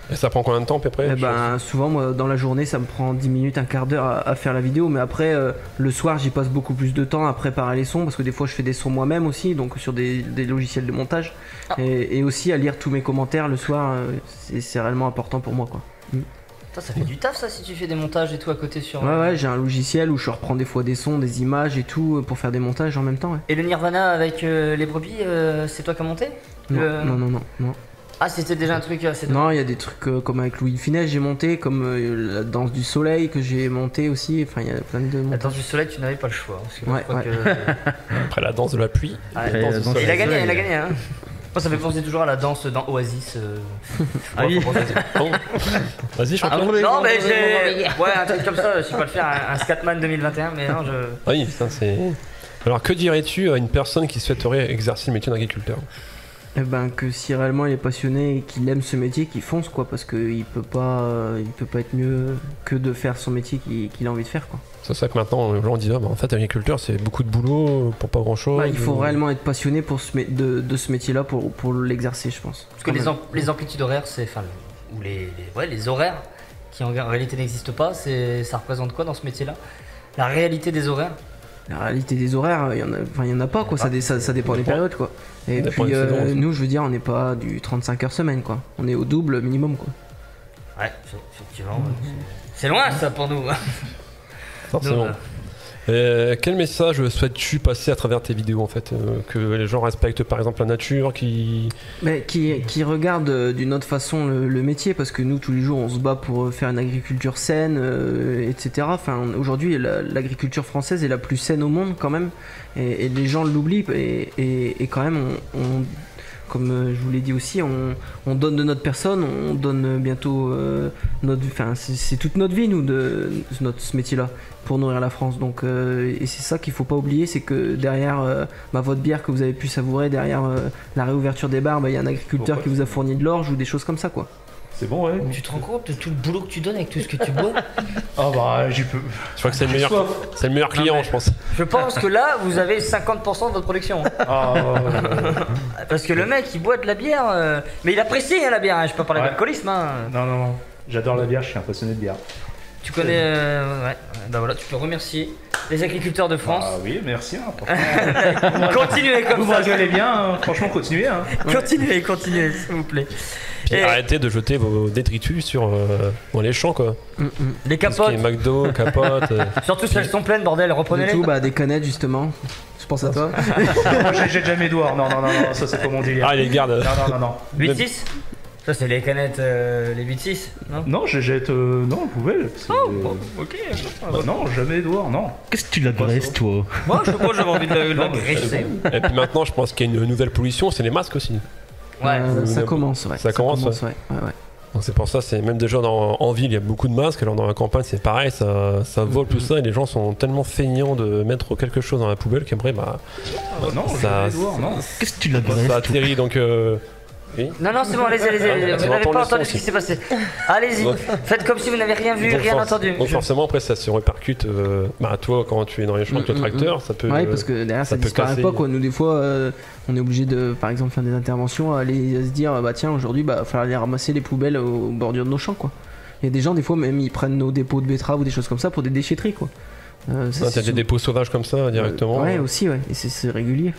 Et ça prend combien de temps à peu près? Eh ben, souvent, moi, dans la journée, ça me prend dix minutes, un quart d'heure à, à faire la vidéo. Mais après, euh, le soir, j'y passe beaucoup plus de temps à préparer les sons. Parce que des fois, je fais des sons moi-même aussi, donc sur des, des logiciels de montage. Ah. Et, et aussi à lire tous mes commentaires le soir, euh, c'est, c'est réellement important pour moi, quoi. Mm. Ça, ça fait du taf, ça, si tu fais des montages et tout à côté sur... Ouais, ouais, j'ai un logiciel où je reprends des fois des sons, des images et tout pour faire des montages en même temps, ouais. Et le Nirvana avec euh, les brebis, euh, c'est toi qui as monté? Non, le... non, non, non, non. Ah, c'était déjà un truc assez... Non, il y a des trucs euh, comme avec Louis de Funès, j'ai monté, comme euh, la danse du soleil que j'ai monté aussi, enfin il y a plein de... La danse du soleil, tu n'avais pas le choix. Parce que ouais, je ouais. Que... Après la danse de la pluie. Ah, la danse danse il a gagné, il a gagné, hein. Moi, ça fait penser toujours à la danse dans Oasis. Euh... Ah oui. Bon. Vas-y, chante. Ah, non, mais j'ai... Ouais, un truc comme ça, je sais pas le faire, un, un Scatman deux mille vingt et un, mais non, je... Ah oui, putain, c'est... Alors, que dirais-tu à une personne qui souhaiterait exercer le métier d'agriculteur? Eh ben, que si réellement il est passionné et qu'il aime ce métier, qu'il fonce, quoi, parce qu'il peut pas, euh, il peut pas être mieux que de faire son métier qu'il, qu'il a envie de faire, quoi. C'est ça que maintenant les gens disent, ah, bah, en fait, agriculteur, c'est beaucoup de boulot pour pas grand-chose. Bah, il faut ou... réellement être passionné pour ce, de, de ce métier-là pour, pour l'exercer, je pense. Parce que les, am- les amplitudes horaires, c'est, enfin, ou les, les, ouais, les horaires qui en réalité n'existent pas, c'est, ça représente quoi dans ce métier-là? La réalité des horaires? La réalité des horaires, il y en a, enfin il y en a pas, quoi. Ça, dé, ça, ça dépend des périodes, quoi. Et ça puis euh, nous, je veux dire, on n'est pas du trente-cinq heures semaine, quoi. On est au double minimum, quoi. Ouais, effectivement. Mmh. C'est loin ça pour nous. Forcément. Donc, euh, quel message souhaites-tu passer à travers tes vidéos en fait, euh, que les gens respectent par exemple la nature, qui... Mais qui, qui regardent d'une autre façon le, le métier, parce que nous tous les jours on se bat pour faire une agriculture saine, euh, et cetera. Enfin, aujourd'hui la, l'agriculture française est la plus saine au monde quand même, et, et les gens l'oublient, et, et, et quand même on, on comme je vous l'ai dit aussi, on, on donne de notre personne, on donne bientôt euh, notre, enfin c'est, c'est toute notre vie nous de, de notre ce métier-là pour nourrir la France. Donc euh, et c'est ça qu'il faut pas oublier, c'est que derrière euh, bah, votre bière que vous avez pu savourer, derrière euh, la réouverture des bars, il bah, y a un agriculteur Pourquoi qui vous a fourni de l'orge ou des choses comme ça, quoi. C'est bon, ouais. Tu te rends compte de tout le boulot que tu donnes avec tout ce que tu bois? Ah bah j'y peux. Je crois que c'est le meilleur, c'est le meilleur client, non, je pense. Je pense que là, vous avez cinquante pour cent de votre production. Ah, euh... Parce que le mec, il boit de la bière, euh... mais il apprécie hein, la bière. Hein. Je peux parler ouais. d'alcoolisme. Hein. Non, non, non. J'adore la bière. Je suis un passionné de bière. Tu connais, euh... ouais. Bah voilà, tu peux remercier les agriculteurs de France. Ah oui, merci. Hein, continuez comme vous ça. Vous rigolez bien. Hein. Franchement, continuez. Hein. Continuez, continuez, s'il vous plaît. Puis et arrêtez de jeter vos détritus sur, euh, dans les champs, quoi. Mm, mm. Les capotes. McDo, capotes. euh... Surtout si elles sont pleines, bordel, reprenez-les. Tout, bah, des canettes, justement. Je pense à toi. j'ai, j'ai déjà mes doigts. Non, non, non, non, ça c'est pas mon délire. Ah, les garde. Non, non, non, non. huit six Ça, c'est les canettes, euh, les huit six non Non, je jette. Euh, non, vous pouvez. Oh, bon, ok. Bah, non, jamais Edouard, non. Qu'est-ce que tu l'agresses, toi? Moi, je sais pas, j'avais envie de l'agresser. Et puis maintenant, je pense qu'il y a une nouvelle pollution, c'est les masques aussi. Ouais, euh, ça, commence, ouais. ça, ça commence, commence, ouais. ouais. ouais, ouais. Donc c'est pour ça, c'est même déjà dans, en ville, il y a beaucoup de masques. Alors dans la campagne, c'est pareil, ça, ça vole tout ça, et les gens sont tellement feignants de mettre quelque chose dans la poubelle qu'après, bah, bah non, ça, voir, non. Qu'est-ce que tu l'agresses? Ça atterrit, donc. Euh, oui. Non, non, c'est bon, allez-y, allez-y. allez-y. Vous n'avez pas entendu ce qui s'est passé. Allez-y, donc, faites comme si vous n'avez rien vu, rien force, entendu. Donc forcément, après, ça se répercute. Euh, bah, toi, quand tu es dans les champs avec le tracteur, ça peut. Ouais, parce que derrière, ça, ça disparaît casser. pas, quoi. Nous, des fois, euh, on est obligé de, par exemple, faire des interventions, aller se dire, bah tiens, aujourd'hui, bah, il va falloir aller ramasser les poubelles aux bordures de nos champs, quoi. Il y a des gens, des fois, même, ils prennent nos dépôts de betteraves ou des choses comme ça pour des déchetteries, quoi. Euh, ça, ah, t'as des dépôts sauvages comme ça, directement. Euh, ouais, aussi, ouais. Et c'est, c'est régulier.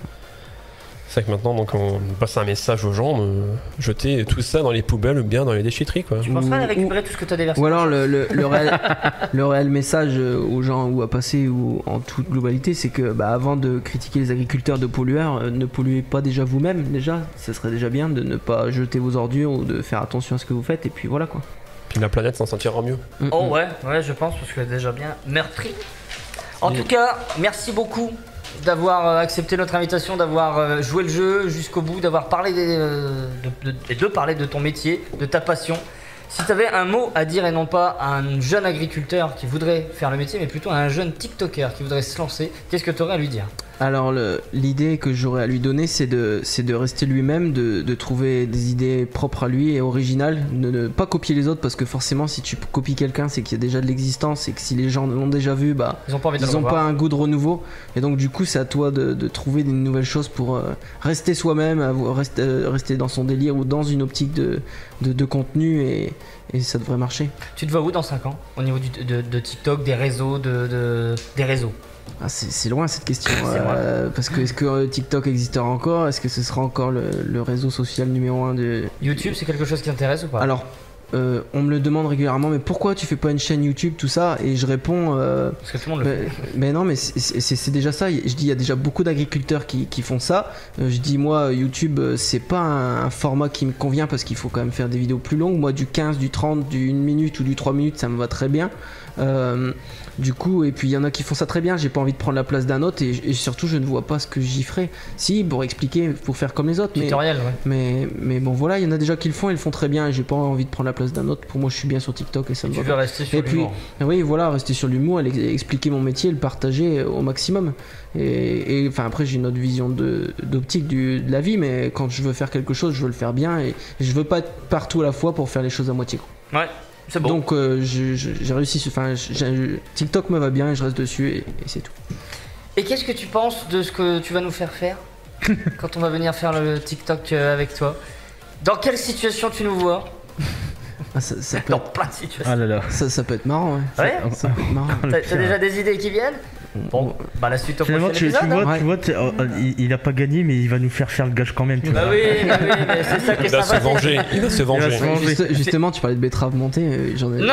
C'est que maintenant, donc, on passe un message aux gens de jeter tout ça dans les poubelles ou bien dans les déchetteries, quoi. Tu penses pas à récupérer tout ce que tu as déversé? Ou alors le, le, le, réel, le réel message aux gens ou à passer ou en toute globalité, c'est que bah, avant de critiquer les agriculteurs de pollueurs, euh, ne polluez pas déjà vous-même. Déjà, ça serait déjà bien de ne pas jeter vos ordures ou de faire attention à ce que vous faites. Et puis voilà, quoi. Puis la planète s'en sentira mieux. Mm-hmm. Oh ouais, ouais, je pense parce qu'elle est déjà bien meurtrie. En et... tout cas, merci beaucoup d'avoir accepté notre invitation, d'avoir joué le jeu jusqu'au bout, d'avoir parlé des, de, de, de, de parler de ton métier, de ta passion. Si tu avais un mot à dire et non pas à un jeune agriculteur qui voudrait faire le métier, mais plutôt à un jeune TikToker qui voudrait se lancer, qu'est-ce que tu aurais à lui dire? Alors le- l'idée que j'aurais à lui donner, c'est de, c'est de rester lui-même, de, de trouver des idées propres à lui et originales, de ne pas copier les autres parce que forcément si tu copies quelqu'un c'est qu'il y a déjà de l'existence et que si les gens l'ont déjà vu, bah Ils ont pas envie de le ils ont revoir. pas un goût de renouveau et donc du coup c'est à toi de, de trouver des nouvelles choses pour euh, rester soi-même, avoir- rester, euh, rester dans son délire ou dans une optique de, de, de contenu et, et ça devrait marcher. Tu te vois où dans cinq ans au niveau du, de, de TikTok, des réseaux, de, de- des réseaux? Ah, c'est c'est loin cette question, C'est euh, parce que est-ce que euh, TikTok existera encore? Est-ce que ce sera encore le, le réseau social numéro un de... YouTube, c'est quelque chose qui t'intéresse ou pas? Alors, euh, on me le demande régulièrement, mais pourquoi tu fais pas une chaîne YouTube, tout ça? Et je réponds... euh, Parce que tout le monde le mais, fait. mais non, mais c'est- c'est c'est déjà ça. Je dis, il y a déjà beaucoup d'agriculteurs qui, qui font ça. Euh, je dis, moi, YouTube, euh, c'est pas un, un format qui me convient parce qu'il faut quand même faire des vidéos plus longues. Moi, du quinze, du trente, du une minute ou du trois minutes, ça me va très bien. Euh, du coup, et puis il y en a qui font ça très bien. J'ai pas envie de prendre la place d'un autre et, et surtout, je ne vois pas ce que j'y ferai. Si, pour expliquer, pour faire comme les autres. Mais, Tutoriel, ouais. mais, mais bon, voilà, il y en a déjà qui le font et le font très bien. Et j'ai pas envie de prendre la place d'un autre. Pour moi, je suis bien sur TikTok et ça me Tu va veux bien. rester sur Et puis, l'humour. oui, voilà, rester sur l'humour, et expliquer mon métier, le partager au maximum. Et, et, enfin, après, j'ai une autre vision de- d'optique du- de la vie, mais quand je veux faire quelque chose, je veux le faire bien et, et je veux pas être partout à la fois pour faire les choses à moitié. Ouais, c'est bon. Donc, euh, je- je- j'ai réussi. Enfin, j'ai- TikTok me va bien et je reste dessus et, et c'est tout. Et qu'est-ce que tu penses de ce que tu vas nous faire faire quand on va venir faire le TikTok euh, avec toi? Dans quelle situation tu nous vois? Ah, ça, ça peut Dans être... plein de situations. Ah là là. Ça, ça peut être marrant, ouais. Ouais. Ça, ça peut être marrant. T'as t'as déjà des idées qui viennent? Bon, bah la suite au prochain Finalement, tu, tu épisode. vois, hein. tu vois t'es- oh, oh, il, il a pas gagné, mais il va nous faire faire le gage quand même. Tu Bah vois. oui, bah oui, mais c'est ça qui est Il va se sympathique. venger, il va se venger. Il va se venger. Juste- justement, tu parlais de betterave montée. euh, J'en ai Non,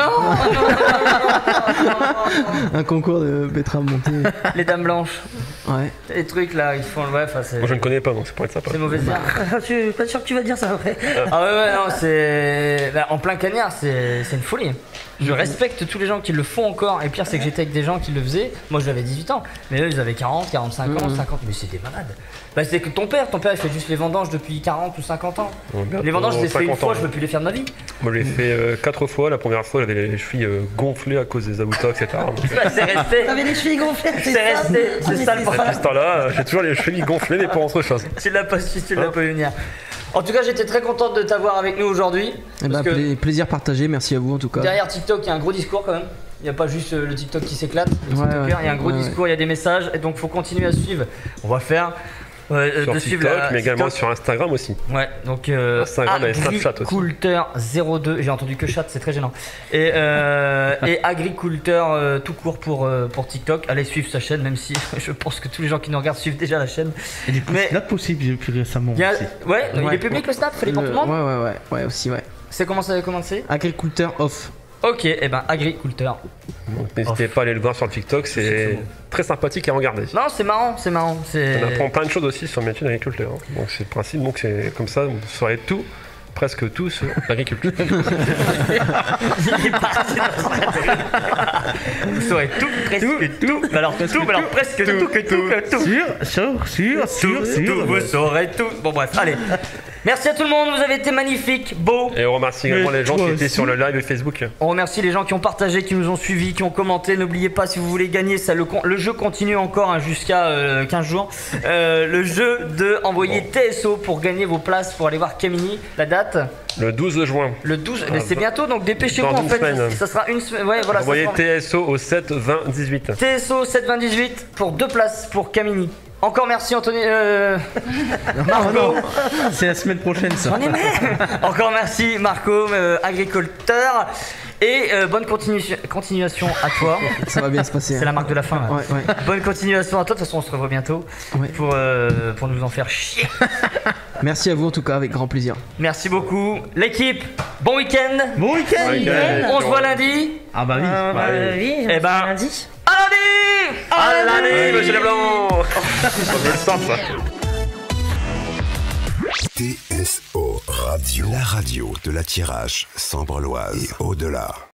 un concours de betterave montée. Les dames blanches, Ouais. les trucs là, ils font le ouais, enfin c'est. Moi je ne connais pas donc ça pourrait être sympa. C'est mauvais ça. Je suis pas sûr que tu vas dire ça après. Ah ouais, ouais, non, c'est. Bah, en plein cagnard, c'est c'est une folie. Je respecte tous les gens qui le font encore. Et pire, c'est que j'étais avec des gens qui le faisaient. Moi, j'avais dix-huit ans. Mais eux, ils avaient quarante, quarante-cinq ans, Mhm. cinquante. Mais c'était malade. Bah, c'est que ton père, ton père, il fait juste les vendanges depuis quarante ou cinquante ans. Ouais, bientôt Les vendanges, je les fais une cinquante fois, ans. je veux plus les faire de ma vie. Moi je l'ai fait euh, quatre fois. La première fois j'avais les chevilles euh, gonflées à cause des abutas, et cetera. Bah, c'est resté. T'avais les chevilles gonflées, c'est C'est ça resté. Ah, C'est mais ça le c'est problème. À ce temps-là, euh, j'ai toujours les chevilles gonflées, mais pour autre chose. Tu l'as pas su, tu l'as pas eu venir. En tout cas, j'étais très contente de t'avoir avec nous aujourd'hui. Eh ben, Parce que pla- plaisir partagé. Merci à vous en tout cas. derrière TikTok, il y a un gros discours quand même. Il n'y a pas juste euh, le TikTok qui s'éclate. le Ouais, TikToker, ouais. il y a un gros Ouais, ouais. discours, il y a des messages. Et donc, faut continuer à suivre. On va faire. euh, Sur de TikTok, suivre la- mais également TikTok. sur Instagram aussi. Ouais, donc euh, Instagram et Snapchat aussi. Agriculteur zéro deux, j'ai entendu que chat, c'est très gênant. Et, euh, et Agriculteur euh, tout court pour, euh, pour TikTok. Allez suivre sa chaîne, même si je pense que tous les gens qui nous regardent suivent déjà la chaîne. Et du coup, Mais- c'est là possible depuis récemment. Il y a- aussi. Ouais, il Ouais. est public le snap, fallait qu'on Le- te demande. Ouais, ouais, ouais, ouais, aussi, ouais. C'est comment ça a commencé? Agriculteur off. Ok, et ben Agriculteur. Donc n'hésitez pas à aller le voir sur TikTok, c'est très sympathique à regarder. Non, c'est marrant, c'est marrant. C'est... On apprend plein de choses aussi sur le métier d'agriculteur. hein. Donc c'est le principe, donc c'est comme ça, vous saurez tout, presque tout sur l'agriculture. Il est parti dans son intérêt. Vous saurez tout, presque tout. Mais alors tout, mais alors presque tout, que tout, que tout. Sûr, sûr, sûr, Tout, sûr, tout, sûr. vous saurez tout. Bon bref, allez. Merci à tout le monde, vous avez été magnifiques, beaux. Et on remercie également Mais les gens toi qui étaient aussi. sur le live Facebook. On remercie les gens qui ont partagé, qui nous ont suivis, qui ont commenté. N'oubliez pas, si vous voulez gagner, ça, le, con- le jeu continue encore hein, jusqu'à euh, quinze jours. Euh, le jeu de envoyer T S O pour gagner vos places pour aller voir Camini. La date Le douze juin. le douze. Ah, mais c'est bah, bientôt, donc dépêchez-vous dans en une fait. semaine. Ça sera une semaine. Ouais, voilà. ça Envoyez sera- T S O au sept vingt dix-huit. T S O sept vingt dix-huit pour deux places pour Camini. Encore merci Anthony. Euh... Marco. C'est la semaine prochaine ça. J'en ai marre. Encore merci Marco, euh, agriculteur. Et euh, bonne continu- continuation à toi. Ça va bien se passer. C'est hein. la marque de la fin. Là. Ouais, ouais. Bonne continuation à toi. De toute façon, on se revoit bientôt Ouais. pour, euh, pour nous en faire chier. Merci à vous en tout cas, avec grand plaisir. Merci beaucoup. L'équipe, bon week-end. Bon week-end. Bon week-end. On se voit lundi. Ah bah oui. Euh, bah, Ouais. oui, Eh ben, lundi. à lundi. À l'année, monsieur Leblanc. On veut le sens, ça. T S O Radio, la radio de la Thiérache, Sambre-Loise et au-delà.